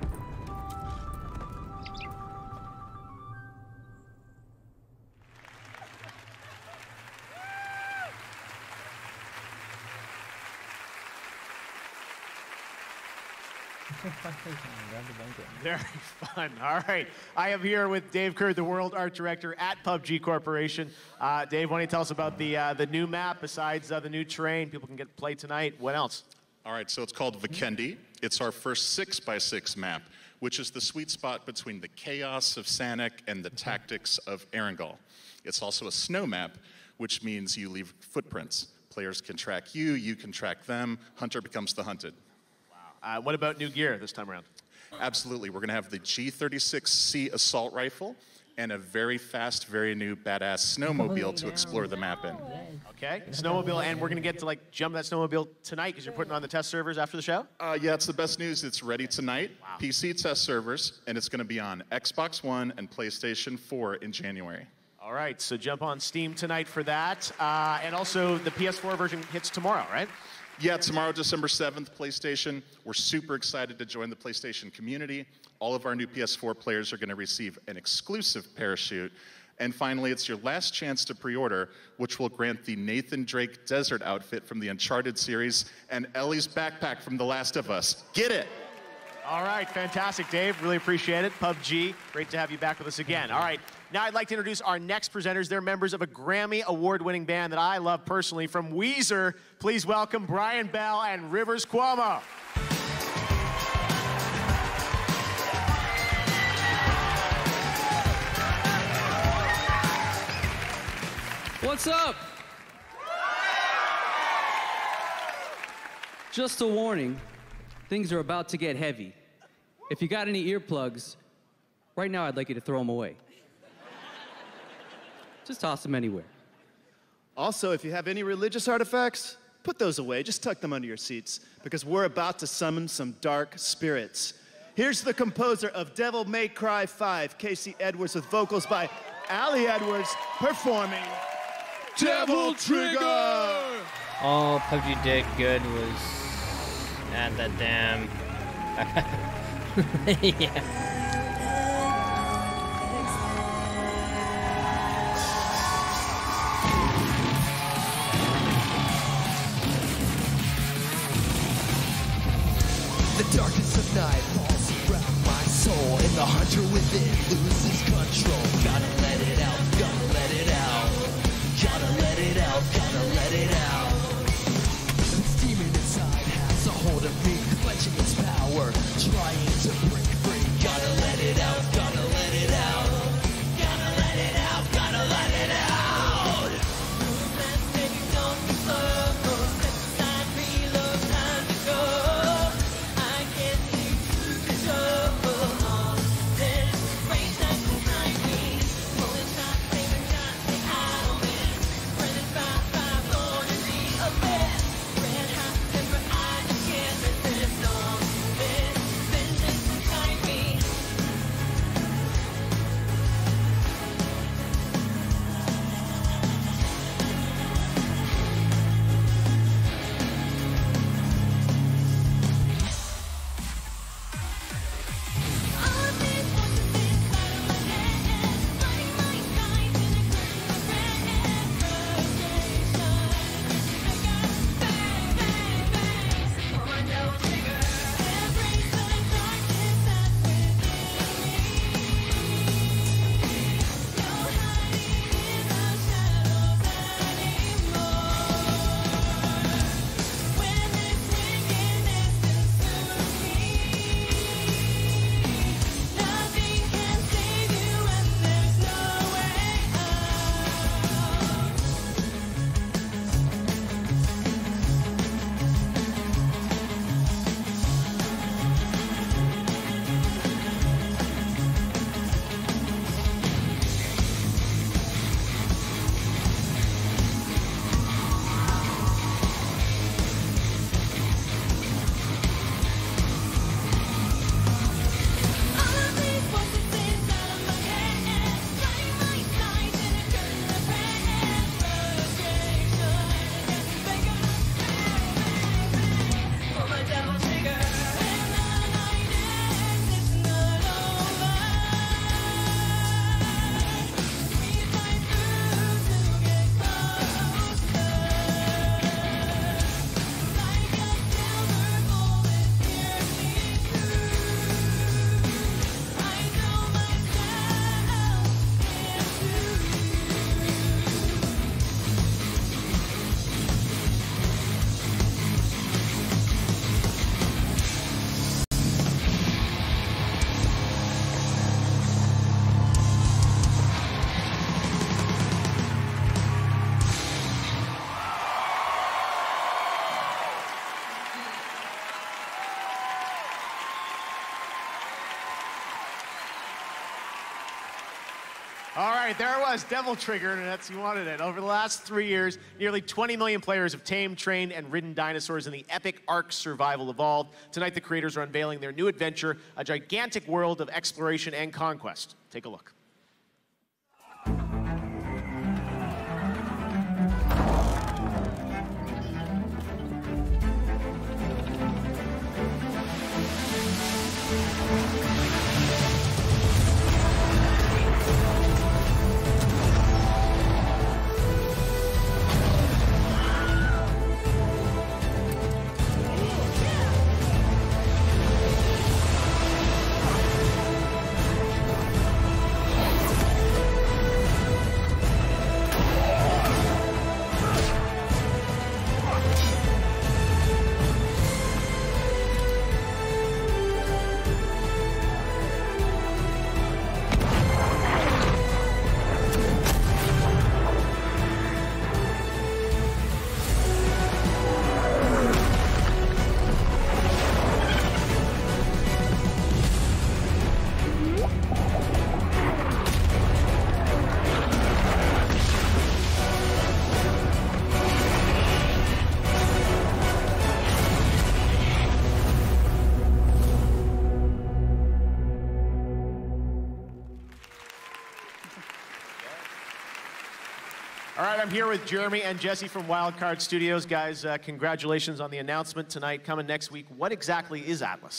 Very fun. All right. I am here with Dave Curd, the World Art Director at P U B G Corporation. Uh, Dave, why don't you tell us about the uh, the new map besides uh, the new terrain? People can get play tonight. What else? All right, so it's called Vikendi. It's our first six by six map, which is the sweet spot between the chaos of Sanic and the tactics of Erangel. It's also a snow map, which means you leave footprints. Players can track you, you can track them. Hunter becomes the hunted. Uh, what about new gear this time around? Absolutely. We're going to have the G thirty-six C assault rifle and a very fast, very new badass snowmobile to explore the map in. Okay, snowmobile, and we're going to get to like jump that snowmobile tonight because you're putting on the test servers after the show? Uh, yeah, it's the best news. It's ready tonight. Wow. P C test servers, and it's going to be on Xbox One and PlayStation four in January. All right, so jump on Steam tonight for that. Uh, and also the P S four version hits tomorrow, right? Yeah, tomorrow, December seventh, PlayStation. We're super excited to join the PlayStation community. All of our new P S four players are going to receive an exclusive parachute. And finally, it's your last chance to pre-order, which will grant the Nathan Drake desert outfit from the Uncharted series and Ellie's backpack from The Last of Us. Get it! All right, fantastic, Dave. Really appreciate it. P U B G, great to have you back with us again. All right, now I'd like to introduce our next presenters. They're members of a Grammy Award-winning band that I love personally. From Weezer, please welcome Brian Bell and Rivers Cuomo. What's up? Just a warning, things are about to get heavy. If you got any earplugs, right now I'd like you to throw them away. Just toss them anywhere. Also, if you have any religious artifacts, put those away. Just tuck them under your seats, because we're about to summon some dark spirits. Here's the composer of Devil May Cry five, Casey Edwards, with vocals by Ali Edwards, performing Devil Trigger! All P U B G did good was add that damn Yeah. The darkness of night falls around my soul, and the hunter within loses control. Gotta let it out, gotta let it out. Gotta let it out, gotta let it out. This demon inside has a hold of me, clutching its power, trying to break free. Gotta let it out, gotta let it out. Gotta let it out, gotta let it out. All right, there it was, Devil Trigger, and that's you wanted it. Over the last three years, nearly twenty million players have tamed, trained, and ridden dinosaurs in the epic Ark Survival Evolved. Tonight, the creators are unveiling their new adventure, a gigantic world of exploration and conquest. Take a look. All right, I'm here with Jeremy and Jesse from Wildcard Studios. Guys, uh, congratulations on the announcement tonight. Coming next week, what exactly is Atlas?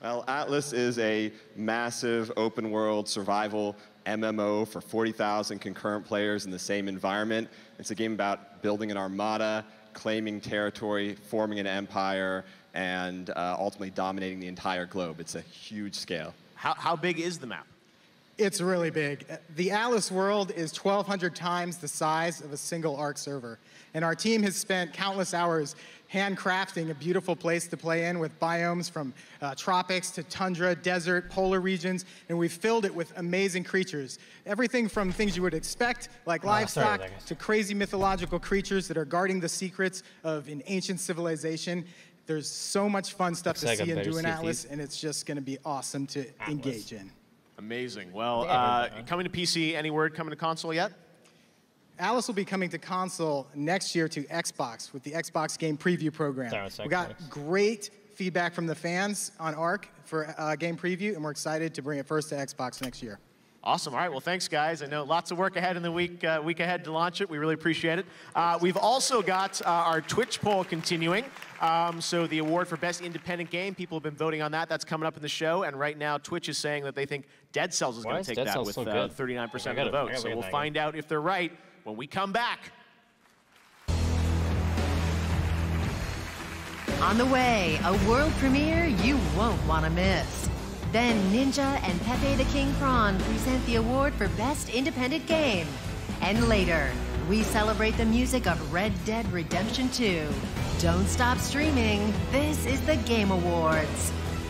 Well, Atlas is a massive open world survival M M O for forty thousand concurrent players in the same environment. It's a game about building an armada, claiming territory, forming an empire, and uh, ultimately dominating the entire globe. It's a huge scale. How, how big is the map? It's really big. The Atlas world is twelve hundred times the size of a single Ark server. And our team has spent countless hours handcrafting a beautiful place to play in with biomes from uh, tropics to tundra, desert, polar regions, and we've filled it with amazing creatures. Everything from things you would expect, like Oh, livestock, sorry, to crazy mythological creatures that are guarding the secrets of an ancient civilization. There's so much fun stuff Looks to like see a and do better in C F Atlas, and it's just going to be awesome to Atlas. engage in. Amazing. Well, Yeah, uh, coming to P C, any word coming to console yet? Atlas will be coming to console next year to Xbox with the Xbox Game Preview program. Sorry, sorry, we got thanks. great feedback from the fans on Ark for uh, Game Preview, and we're excited to bring it first to Xbox next year. Awesome. All right. Well, thanks, guys. I know lots of work ahead in the week uh, week ahead to launch it. We really appreciate it. Uh, we've also got uh, our Twitch poll continuing. Um, so the award for Best Independent Game, people have been voting on that. That's coming up in the show. And right now, Twitch is saying that they think Dead Cells is Why going is to take Dead that Cells with so uh, good? thirty-nine percent I of the gotta- I vote. gotta So look we'll at that find out if they're right when we come back. On the way, a world premiere you won't want to miss. Then Ninja and Pepe the King Prawn present the award for Best Independent Game. And later, we celebrate the music of Red Dead Redemption two. Don't stop streaming. This is the Game Awards.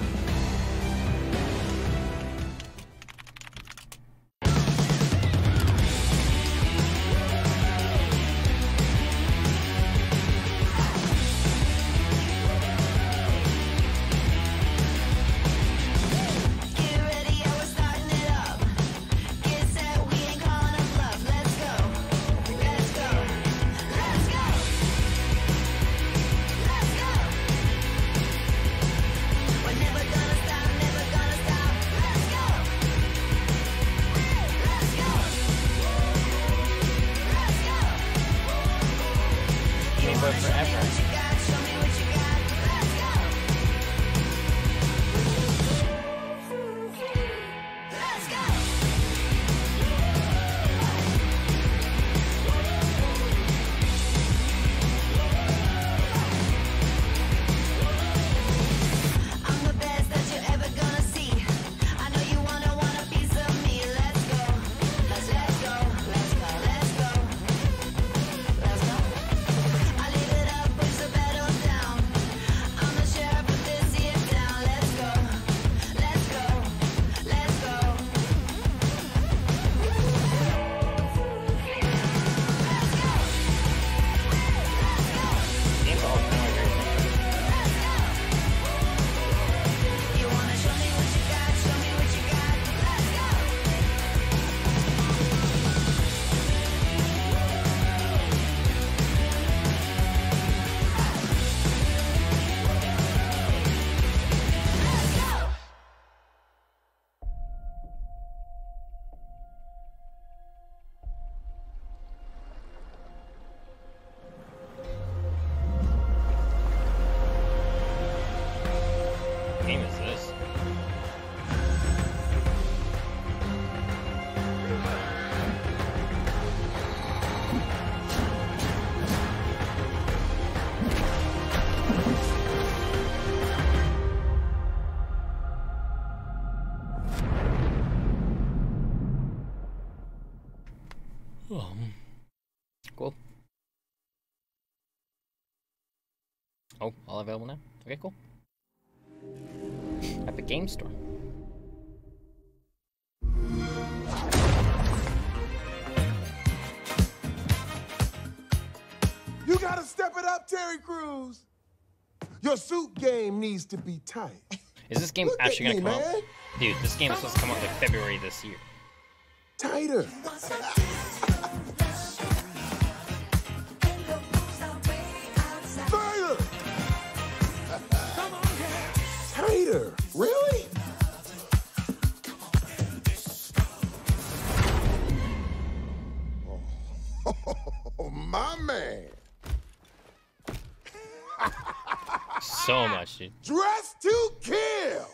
Game Boy forever. What game is this? Um, cool. Oh, all available now? Okay, cool. Epic Game Store. You gotta step it up, Terry Crews. Your suit game needs to be tight. Is this game Look at actually gonna me, come man. out? Dude, this game is supposed to come out like February this year. Tighter. Further. Tighter. Really? Oh, my man. so much, dude. Dress to kill.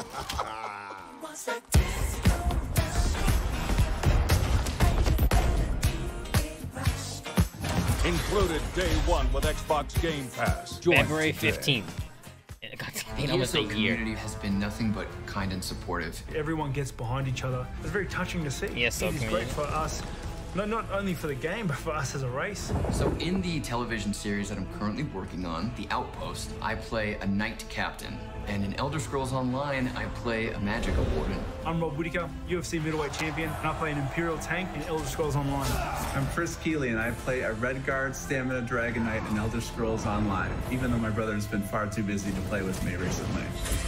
Included day one with Xbox Game Pass. Join February today. fifteenth. It got The delayed almost a E S O year. community has been nothing but kind and supportive. Everyone gets behind each other. It's very touching to see. E S O It is great community. for us, not, not only for the game, but for us as a race. So in the television series that I'm currently working on, The Outpost, I play a knight captain. And in Elder Scrolls Online, I play a magic warden. I'm Rob Whittaker, U F C middleweight champion, and I play an Imperial tank in Elder Scrolls Online. I'm Chris Keeley, and I play a Redguard Stamina Dragon Knight in Elder Scrolls Online, even though my brother's been far too busy to play with me recently.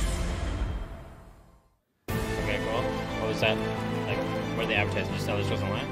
Okay, cool. What was that? Like, what are they advertising? Just Elder Scrolls Online?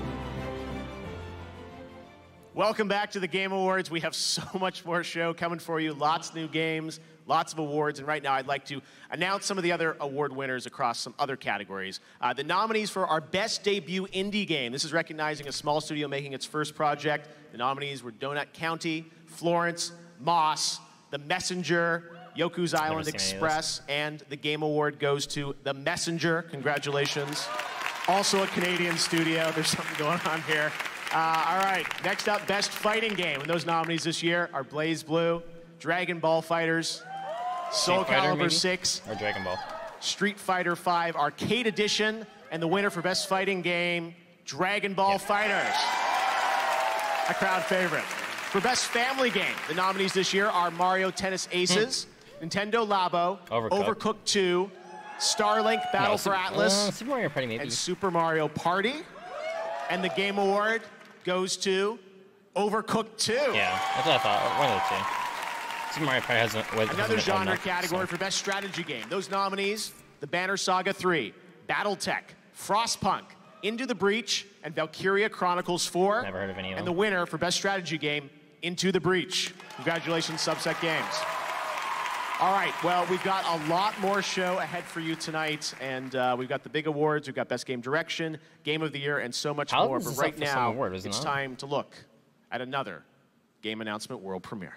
Welcome back to the Game Awards. We have so much more show coming for you. Lots of new games, lots of awards. And right now, I'd like to announce some of the other award winners across some other categories. Uh, the nominees for our Best Debut Indie Game. This is recognizing a small studio making its first project. The nominees were Donut County, Florence, Moss, The Messenger, Yoku's Island Express, and the Game Award goes to The Messenger. Congratulations. Also a Canadian studio. There's something going on here. Uh, all right, next up, Best Fighting Game. And those nominees this year are Blaze Blue, Dragon Ball Fighters, Soul Street Fighter, Calibur maybe? six, Or Dragon Ball. Street Fighter five Arcade Edition, and the winner for Best Fighting Game, Dragon Ball Fighters. A crowd favorite. For Best Family Game, the nominees this year are Mario Tennis Aces, Nintendo Labo, Overcooked. Overcooked two, Starlink Battle No, for Super- Atlas, uh, Super Mario Party maybe. and Super Mario Party. And the Game Award goes to Overcooked two. Yeah, that's what I thought. One of the two. Super Mario Party hasn't. Was, Another hasn't been genre enough, category so. for Best Strategy Game. Those nominees, The Banner Saga three, Battletech, Frostpunk, Into the Breach, and Valkyria Chronicles four. Never heard of any of And them. the winner for Best Strategy Game, Into the Breach. Congratulations, Subset Games. All right, well, we've got a lot more show ahead for you tonight, and uh, we've got the big awards, we've got Best Game Direction, Game of the Year, and so much How more. is But this right up for some now, award, isn't it's it? time to look at another game announcement world premiere.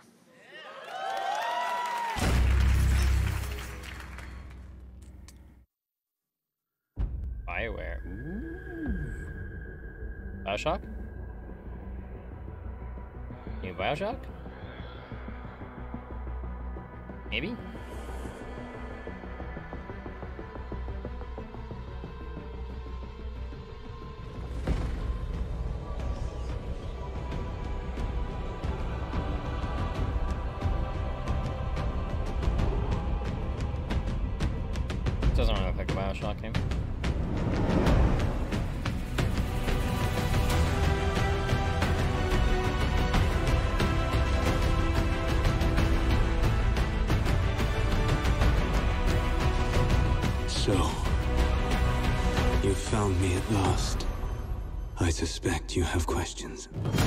BioWare. Ooh. Bioshock? New Bioshock? Maybe? Doesn't really look like a Bioshock game. So, you found me at last. I suspect you have questions.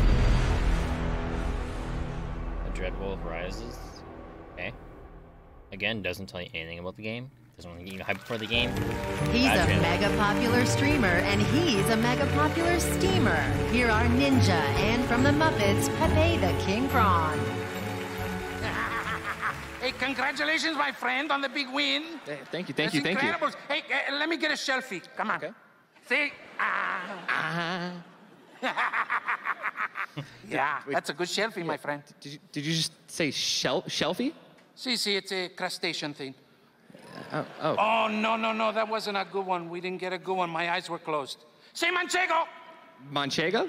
The Dreadwolf Rises. Okay. Again, doesn't tell you anything about the game. Doesn't want to get you hyped for the game. He's Bad a trailer. mega popular streamer, and he's a mega popular steamer. Here are Ninja, and from the Muppets, Pepe the King Prawn. Hey, congratulations, my friend, on the big win. Thank you, thank That's you, thank you. incredible. Hey, uh, let me get a selfie. Come on. Okay. See? Ah. yeah, Wait. that's a good selfie, my friend. Did you, did you just say shel shelfie? See, see, it's a crustacean thing. Oh, oh. Oh, no, no, no, that wasn't a good one. We didn't get a good one. My eyes were closed. Say Manchego! Manchego?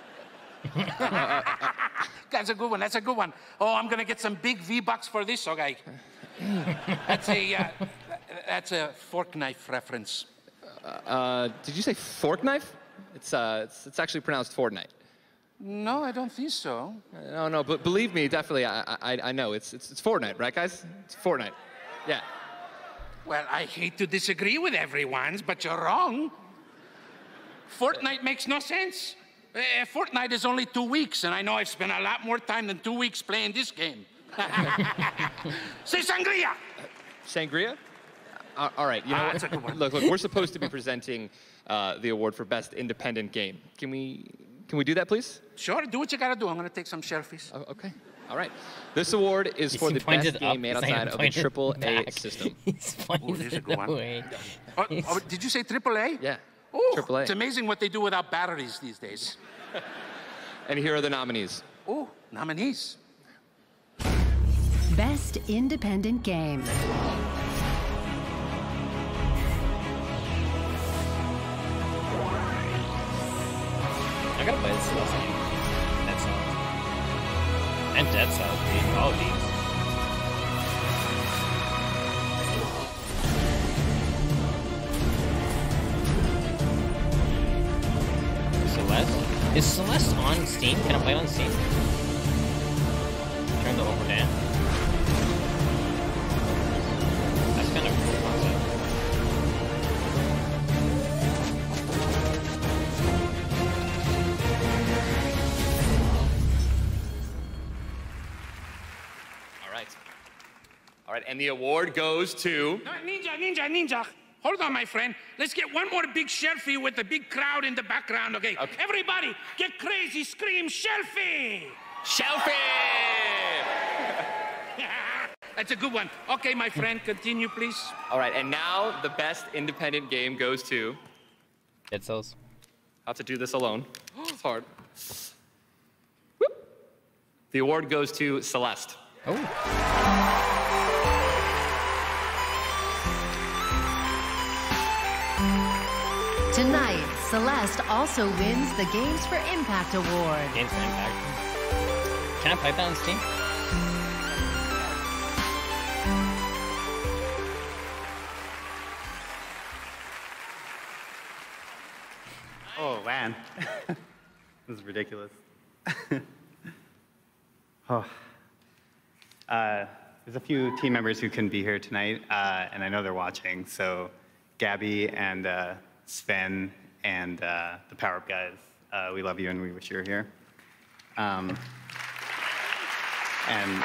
That's a good one, that's a good one. Oh, I'm gonna get some big V-Bucks for this, okay? That's a, uh, that's a fork knife reference. Uh, did you say fork knife? It's, uh, it's, it's actually pronounced Fortnite. No, I don't think so. No, no, but believe me, definitely, I, I, I know. It's, it's, it's Fortnite, right, guys? It's Fortnite. Yeah. Well, I hate to disagree with everyone, but you're wrong. Fortnite makes no sense. Uh, Fortnite is only two weeks, and I know I've spent a lot more time than two weeks playing this game. Say sangria! Sangria? Uh, all right, you know Ah, what? that's a good one. Look, look, we're supposed to be presenting uh, the award for Best Independent Game. Can we, can we do that, please? Sure, do what you gotta do. I'm gonna take some selfies. Oh, okay. All right. This award is He's for the pointed best up, game made he's not outside of a pointed triple A back. system. He's Oh, there's a pointed good one. away. Oh, oh, did you say triple A? Yeah. Oh, triple A. it's amazing what they do without batteries these days. And here are the nominees. Oh, nominees. Best Independent Game. I gotta play this last game. Dead Cells. And Dead Cells, dude. All of these. Celeste? Is Celeste on Steam? Can I play it on Steam? Turn the over down. That's kind of a cool concept. All right. All right, and the award goes to... Uh, Ninja, ninja, ninja. Hold on, my friend. Let's get one more big selfie with the big crowd in the background, okay? okay. Everybody, get crazy, scream, selfie! Selfie! That's a good one. Okay, my friend, continue, please. All right, and now the best independent game goes to... Dead Cells. How to do this alone. It's hard. Whoop. The award goes to Celeste. Oh. Tonight, Celeste also wins the Games for Impact Award. Games for Impact. Can I play that on Steam? Oh, man. This is ridiculous. oh. Uh, there's a few team members who couldn't be here tonight, uh, and I know they're watching. So Gabby and uh, Sven and uh, the Power Up guys, uh, we love you and we wish you were here. Um, and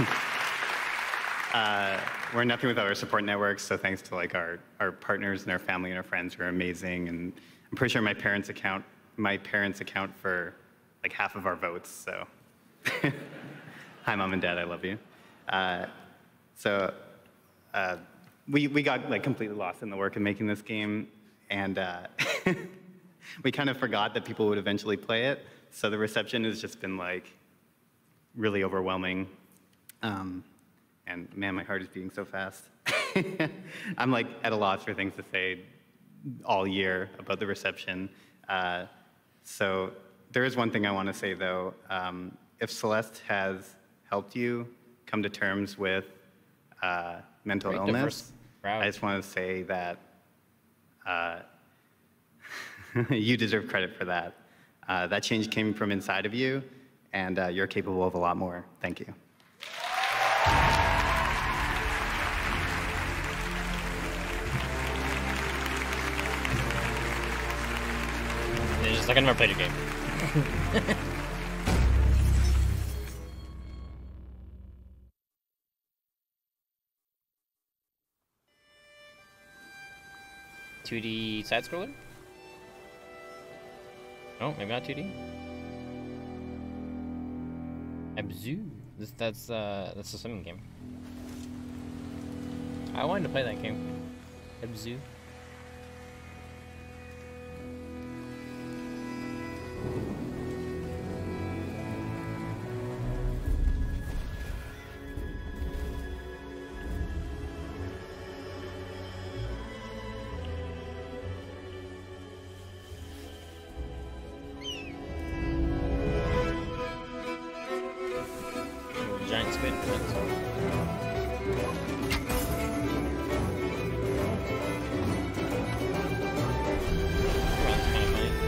uh, we're nothing without our support networks, so thanks to like our, our partners and our family and our friends who are amazing. And I'm pretty sure my parents account my parents account for like half of our votes. So, hi, mom and dad, I love you. Uh, so, uh, we we got like completely lost in the work of making this game, and uh, we kind of forgot that people would eventually play it. So the reception has just been like really overwhelming. Um, and man, my heart is beating so fast. I'm like at a loss for things to say all year about the reception. Uh, so there is one thing I want to say though. Um, if Celeste has helped you come to terms with uh, mental Great illness, I just want to say that uh, you deserve credit for that. Uh, that change came from inside of you, and uh, you're capable of a lot more. Thank you. It's just like I never played a game. two D side scroller? Oh, maybe not two D. Abzu. This that's uh that's a swimming game. I wanted to play that game. Abzu. Giant squid. That's all. That's kind of funny.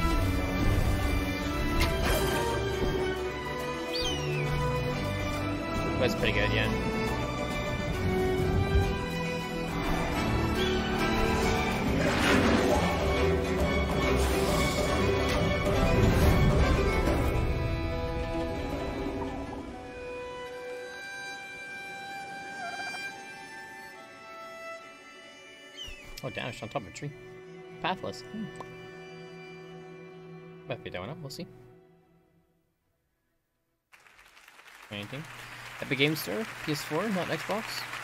That's pretty good, yeah. Oh, damaged on top of a tree. Pathless. Hmm. Might be doing up, we'll see. Anything? Epic Games Store, P S four, not Xbox.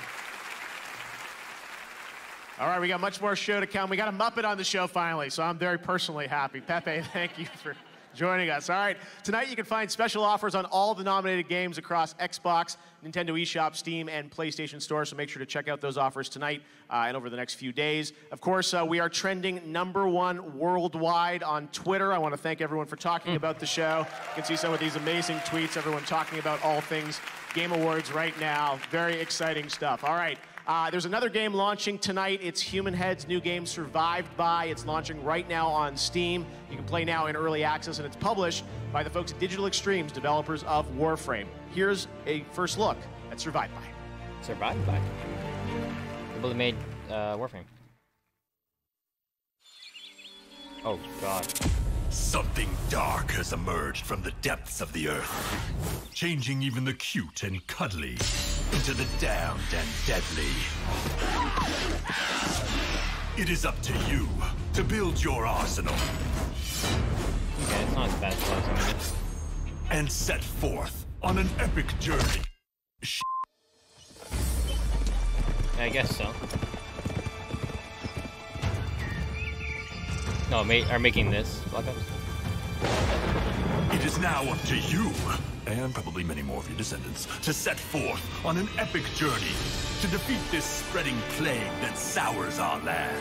All right, we got much more show to come. We got a Muppet on the show finally, so I'm very personally happy. Pepe, thank you for joining us. All right, tonight you can find special offers on all the nominated games across Xbox, Nintendo eShop, Steam, and PlayStation Store, so make sure to check out those offers tonight uh, and over the next few days. Of course, uh, we are trending number one worldwide on Twitter. I want to thank everyone for talking mm. about the show. You can see some of these amazing tweets, everyone talking about all things Game Awards right now. Very exciting stuff. All right. Uh, there's another game launching tonight. It's Human Head's new game, Survived By. It's launching right now on Steam. You can play now in early access, and it's published by the folks at Digital Extremes, developers of Warframe. Here's a first look at Survived By. Survived By. People that made uh, Warframe. Oh, God. Something dark has emerged from the depths of the earth, changing even the cute and cuddly into the damned and deadly. It is up to you to build your arsenal. Okay, it's not as bad as last time. And set forth on an epic journey. Sh I guess so. No, ma are making this. Black Ops. It is now up to you, and probably many more of your descendants, to set forth on an epic journey to defeat this spreading plague that sours our land.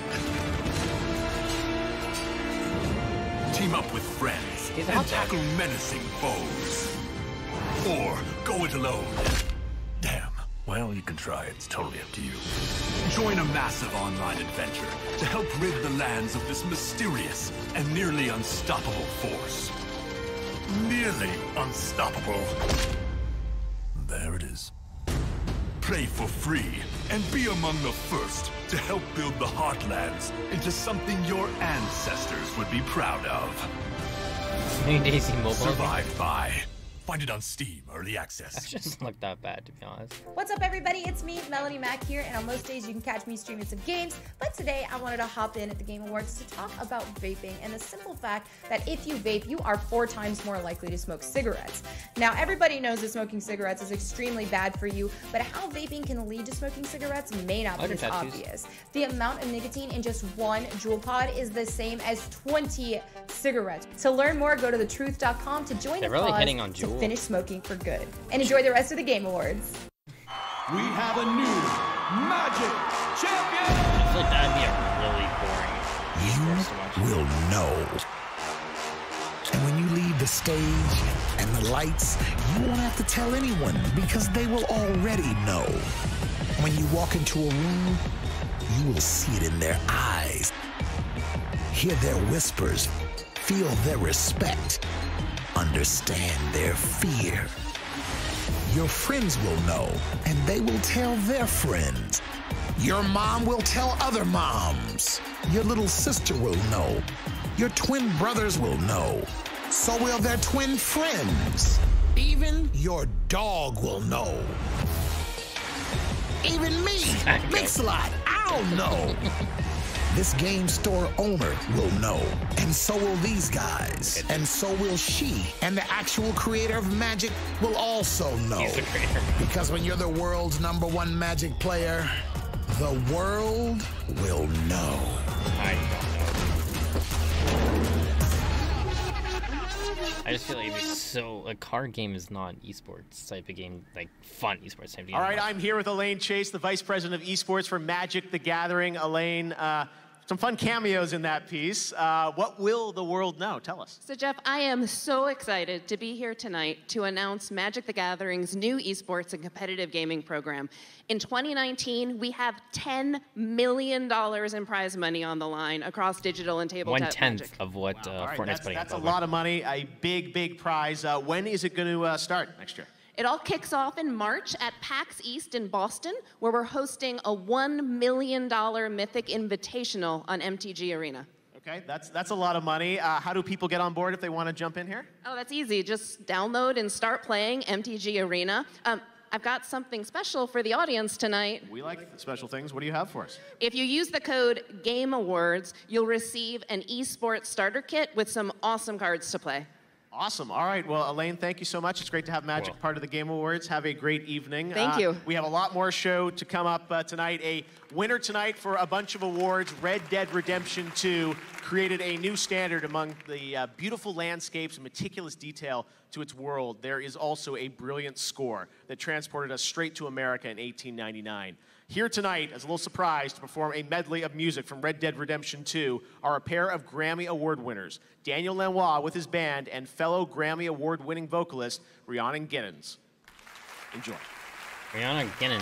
Team up with friends and tackle menacing foes. Or go it alone. Damn. Well, you can try. It's totally up to you. Join a massive online adventure to help rid the lands of this mysterious and nearly unstoppable force. Nearly unstoppable. There it is. Play for free and be among the first to help build the Heartlands into something your ancestors would be proud of. Daisy Mobile. Survived By. Find it on Steam, early access. That doesn't look that bad, to be honest. What's up, everybody? It's me, Melody Mac here, and on most days you can catch me streaming some games, but today I wanted to hop in at the Game Awards to talk about vaping and the simple fact that if you vape, you are four times more likely to smoke cigarettes. Now, everybody knows that smoking cigarettes is extremely bad for you, but how vaping can lead to smoking cigarettes may not be as obvious. The amount of nicotine in just one Juul pod is the same as twenty cigarettes. To learn more, go to the truth dot com to join They're the really cause hitting on to Juul. finish smoking for good. And enjoy the rest of the Game Awards. We have a new Magic Champion! I feel like that'd be a really boring. You will know. And when you leave the stage and the lights, you won't have to tell anyone because they will already know. When you walk into a room, you will see it in their eyes, hear their whispers, feel their respect, understand their fear. Your friends will know, and they will tell their friends. Your mom will tell other moms. Your little sister will know. Your twin brothers will know. So will their twin friends. Even your dog will know. Even me, Mix-a-Lot, I'll know. This game store owner will know, and so will these guys, and so will she, and the actual creator of Magic will also know. He's the creator. Because when you're the world's number one Magic player, the world will know. I don't know. I just feel like it's so a card game is not esports type of game, like fun esports type of game. All right, I'm here with Elaine Chase, the Vice President of Esports for Magic the Gathering. Elaine, uh, some fun cameos in that piece. Uh, what will the world know? Tell us. So, Jeff, I am so excited to be here tonight to announce Magic the Gathering's new esports and competitive gaming program. In twenty nineteen, we have ten million dollars in prize money on the line across digital and tabletop One tenth Magic. of what uh, All right, Fortnite's that's, putting that's up. a lot of money, a big, big prize. Uh, when is it going to uh, start next year? It all kicks off in March at PAX East in Boston, where we're hosting a one million dollar Mythic Invitational on M T G Arena. Okay, that's, that's a lot of money. Uh, how do people get on board if they want to jump in here? Oh, that's easy. Just download and start playing M T G Arena. Um, I've got something special for the audience tonight. We like special things. What do you have for us? If you use the code GAME AWARDS, you'll receive an esports starter kit with some awesome cards to play. Awesome. All right. Well, Elaine, thank you so much. It's great to have Magic Cool. part of the Game Awards. Have a great evening. Thank Uh, you. We have a lot more show to come up uh, tonight. A winner tonight for a bunch of awards. Red Dead Redemption two created a new standard among the uh, beautiful landscapes and meticulous detail to its world. There is also a brilliant score that transported us straight to America in eighteen ninety-nine. Here tonight, as a little surprise, to perform a medley of music from Red Dead Redemption two are a pair of Grammy Award winners, Daniel Lanois with his band and fellow Grammy Award-winning vocalist Rhiannon Giddens. Enjoy. Rhiannon Giddens.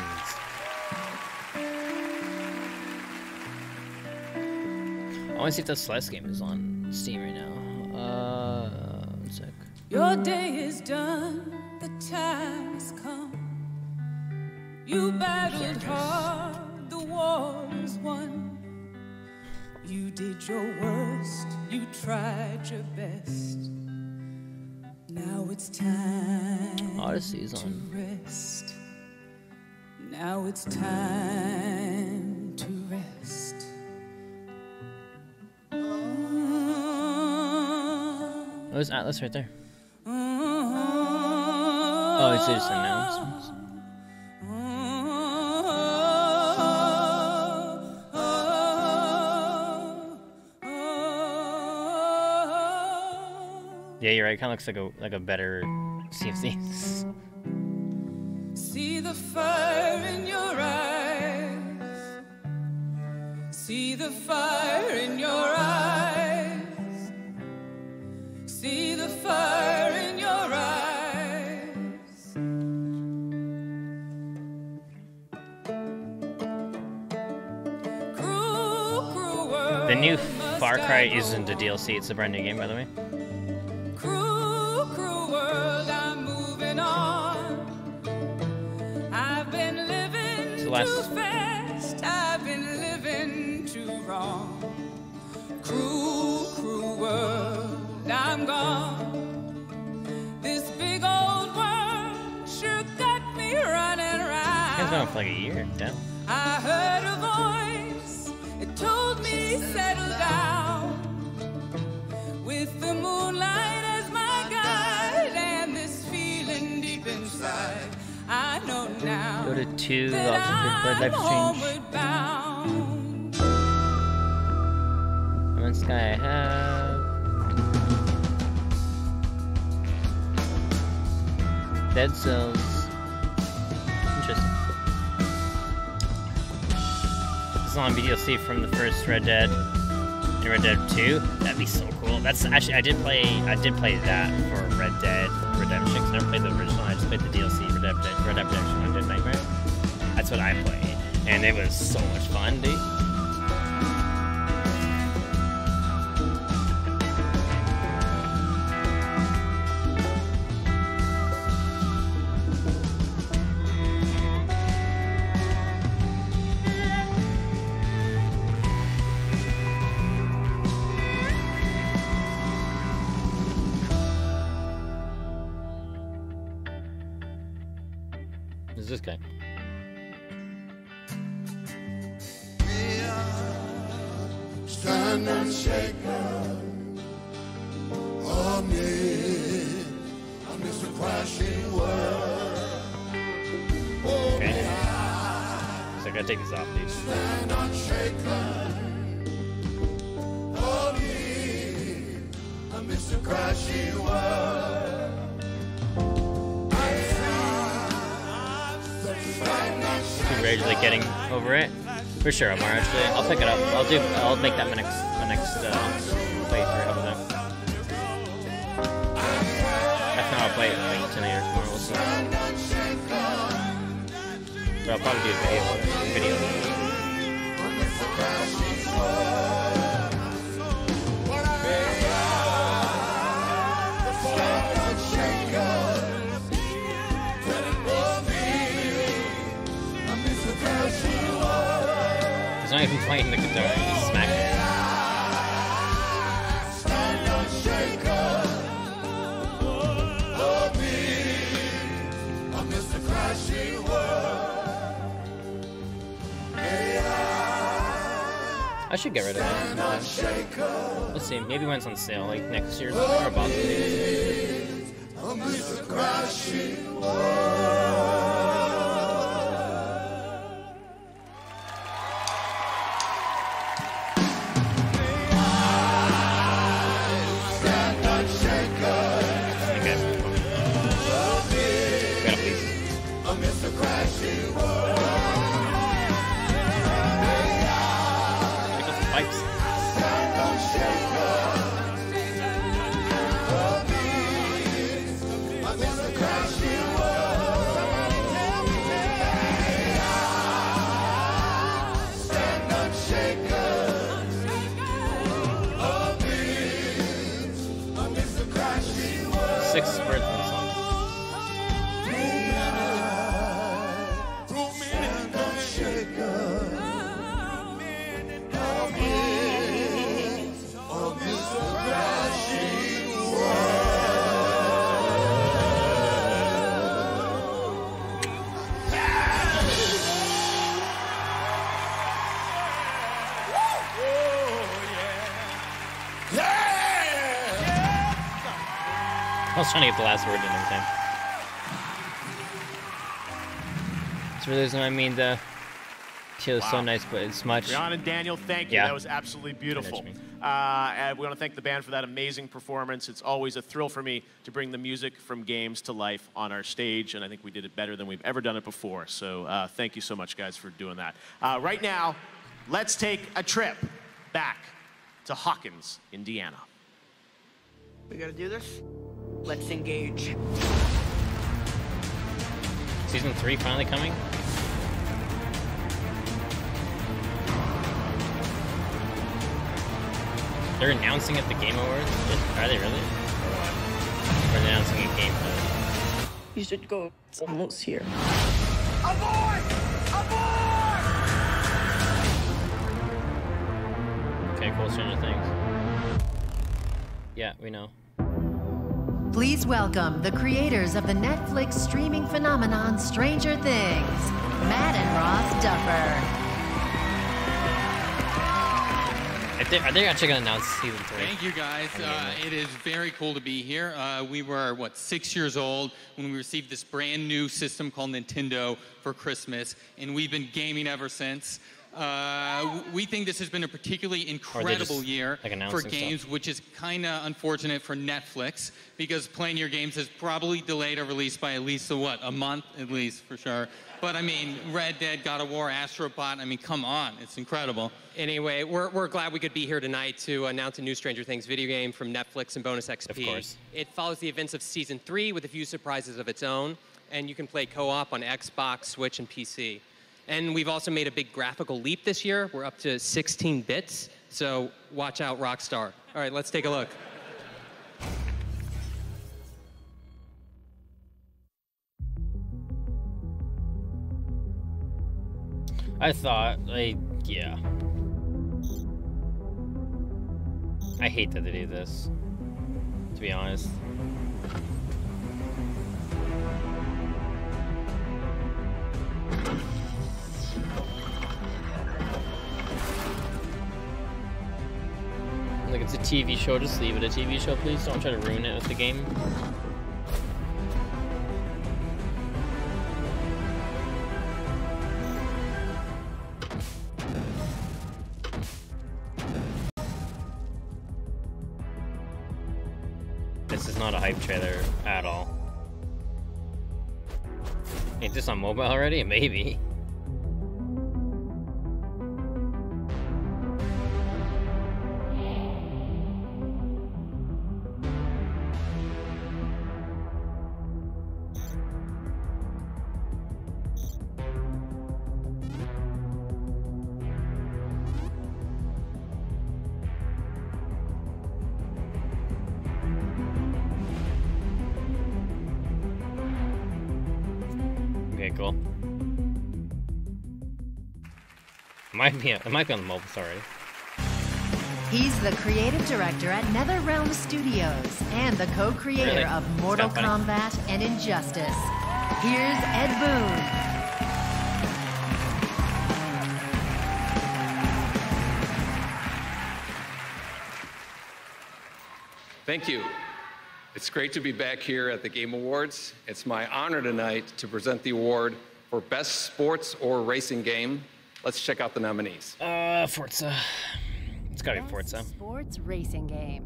I want to see if the Celeste game is on Steam right now. Uh, one sec. Your day is done, the time has come. You battled hard, the war is won. You did your worst, you tried your best. Now it's time Odyssey's to on. rest. Now it's time to rest. Oh, there's Atlas right there. Oh, it's just announcements. Yeah, you're right. Kind of looks like a like a better Sea of Thieves. See the fire in your eyes. See the fire in your eyes. See the fire in your eyes. Cruel, cruel world. The new Far Cry isn't a D L C. It's a brand new game, by the way. Cruel, cruel world, I'm moving on. I've been living the last- too fast. I've been living too wrong. Cruel, cruel world, I'm gone. This big old world sure got me running It's around. been on for like a year. Damn. I heard a voice, it told me settle down. With the moonlight as my guide and this feeling deep inside, I know now Go to two. that Also, Red I'm Life Change. homeward bound. No Man's Sky I have. Dead Cells. Interesting. This is on D L C from the first Red Dead and Red Dead two. That'd be so cool. That's actually I did play I did play that for Red Dead Redemption. 'Cause I never played the original. I just played the D L C Red Dead, Red Dead Redemption Red Dead Nightmare. That's what I played, and it was so much fun, dude. Who's this guy? Stand unshaken amid amidst the crashing world. Okay. So I gotta take this off, dude. Stand unshaken amid amidst the crashing world. Congratulating getting over it. For sure, Omar. Actually, I'll pick it up. I'll do. I'll make that my next my next uh, playthrough. How about that? If not, I'll play it like tonight or tomorrow. We'll see. But I'll probably do a video. Video. He's not even playing the guitar. He's just smacking it. I should get rid of it. Let's see, maybe when it's on sale, like next year or about to be. Mister Crashing World. Stand unshaken. A Mister Crashing World. Pipes. Stand unshaken. A Mister Crashing World. Stand unshaken. A Mister Crashing World. Six words in the song. Stand unshaken. I was trying to get the last word in every time. It's really isn't what I mean. The show is so nice, but it's much. Brian and Daniel, thank you. Yeah. That was absolutely beautiful. Uh, and we want to thank the band for that amazing performance. It's always a thrill for me to bring the music from games to life on our stage, and I think we did it better than we've ever done it before. So uh, thank you so much, guys, for doing that. Uh, right now, let's take a trip back to Hawkins, Indiana. We gotta do this? Let's engage. Season three finally coming? They're announcing at the Game Awards? Are they really? Or they're announcing a game for You should go. It's almost here. Okay, cool, Stranger Things. Yeah, we know. Please welcome the creators of the Netflix streaming phenomenon Stranger Things, Matt and Ross Duffer. Are they, are they actually going to announce season three? Thank you, guys. Uh, it is very cool to be here. Uh, we were, what, six years old when we received this brand new system called Nintendo for Christmas, and we've been gaming ever since. Uh, we think this has been a particularly incredible just, year like, for stuff. games, which is kind of unfortunate for Netflix, because playing your games has probably delayed a release by at least, a, what, a month at least, for sure. But, I mean, Red Dead, God of War, Astro Bot, I mean, come on, it's incredible. Anyway, we're, we're glad we could be here tonight to announce a new Stranger Things video game from Netflix and Bonus X P. Of course. It follows the events of Season three with a few surprises of its own, and you can play co-op on Xbox, Switch, and P C. And we've also made a big graphical leap this year. We're up to sixteen bits, so watch out, Rockstar. All right, let's take a look. I thought, like, yeah. I hate that they do this, to be honest. Like, it's a T V show, just leave it a T V show, please. Don't try to ruin it with the game. This is not a hype trailer at all. Ain't this on mobile already? Maybe. Okay, cool. It might be, it might be on the mobile, sorry. He's the creative director at NetherRealm Studios and the co-creator Really? of Mortal Is that funny? Kombat and Injustice. Here's Ed Boon. Thank you. It's great to be back here at the Game Awards. It's my honor tonight to present the award for Best Sports or Racing Game. Let's check out the nominees. Uh, Forza. It's gotta be Forza. Sports racing game.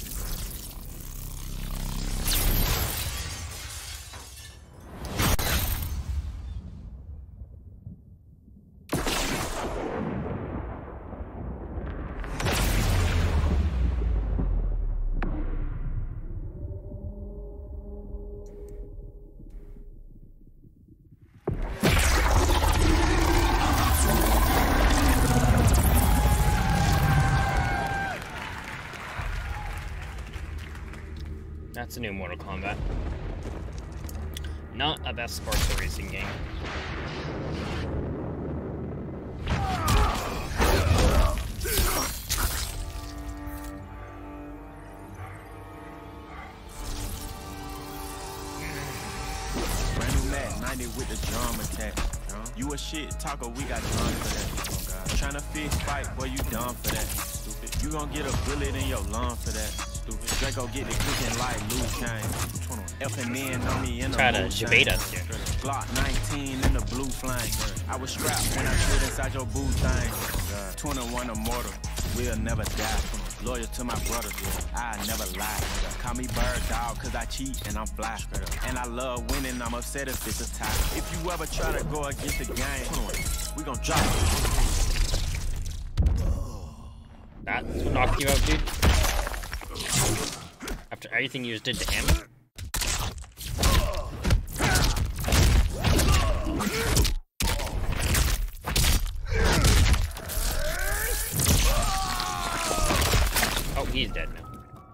That's a new Mortal Kombat. Not a best sports or racing game. Brand new Mac ninety with the drum attack. You a shit talker, we got done for that. Oh Tryna fix fight, boy, you done for that. Stupid. You gon' get a bullet in your lung for that. Stupid. Draco get the cooking like Luke Kane. F and N on me in the Try to debate us here. Glock nineteen in the blue flame. I was strapped when I slid inside your boot thing. twenty-one immortal, we'll never die. Loyal to my brothers, I never lie. Call me bird dog, cause I cheat and I'm fly. And I love winning, I'm upset if it's a tie. If you ever try to go against the game, we gon' drop it. That's what knocked you out, dude? After everything you just did to him? Oh, he's dead now.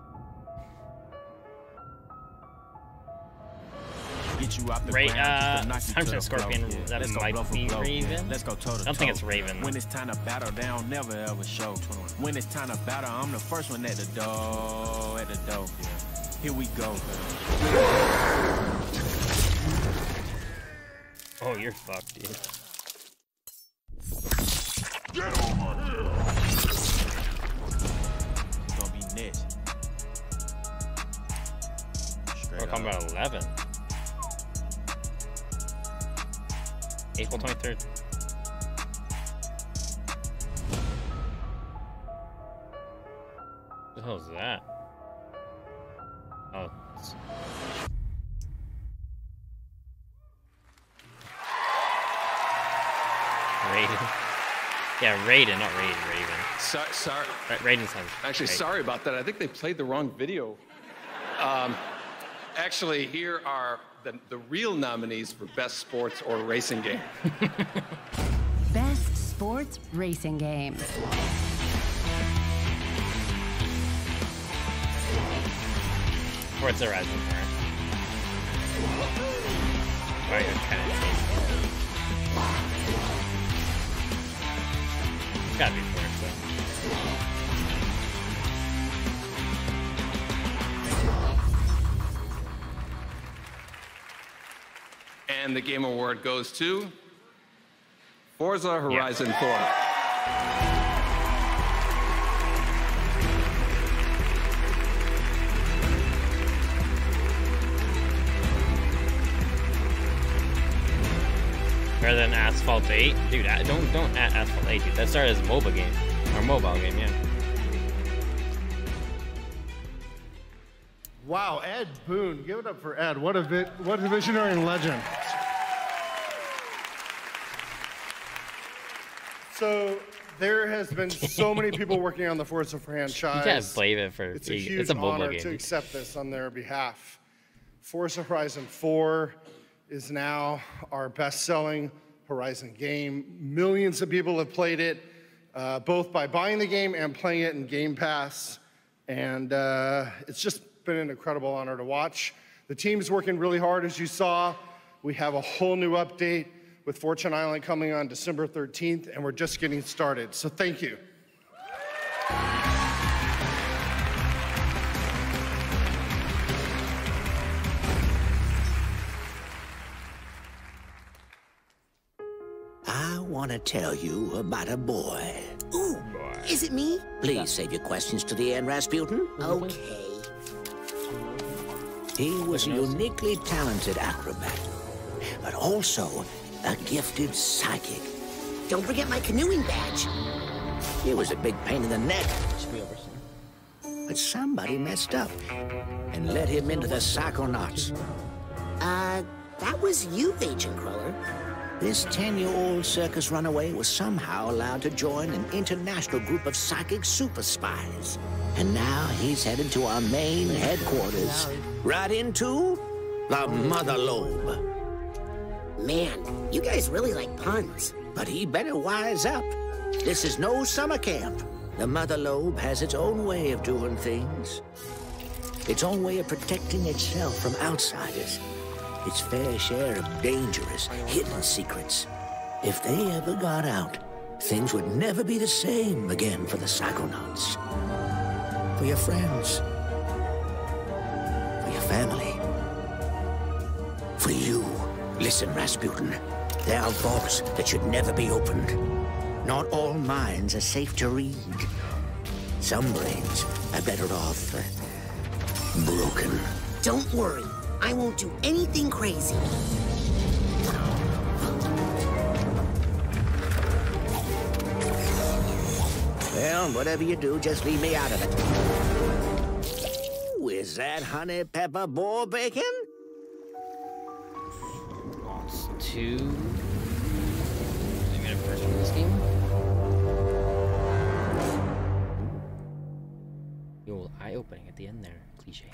Get you out the Right, ground, uh, just to time knock you for to the Scorpion. floor. That Let's go might blow for be blow. Raven. Let's go toe to I don't think toe. it's Raven. When it's time to battle, they don't never ever show. When it's time to battle, I'm the first one at the door, at the door. Yeah. Here we go. Oh, you're fucked, dude. Get over here. It's gonna be net. We're talking about eleven. April twenty-third. What the hell is that? Oh. It's... Raiden. Yeah, Raiden, not Raiden, Raven. So, sorry. Ra Raiden sounds. Actually, right. sorry about that. I think they played the wrong video. Um, actually, here are the, the real nominees for Best Sports or Racing Game. Best sports racing game. Forza Horizon, alright. Alright, you're kind of safe. It's gotta be Forza. And the Game Award goes to Forza Horizon yeah. four. Better than Asphalt eight? Dude, don't don't add Asphalt eight, dude. That started as a mobile game. Or mobile game, yeah. Wow, Ed Boon. Give it up for Ed. What a bit, what a visionary and legend. So there has been so many people working on the Forza franchise. You can't blame it for it's a being- huge it's a mobile honor game, to dude. accept this on their behalf. Forza Horizon four is now our best-selling Horizon game. Millions of people have played it, uh, both by buying the game and playing it in Game Pass. And uh, it's just been an incredible honor to watch. The team's working really hard, as you saw. We have a whole new update with Fortune Island coming on December thirteenth, and we're just getting started. So thank you. I want to tell you about a boy. Ooh, is it me? Please save your questions to the end, Rasputin. Okay. He was a uniquely talented acrobat, but also a gifted psychic. Don't forget my canoeing badge. He was a big pain in the neck. But somebody messed up and let him into the Psychonauts. Uh, that was you, Agent Cruller. This ten-year-old circus runaway was somehow allowed to join an international group of psychic super spies. And now he's headed to our main headquarters, right into the Mother Lobe. Man, you guys really like puns. But he better wise up. This is no summer camp. The Mother Lobe has its own way of doing things. Its own way of protecting itself from outsiders. Its fair share of dangerous, hidden secrets. If they ever got out, things would never be the same again for the Psychonauts. For your friends. For your family. For you. Listen, Rasputin. There are vaults that should never be opened. Not all minds are safe to read. Some brains are better off uh, broken. Don't worry. I won't do anything crazy. Well, whatever you do, just leave me out of it. Ooh, is that honey pepper boar bacon? Lost two. Did you get a first from this game? The old eye opening at the end there. Cliche.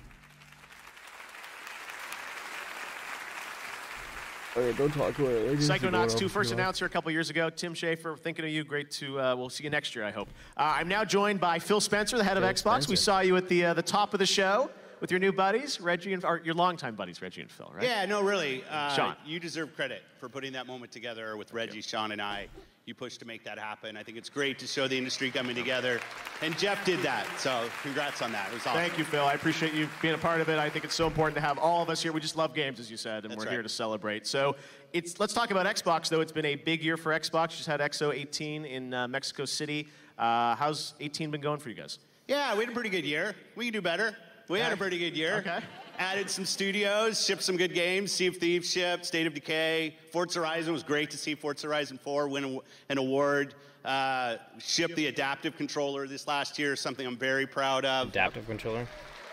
All right, don't talk about it. Psychonauts two, first announcer a couple years ago. Tim Schafer, thinking of you. Great to, uh, we'll see you next year, I hope. Uh, I'm now joined by Phil Spencer, the head Phil of Xbox. Spencer. We saw you at the uh, the top of the show with your new buddies, Reggie and, or your longtime buddies, Reggie and Phil, right? Yeah, no, really. Uh, Sean. You deserve credit for putting that moment together with Reggie, Sean, and I. You pushed to make that happen. I think it's great to show the industry coming together. And Jeff did that, so congrats on that. It was awesome. Thank you, Phil. I appreciate you being a part of it. I think it's so important to have all of us here. We just love games, as you said, and That's we're right. here to celebrate. So it's let's talk about Xbox, though. It's been a big year for Xbox. You just had X O eighteen in uh, Mexico City. Uh, how's eighteen been going for you guys? Yeah, we had a pretty good year. We can do better. We had a pretty good year. Okay. Added some studios, shipped some good games. Sea of Thieves shipped, State of Decay. Forza Horizon was great to see Forza Horizon four win a, an award. Uh, shipped the adaptive controller this last year, something I'm very proud of. Adaptive controller?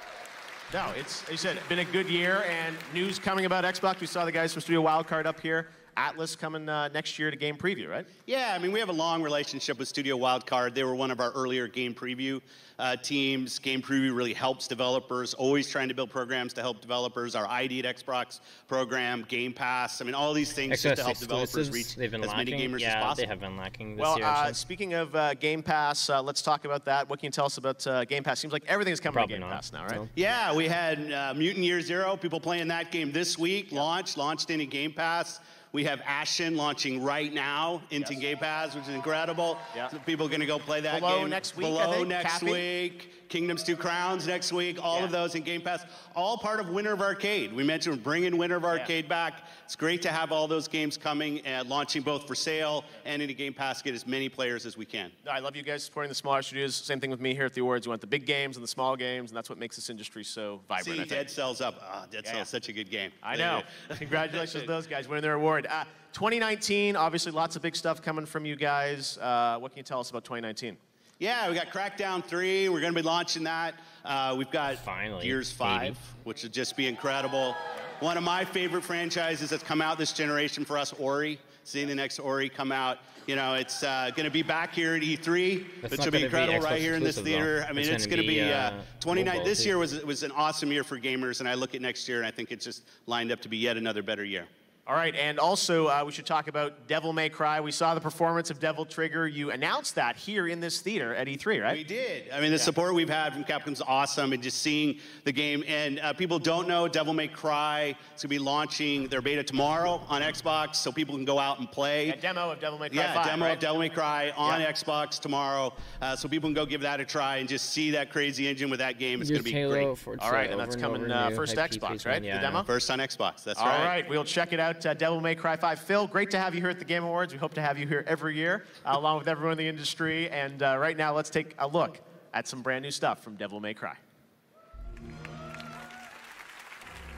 No, it's, you said, been a good year, and news coming about Xbox. We saw the guys from Studio Wildcard up here. Atlas coming uh, next year to Game Preview, right? Yeah, I mean, we have a long relationship with Studio Wildcard. They were one of our earlier Game Preview uh, teams. Game Preview really helps developers, always trying to build programs to help developers. Our I D at Xbox program, Game Pass, I mean, all these things just to help developers reach they've been as lacking. many gamers yeah, as possible. they have been lacking this Well, year. uh, actually. speaking of uh, Game Pass, uh, let's talk about that. What can you tell us about uh, Game Pass? Seems like everything's coming Probably to Game not. Pass now, right? No. Yeah, we had uh, Mutant Year Zero, people playing that game this week, launched, launched into Game Pass. We have Ashen launching right now into Yes. Game Pass, which is incredible. Yeah. So people are going to go play that Below game. next week, I Below think, next Cappy? week. Kingdoms Two Crowns next week. All Yeah. of those in Game Pass. All part of Winter of Arcade. We mentioned we're bringing Winter of Arcade back. It's great to have all those games coming and launching both for sale and into Game Pass to get as many players as we can. I love you guys supporting the smaller studios. Same thing with me here at the awards. We want the big games and the small games, and that's what makes this industry so vibrant. See, I think. Dead Cells up. Oh, Dead Yeah. Cells, such a good game. I know. Congratulations to those guys winning their award. Uh, twenty nineteen, obviously lots of big stuff coming from you guys. Uh, what can you tell us about twenty nineteen? Yeah, we got Crackdown three. We're going to be launching that. Uh, we've got Finally, Gears five, maybe. which would just be incredible. One of my favorite franchises that's come out this generation for us, Ori. Seeing the next Ori come out. You know, it's uh, going to be back here at E three, That's which not will be gonna be incredible Xbox right here in this exclusive, theater. though. I mean, It's it's, gonna going to be, be, uh, uh, twenty-nine. mobile, This too. year was was an awesome year for gamers, and I look at next year and I think it's just lined up to be yet another better year. All right, and also uh, we should talk about Devil May Cry. We saw the performance of Devil Trigger. You announced that here in this theater at E three, right? We did. I mean, the support we've had from Capcom's awesome, and just seeing the game. And uh, people don't know Devil May Cry is going to be launching their beta tomorrow on Xbox, so people can go out and play. A demo of Devil May Cry Yeah, five, demo right? of Devil May Cry on Yeah. Xbox tomorrow, uh, so people can go give that a try and just see that crazy engine with that game. It's going to be Halo, great. Forza, All right, and over that's and coming over uh, new, first hype Xbox, P Ps, right? yeah. The demo? First on Xbox, that's All right. right, we'll check it out. Uh, Devil May Cry five. Phil, great to have you here at the Game Awards. We hope to have you here every year, uh, along with everyone in the industry. And uh, right now, let's take a look at some brand new stuff from Devil May Cry.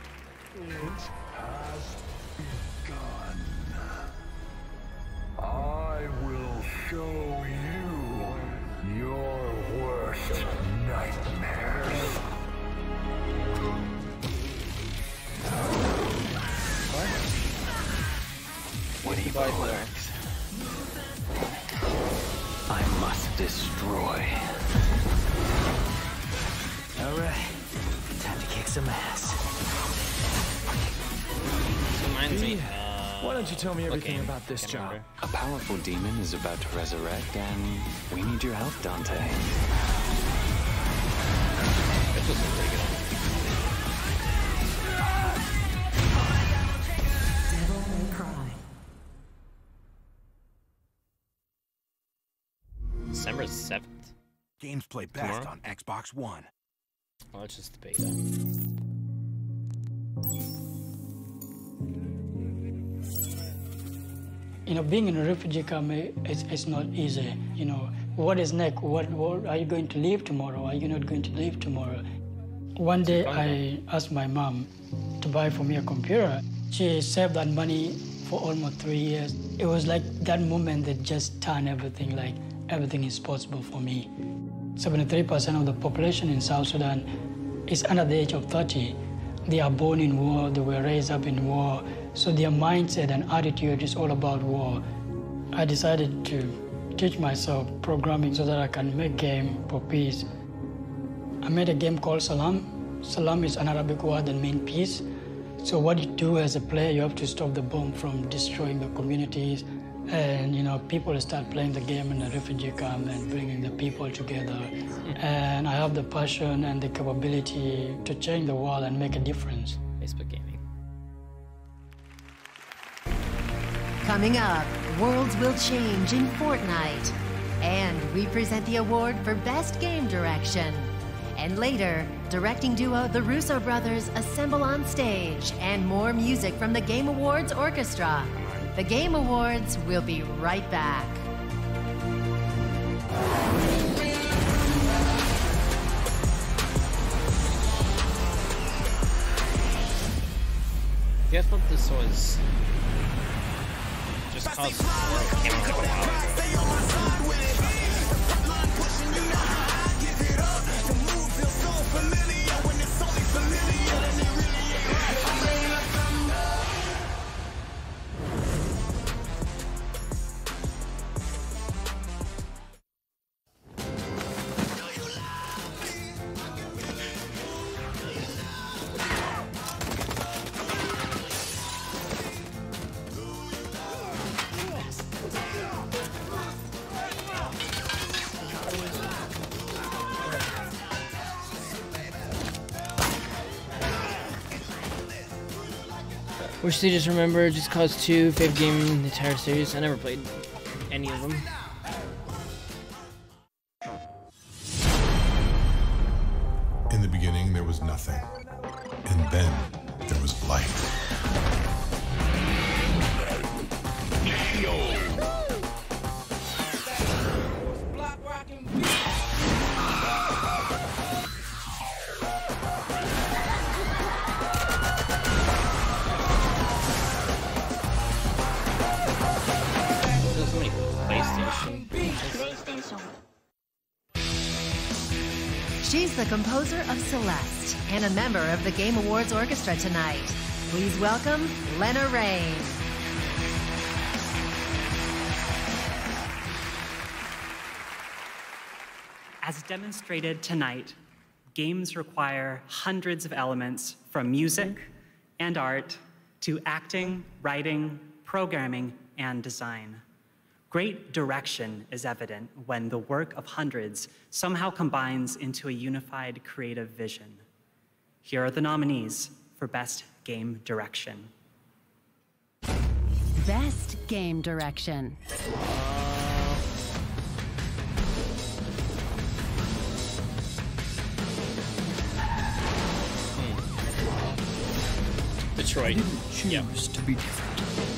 It has begun. I will show you your worst nightmares. What do you works? I must destroy. Alright, time to kick some ass. Reminds me, uh, Why don't you tell me everything game? about this Can't job? remember. A powerful demon is about to resurrect, and we need your help, Dante. This was pretty good. Devil May Cry. December seventh. Games play best Tomorrow? on Xbox One. Well, it's just the beta. You know, being in a refugee camp is it's not easy. You know, what is next? What, what are you going to leave tomorrow? Are you not going to leave tomorrow? One day I asked my mom to buy for me a computer. She saved that money for almost three years. It was like that moment that just turned everything, like everything is possible for me. seventy-three percent of the population in South Sudan is under the age of thirty. They are born in war, they were raised up in war, so their mindset and attitude is all about war. I decided to teach myself programming so that I can make game for peace. I made a game called Salam. Salam is an Arabic word that means peace. So what you do as a player, you have to stop the bomb from destroying the communities. And, you know, people start playing the game in a refugee camp and bringing the people together. And I have the passion and the capability to change the world and make a difference. Facebook gaming. Coming up, worlds will change in Fortnite. And we present the award for Best Game Direction. And later, directing duo The Russo Brothers assemble on stage and more music from the Game Awards Orchestra. The Game Awards will be right back. Guess what this was? Just cause it came out like a while ago. Wish they just remember Just Cause two, favorite game in the entire series. I never played any of them. In the beginning, there was nothing. And then, there was light. She's the composer of Celeste and a member of the Game Awards Orchestra tonight. Please welcome Lena Raine. As demonstrated tonight, games require hundreds of elements from music and art to acting, writing, programming, and design. Great direction is evident when the work of hundreds somehow combines into a unified creative vision. Here are the nominees for Best Game Direction. Best Game Direction. Detroit. I didn't choose yep. to be different.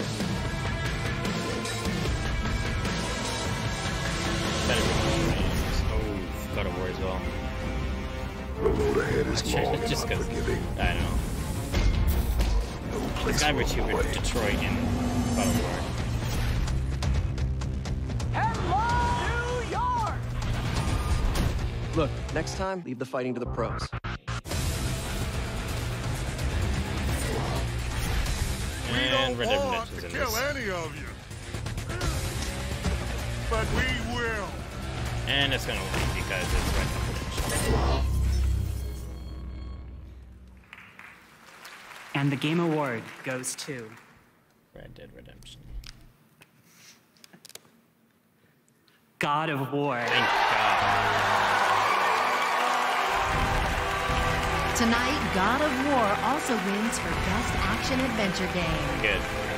Better be oh, God of War as well. The road ahead is long just and because unforgiving. I know. This guy YouTuber Detroit in Battle War. Hello, New York! Look, next time, leave the fighting to the pros. And Red Dead want Redemption's to in kill this. any of you, but we will. And it's gonna win because it's Red Dead Redemption. And the Game Award goes to Red Dead Redemption. God of War. Thank God. Tonight, God of War also wins for Best Action Adventure Game. Good.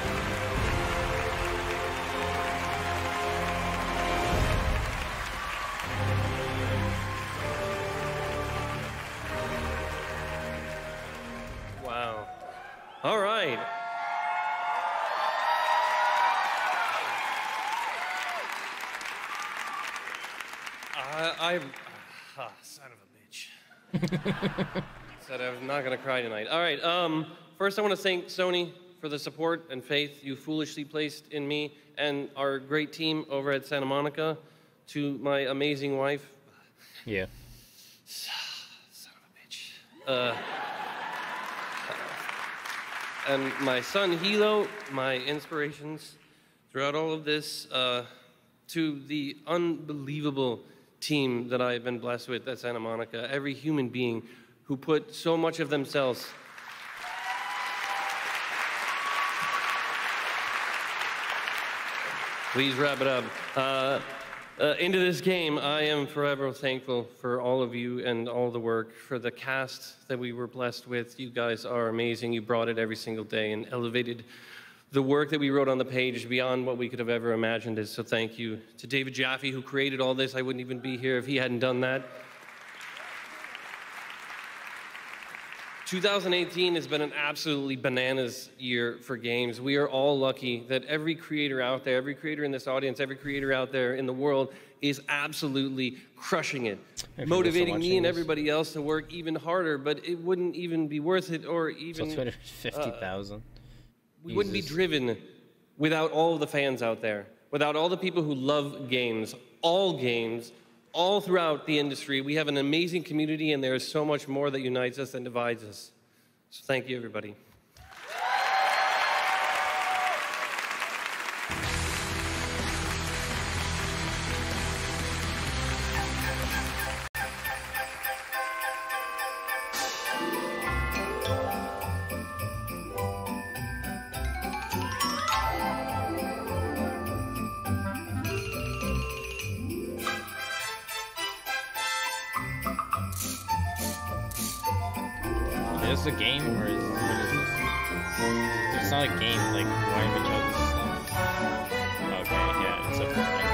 Wow. All right. I, I, ah, son of a bitch. Said I was not gonna cry tonight. All right. Um, first, I want to thank Sony for the support and faith you foolishly placed in me and our great team over at Santa Monica. To my amazing wife. Yeah. Son of a bitch. Uh, and my son Hilo, my inspirations throughout all of this. Uh, to the unbelievable team that I've been blessed with at Santa Monica, every human being who put so much of themselves please wrap it up. Uh, uh, into this game, I am forever thankful for all of you and all the work, for the cast that we were blessed with. You guys are amazing. You brought it every single day and elevated the work that we wrote on the page beyond what we could have ever imagined. So thank you to David Jaffe, who created all this. I wouldn't even be here if he hadn't done that. two thousand eighteen has been an absolutely bananas year for games. We are all lucky that every creator out there, every creator in this audience, every creator out there in the world is absolutely crushing it, motivating me and everybody else to work even harder, but it wouldn't even be worth it or even... So two hundred fifty thousand. Uh, we wouldn't be driven without all of the fans out there, without all the people who love games, all games, all throughout the industry. We have an amazing community, and there is so much more that unites us than divides us. So thank you, everybody. Is this a game or is what is this? It's not a game, like why am I chose? Okay, yeah, it's a Fortnite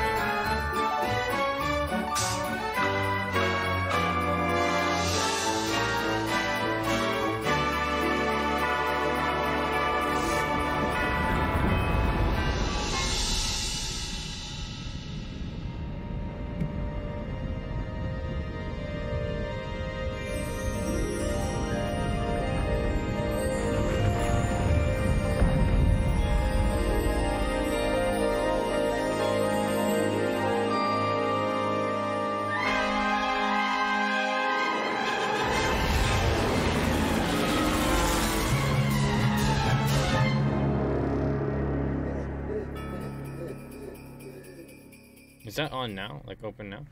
Is that on now? Like open now?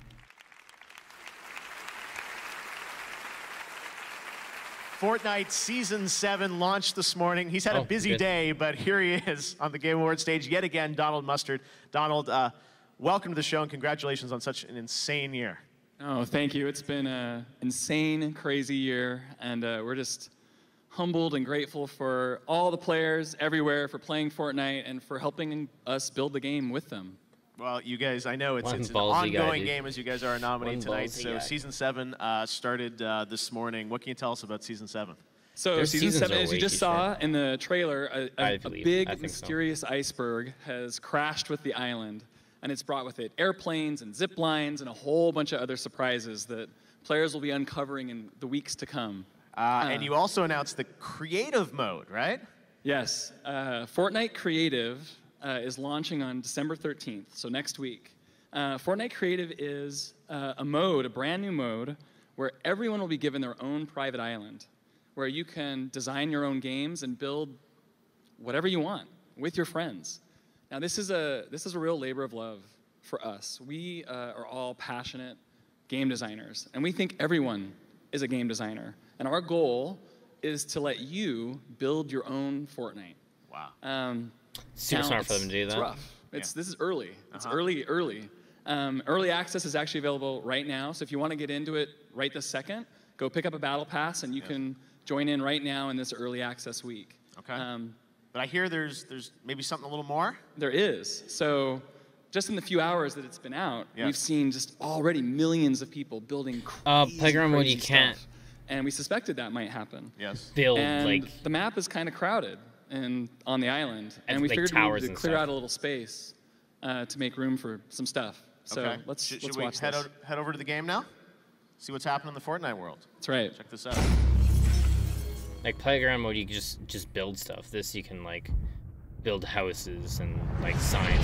Fortnite Season seven launched this morning. He's had Oh, a busy good. day, but here he is on the Game Awards stage yet again, Donald Mustard. Donald, uh, welcome to the show and congratulations on such an insane year. Oh, thank you. It's been an insane, crazy year, and uh, we're just humbled and grateful for all the players everywhere for playing Fortnite and for helping us build the game with them. Well, you guys, I know it's, One it's an ballsy guy, ongoing dude. game as you guys are a nominee One tonight. ballsy So guy. Season seven uh, started uh, this morning. What can you tell us about Season seven? So Their season seasons seven, are as you way just too saw short. in the trailer, a, I a, a believe- big I think so. mysterious iceberg has crashed with the island, and it's brought with it airplanes and zip lines and a whole bunch of other surprises that players will be uncovering in the weeks to come. Uh, and you also announced the creative mode, right? Yes. Uh, Fortnite Creative uh, is launching on December thirteenth, so next week. Uh, Fortnite Creative is uh, a mode, a brand new mode, where everyone will be given their own private island, where you can design your own games and build whatever you want with your friends. Now, this is a, this is a real labor of love for us. We uh, are all passionate game designers, and we think everyone is a game designer. And our goal is to let you build your own Fortnite. Wow. Um, Super now, smart for them to do it's that. rough. It's, Yeah. This is early. It's Uh-huh. early, early. Um, early access is actually available right now, so if you want to get into it right this second, go pick up a battle pass, and you Yes. can join in right now in this early access week. Okay. Um, But I hear there's there's maybe something a little more. There is. So just in the few hours that it's been out, Yes. we've seen just already millions of people building crazy, Uh, playground mode, you crazy can't stuff. And we suspected that might happen. Yes. build And like the map is kind of crowded and on the island, and we like figured we towers needed to and clear stuff. out a little space uh, to make room for some stuff. So Okay. let's should, let's should we watch head, this. o- head over to the game now? See what's happening in the Fortnite world. That's right. Check this out. like playground mode. You can just just build stuff. This you can like build houses and like signs.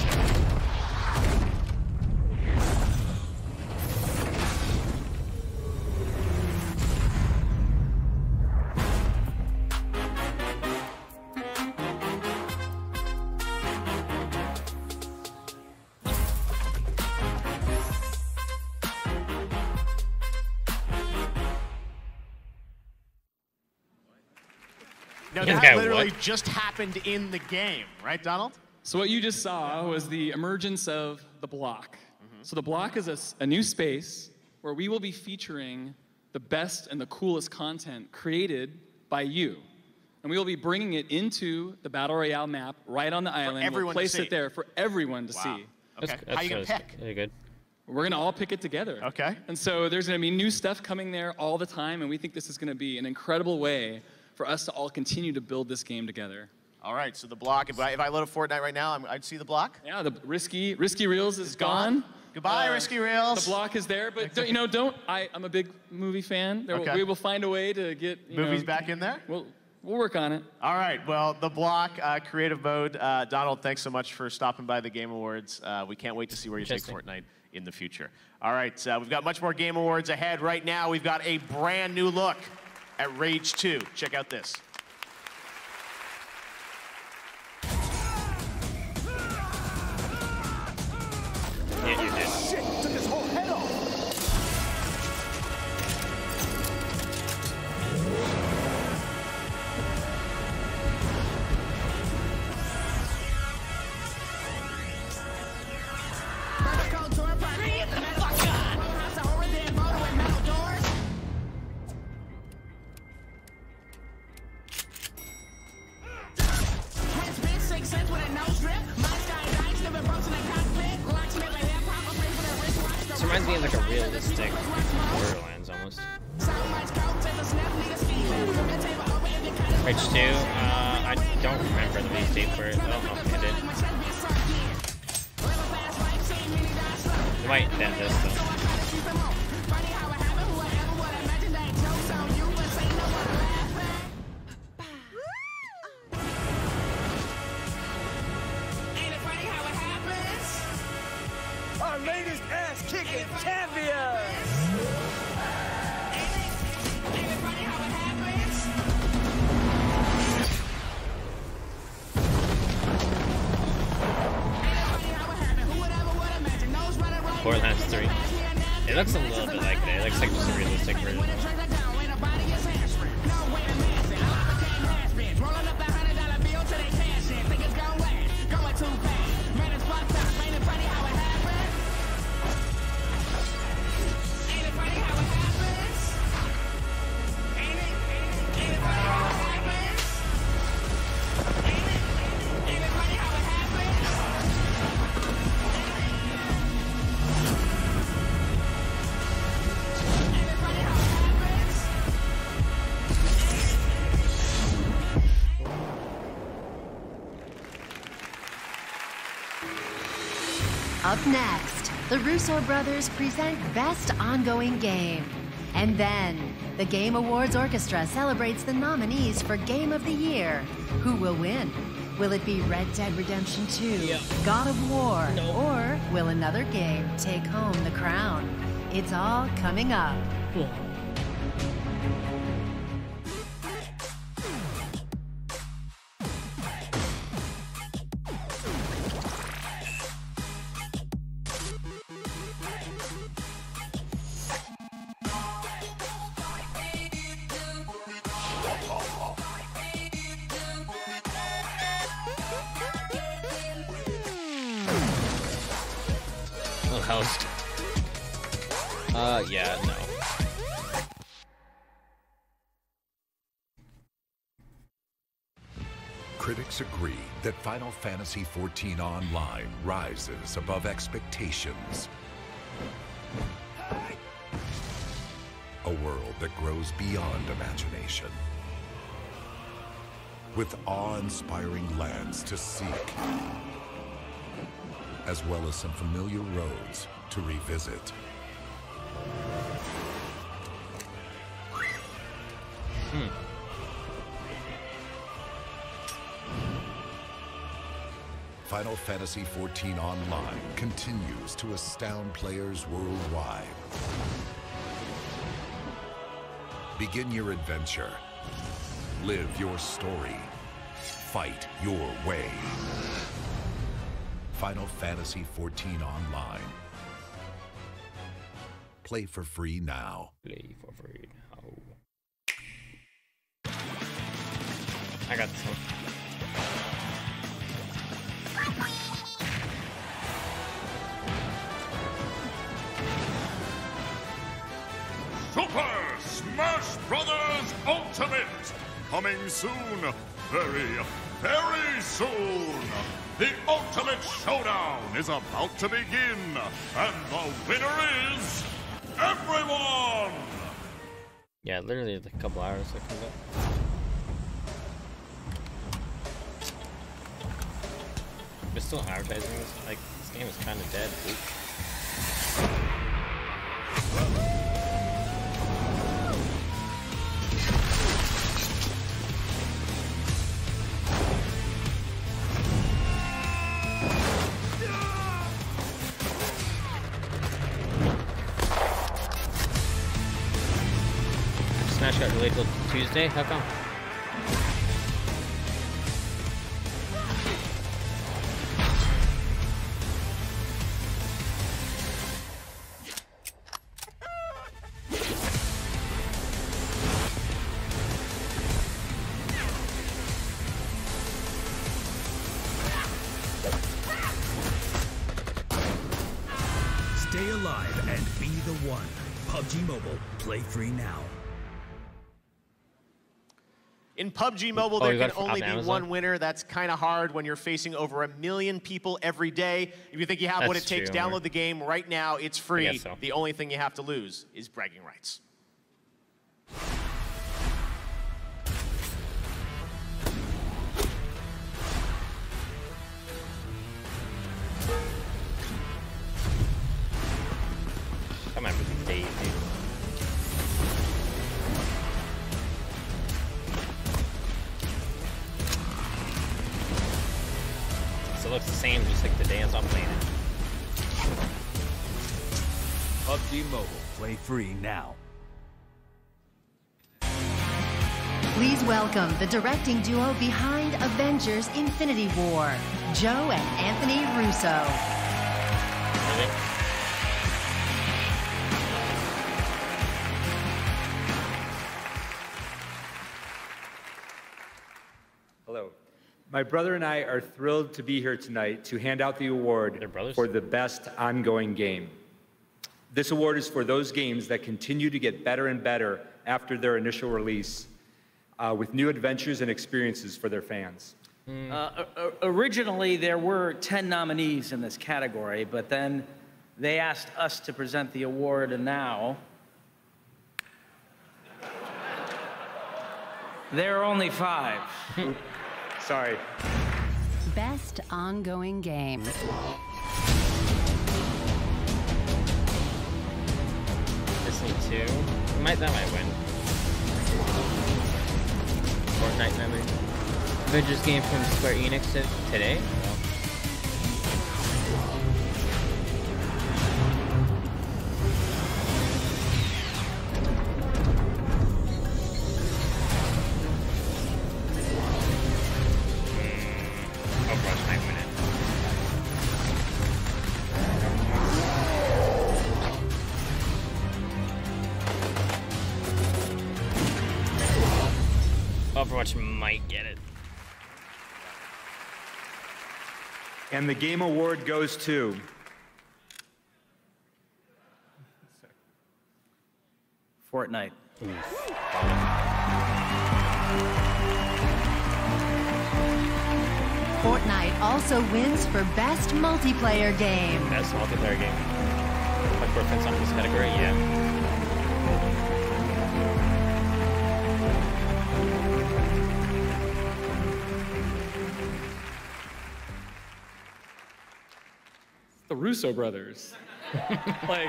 No, Yeah, that literally what? just happened in the game, right, Donald? So what you just saw was the emergence of the block. Mm-hmm. So the block is a, s- a new space where we will be featuring the best and the coolest content created by you. And we will be bringing it into the Battle Royale map right on the island. everyone We'll to place see. it there for everyone to Wow. see. Okay. How you gonna pick? Very good. We're gonna all pick it together. Okay. And so there's gonna be new stuff coming there all the time, and we think this is gonna be an incredible way for us to all continue to build this game together. All right, so the block, if I, if I load a Fortnite right now, I'm, I'd see the block? Yeah, the risky risky reels is gone. gone. Goodbye, Risky Reels. The block is there, but don't, you know, don't. I, I'm a big movie fan. There will- Okay. we will find a way to get you Movies know, back in there? We'll we'll work on it. All right, well, the block, uh, creative mode. Uh, Donald, thanks so much for stopping by the Game Awards. Uh, we can't wait to see where you take Interesting. Fortnite in the future. All right, uh, we've got much more Game Awards ahead. Right now, we've got a brand new look at Rage two. Check out this. Yeah, you did. Shit, took his whole head off. This reminds me of like a realistic Borderlands almost. Rage two, uh, I don't remember the release date for it. I don't know if I did. You might end this though. Our latest ass-kicking champion. Borderlands three. It looks a little bit like it. It looks like just a realistic version of it. Up next, the Russo brothers present Best Ongoing Game. And then, the Game Awards Orchestra celebrates the nominees for Game of the Year. Who will win? Will it be Red Dead Redemption two, yeah. God of War, no. or will another game take home the crown? It's all coming up. Cool. Host. Uh, yeah, no. Critics agree that Final Fantasy fourteen Online rises above expectations. A world that grows beyond imagination. With awe-inspiring lands to seek, as well as some familiar roads to revisit. Hmm. Final Fantasy fourteen Online continues to astound players worldwide. Begin your adventure. Live your story. Fight your way. Final Fantasy fourteen Online. Play for free now. Play for free now. I got this one. Super Smash Brothers Ultimate! Coming soon. Very, very soon. The Ultimate Showdown is about to begin. And the winner is everyone! Yeah, literally a couple hours that comes up. They're still advertising this. Like, this game is kind of dead. Oops. Smash got delayed till Tuesday? How come? Stay alive and be the one. P U B G Mobile. Play free now. In P U B G Mobile, Oh, there you can got it from only be Amazon? one winner. That's kind of hard when you're facing over a million people every day. If you think you have what it That's takes, true, download Omar. the game right now. It's free. guess so. The only thing you have to lose is bragging rights. Come on, with Dave, dude. So it looks the same, just like the dance I'm playing it. P U B G Mobile. Play free now. Please welcome the directing duo behind Avengers Infinity War, Joe and Anthony Russo. Really? Hello. My brother and I are thrilled to be here tonight to hand out the award for the best ongoing game. This award is for those games that continue to get better and better after their initial release, uh, with new adventures and experiences for their fans. Uh, o- originally, there were ten nominees in this category, but then they asked us to present the award, and now there are only five. Sorry. Best ongoing game. Destiny two. might that might win. Fortnite memory. Avengers game from Square Enix today. Overwatch might get it. And the game award goes to... Fortnite. Fortnite also wins for Best Multiplayer Game. Best Multiplayer Game. Like for offense on this category, yeah. The Russo brothers. Like,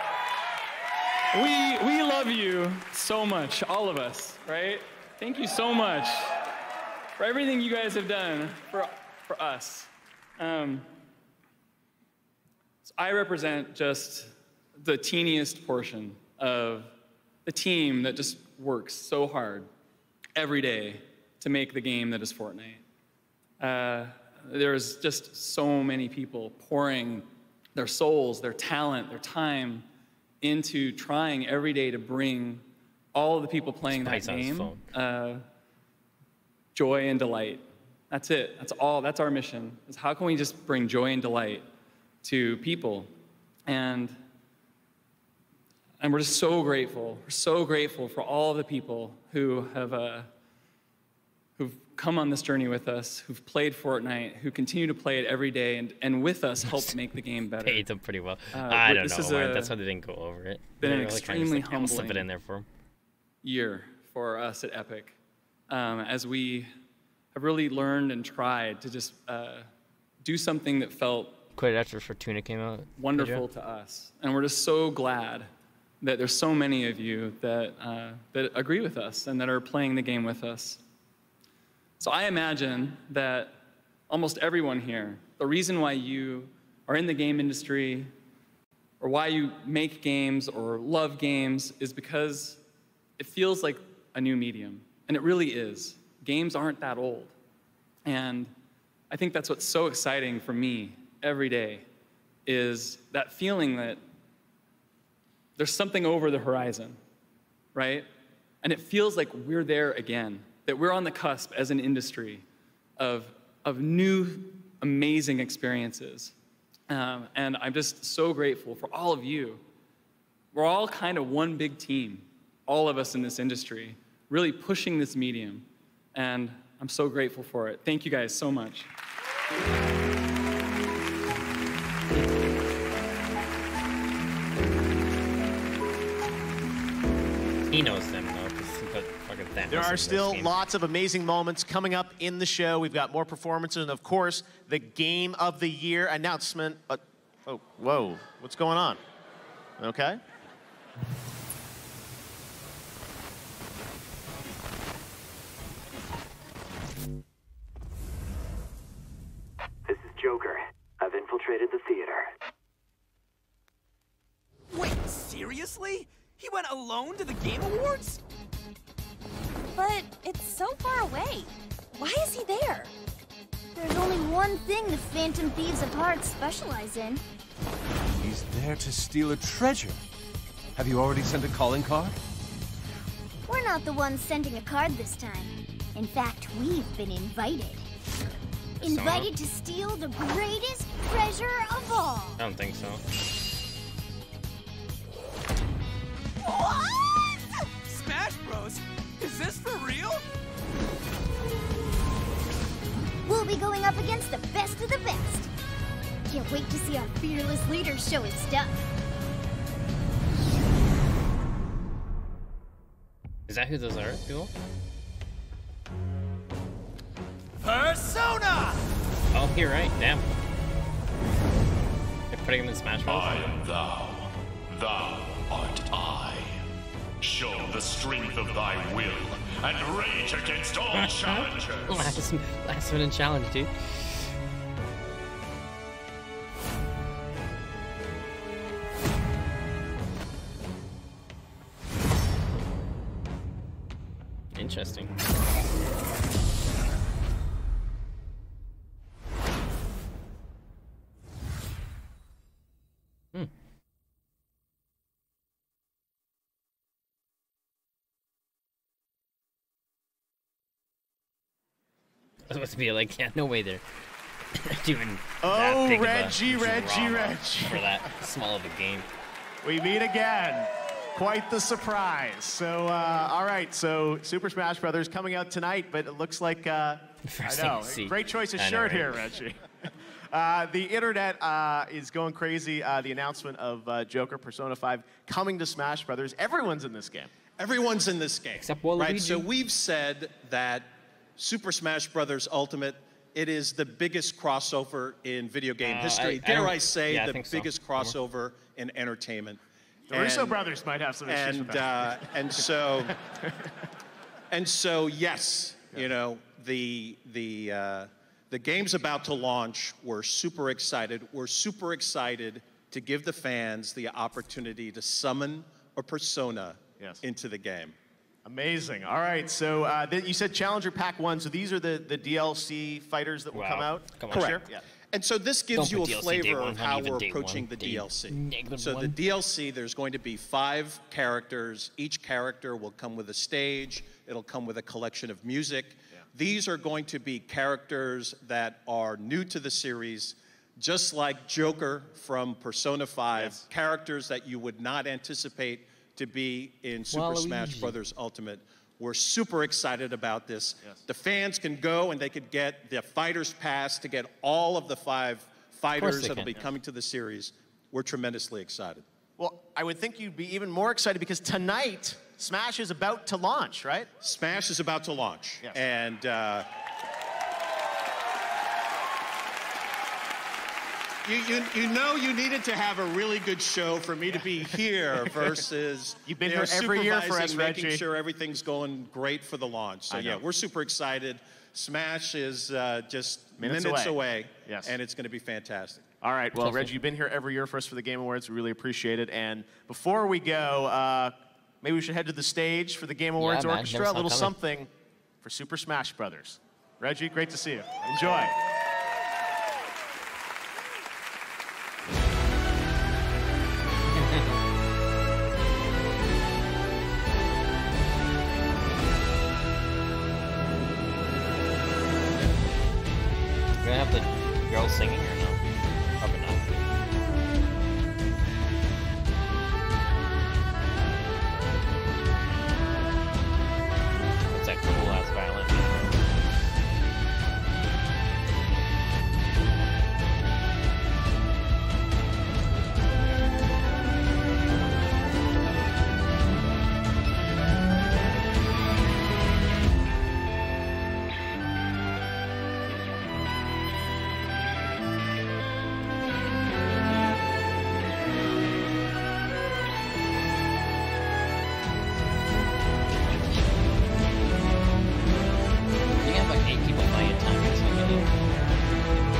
we we love you so much, all of us, right? Thank you so much for everything you guys have done for for us. Um, so I represent just the teeniest portion of the team that just works so hard every day to make the game that is Fortnite. Uh, There's just so many people pouring their souls, their talent, their time into trying every day to bring all of the people playing that game uh, joy and delight. That's it. That's all. That's our mission. Is how can we just bring joy and delight to people? And and we're just so grateful. We're so grateful for all of the people who have uh, who've come on this journey with us, who've played Fortnite, who continue to play it every day, and, and with us help make the game better. Paid them pretty well. Uh, I don't this know is why. a- That's why they didn't go over it. Been They an really kinda extremely just, like, "I'll slip it humbling in there for 'em." year for us at Epic, um, as we have really learned and tried to just uh, do something that felt Quit after Fortuna came out. did you? wonderful to us. And we're just so glad that there's so many of you that, uh, that agree with us and that are playing the game with us. So I imagine that almost everyone here, the reason why you are in the game industry or why you make games or love games is because it feels like a new medium. And it really is. Games aren't that old. And I think that's what's so exciting for me every day is that feeling that there's something over the horizon, right? And it feels like we're there again, that we're on the cusp as an industry of, of new, amazing experiences. Um, and I'm just so grateful for all of you. We're all kind of one big team, all of us in this industry, really pushing this medium. And I'm so grateful for it. Thank you guys so much. He knows them though, because he put fucking Thanos There in are this still game. lots of amazing moments coming up in the show. We've got more performances and, of course, the Game of the Year announcement. Uh, oh, whoa, what's going on? Okay. This is Joker. I've infiltrated the theater. Wait, seriously? He went alone to the Game Awards? But it's so far away. Why is he there? There's only one thing the Phantom Thieves of Hearts specialize in. He's there to steal a treasure. Have you already sent a calling card? We're not the ones sending a card this time. In fact, we've been invited. Invited to steal the greatest treasure of all. I don't think so. What? Smash Bros? Is this for real? We'll be going up against the best of the best. Can't wait to see our fearless leader show his stuff. Is that who those are, people? Persona! Oh, you're right. Damn. They're putting him in Smash Bros. I am thou. Thou art I. show the strength of thy will and rage against all challengers. last, last minute challenge, dude. Interesting. Hmm. I was supposed to be like, yeah, no way they're doing Oh, that big Reggie, of a Reggie, drama Reggie. for that small of a game. We meet again. Quite the surprise. So, uh, all right. So, Super Smash Brothers coming out tonight, but it looks like uh, I know. Great choice of I know, shirt right? here, Reggie. uh, the internet uh, is going crazy. Uh, the announcement of uh, Joker Persona five coming to Smash Brothers. Everyone's in this game. Everyone's in this game. Except Waluigi. Right. So we've said that Super Smash Brothers Ultimate. It is the biggest crossover in video game Uh, history. I- I Dare don't- I say, yeah, I the think so. biggest crossover in entertainment. The Russo brothers might have some issues and, with that. Uh, and so, and so, yes, you know, the the uh, the game's about to launch. We're super excited. We're super excited to give the fans the opportunity to summon a persona Yes. into the game. Amazing. All right. So uh, th- you said Challenger Pack one. So these are the, the D L C fighters that will Wow. come out. Come on. next Correct. year? Yeah. And so this gives Don't you put a D L C day flavor one, of not how even we're day approaching one, the day D L C. negative So the one. D L C, there's going to be five characters. Each character will come with a stage. It'll come with a collection of music. These are going to be characters that are new to the series, just like Joker from Persona five, characters that you would not anticipate to be in Super Smash Waluigi. Brothers Ultimate. We're super excited about this. The fans can go and they could get the Fighters Pass to get all of the five fighters they that'll can. be coming to the series. We're tremendously excited. Well, I would think you'd be even more excited because tonight Smash is about to launch, right? Smash is about to launch. Yes. And uh, you, you, you know you needed to have a really good show for me to be here versus You've been you know, here every year for us, supervising, making Reggie. sure everything's going great for the launch. So I yeah, know. we're super excited. Smash is uh, just Minutes minutes, away. away. Yes. And it's going to be fantastic. All right. Well, Reggie, you've been here every year for us for the Game Awards. We really appreciate it. And before we go, uh, maybe we should head to the stage for the Game Awards man, Orchestra. never A saw it little coming. something for Super Smash Brothers. Reggie, great to see you. Enjoy. We're gonna have the girls singing or no? Probably not. What's that cool ass violin? You can have like eight people playing at a time. That's what you do.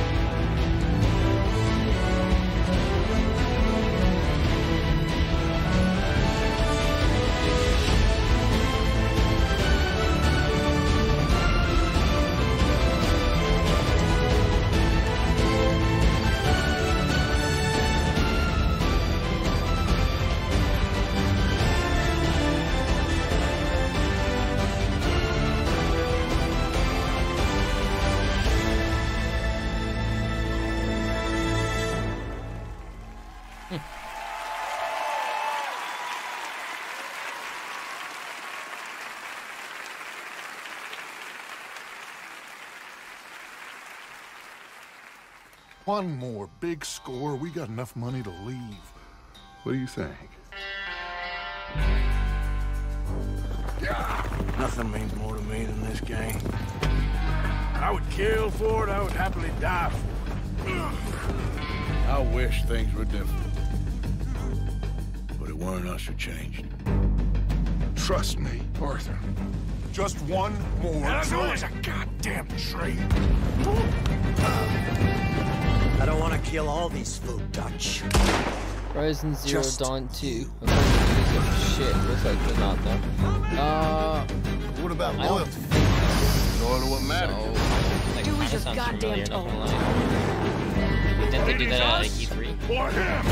One more big score. We got enough money to leave. What do you think? Nothing means more to me than this game. I would kill for it, I would happily die for it. I wish things were different. But it weren't us who changed. Trust me, Arthur. Just one more That's trade. always a goddamn trade. I don't want to kill all these folk Dutch. Horizon Zero Just Dawn two. Shit, looks like they're not though. Uh, what about I loyalty? Loyal to what matters. So, like, Do as kinda you're sounds goddamn familiar, not gonna told. lie. Didn't they do that at like E three? Or him.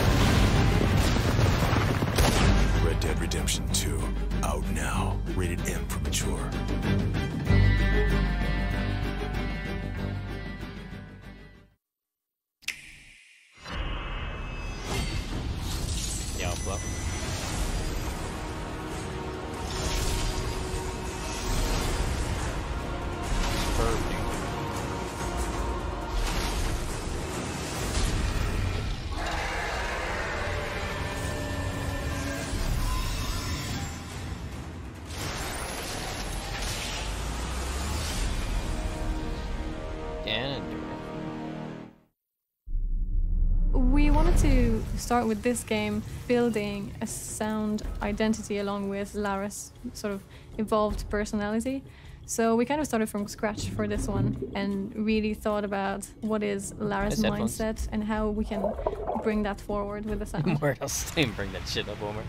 Red Dead Redemption two, out now. Rated M for mature. Diablo. Perfect. We wanted to start with this game building a sound identity along with Lara's sort of evolved personality. So we kind of started from scratch for this one and really thought about what is Lara's Nice headphones. mindset and how we can bring that forward with the sound. Where else do you bring that shit up, Homer?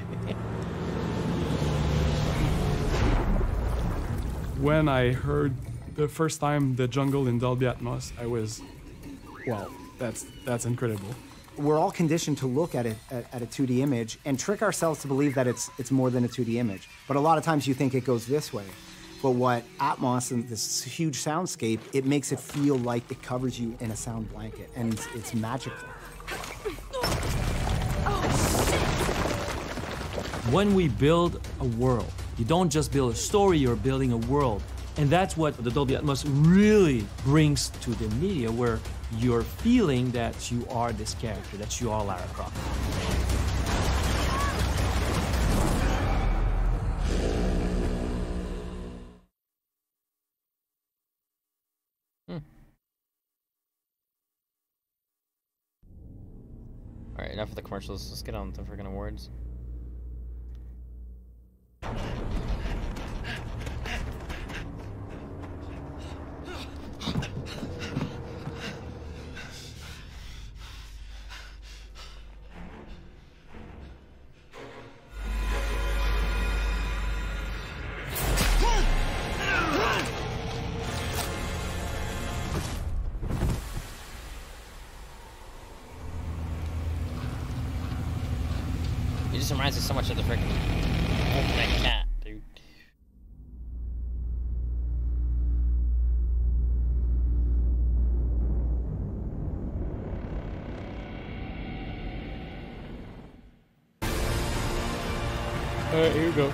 When I heard the first time the jungle in Dolby Atmos, I was, wow, that's that's incredible. We're all conditioned to look at it at, at a two D image and trick ourselves to believe that it's it's more than a two D image. But a lot of times you think it goes this way. But what Atmos and this huge soundscape, it makes it feel like it covers you in a sound blanket, and it's, it's magical. When we build a world, you don't just build a story, you're building a world. And that's what the Dolby Atmos really brings to the media, where you're feeling that you are this character, that you are Lara Croft. Hmm. Alright, enough of the commercials. Let's get on with the freaking awards. It just reminds me so much of the freaking Ultimate Cat, dude. Alright, here we go.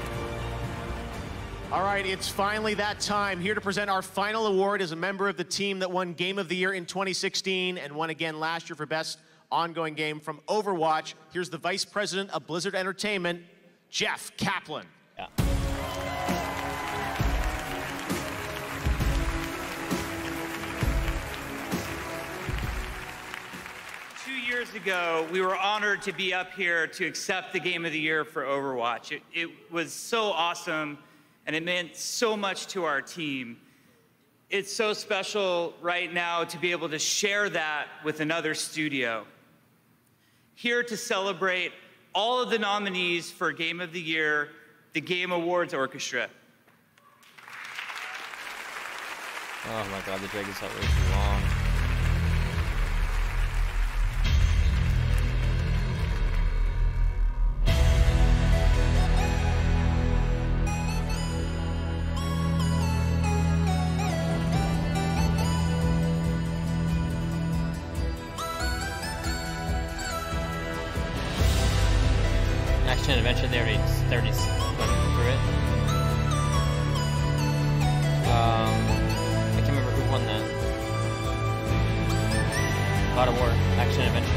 All right, it's finally that time. Here to present our final award is a member of the team that won Game of the Year in twenty sixteen and won again last year for Best Ongoing Game from Overwatch. Here's the Vice President of Blizzard Entertainment, Jeff Kaplan. Yeah. Two years ago, we were honored to be up here to accept the Game of the Year for Overwatch. It, it was so awesome, and it meant so much to our team. It's so special right now to be able to share that with another studio. Here to celebrate all of the nominees for Game of the Year, the Game Awards Orchestra. Oh my god, the Dragon's Heart way too long. Action Adventure, they already, they already went through it. Um, I can't remember who won that. God of War, Action Adventure.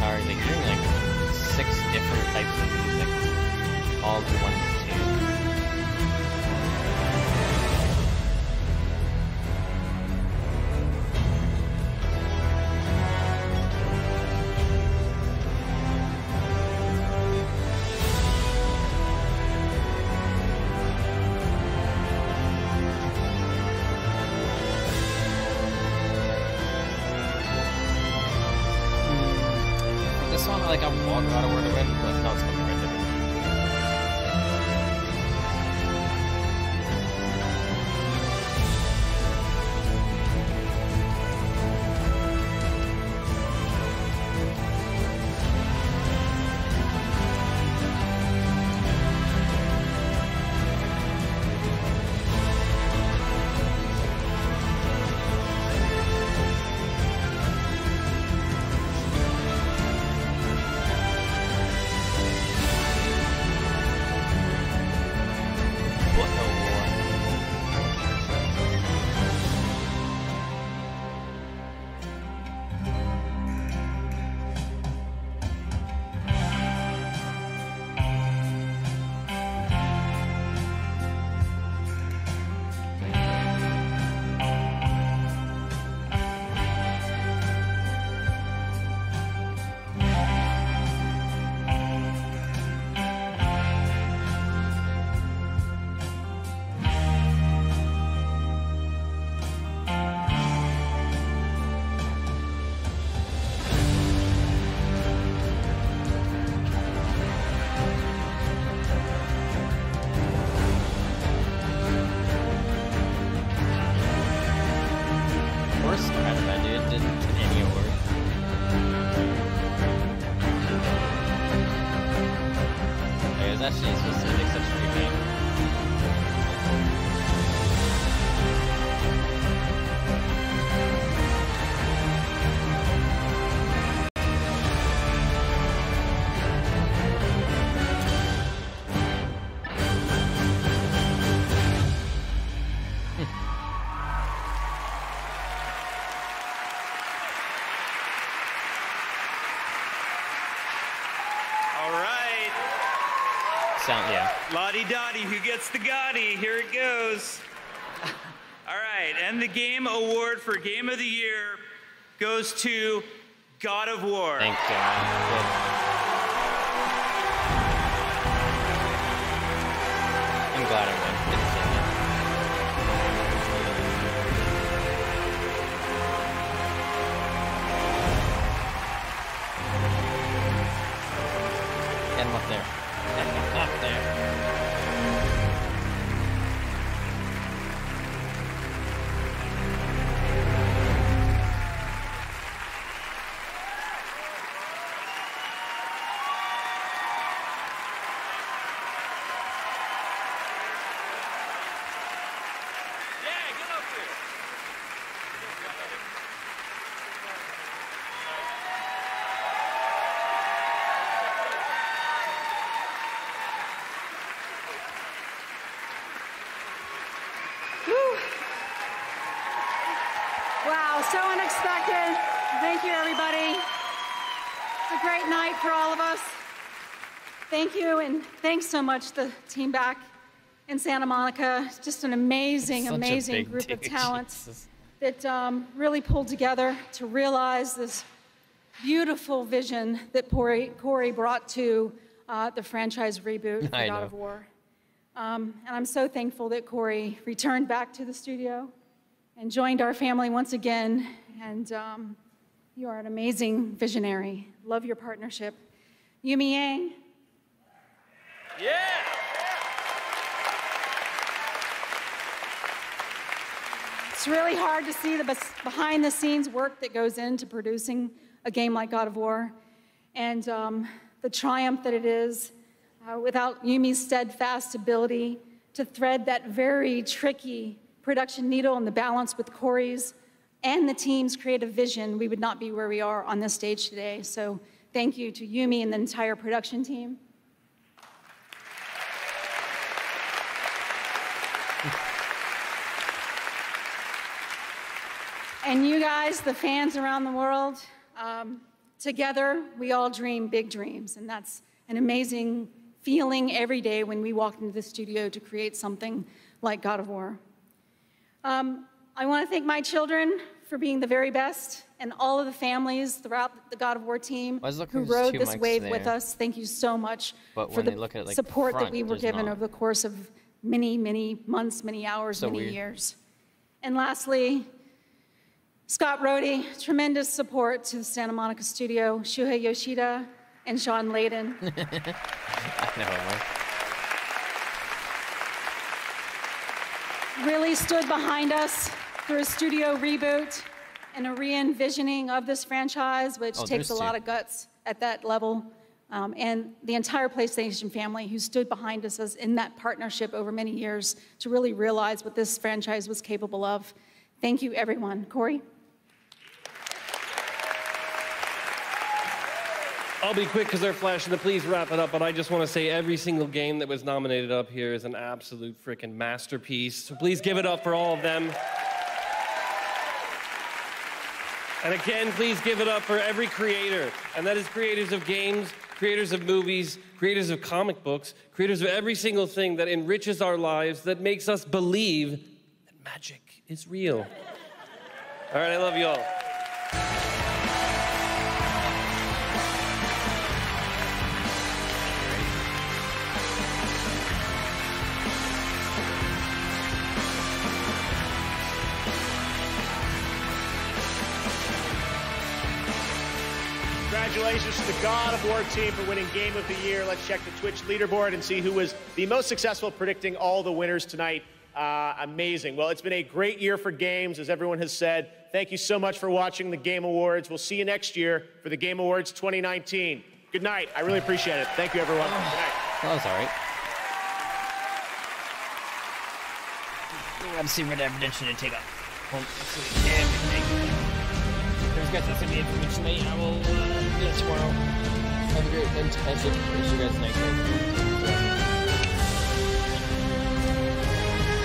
empowering, like hearing like six different types of music all to one tune. This one, like, I'm walking out of word to win, but no, it's gonna be right there. Actually specific substrate name. All right. Sound, yeah. Lottie Dottie, who gets the Gotti? Here it goes. All right, and the game award for Game of the Year goes to God of War. Thank God. Good. I'm glad I won. Didn't say that. Get him up there. Get him up there. Wow, so unexpected. Thank you, everybody. It's a great night for all of us. Thank you, and thanks so much to the team back in Santa Monica. Just an amazing, Such a amazing big group of dude, talents Jesus. that um, really pulled together to realize this beautiful vision that Corey, Corey brought to uh, the franchise reboot for I God know. of War. Um, and I'm so thankful that Corey returned back to the studio and joined our family once again. And um, you are an amazing visionary. Love your partnership. Yumi Yang. Yeah! It's really hard to see the bes- behind-the-scenes work that goes into producing a game like God of War, and um, the triumph that it is uh, without Yumi's steadfast ability to thread that very tricky production needle and the balance with Corey's and the team's creative vision, we would not be where we are on this stage today. So thank you to Yumi and the entire production team. And you guys, the fans around the world, um, Together, we all dream big dreams, and that's an amazing feeling every day when we walk into the studio to create something like God of War. Um, I want to thank my children for being the very best, and all of the families throughout the God of War team who rode this wave there. with us. Thank you so much but for the look at it, like, support front, that we were given not. over the course of many, many months, many hours, So many weird. years. And lastly, Scott Rhodey, tremendous support to the Santa Monica studio, Shuhei Yoshida, and Sean Layden. Really stood behind us through a studio reboot and a re-envisioning of this franchise, which Oh, takes a there's lot two. of guts at that level. Um, and the entire PlayStation family who stood behind us as in that partnership over many years to really realize what this franchise was capable of. Thank you, everyone. Corey? I'll be quick because they're flashing the please wrap it up, but I just want to say every single game that was nominated up here is an absolute freaking masterpiece. So please give it up for all of them. And again, please give it up for every creator. And that is creators of games, creators of movies, creators of comic books, creators of every single thing that enriches our lives, that makes us believe that magic is real. All right, I love you all. Congratulations to the God of War team for winning Game of the Year. Let's check the Twitch leaderboard and see who was the most successful predicting all the winners tonight. Uh, amazing. Well, it's been a great year for games, as everyone has said. Thank you so much for watching the Game Awards. We'll see you next year for the Game Awards twenty nineteen. Good night. I really appreciate it. Thank you, everyone. Good night. That was all right. I'm seeing Red Dead Redemption and take off. Everything. There's guys, that's gonna be it for me tonight. I will uh, do it tomorrow. Have a great fantastic. See you guys next week.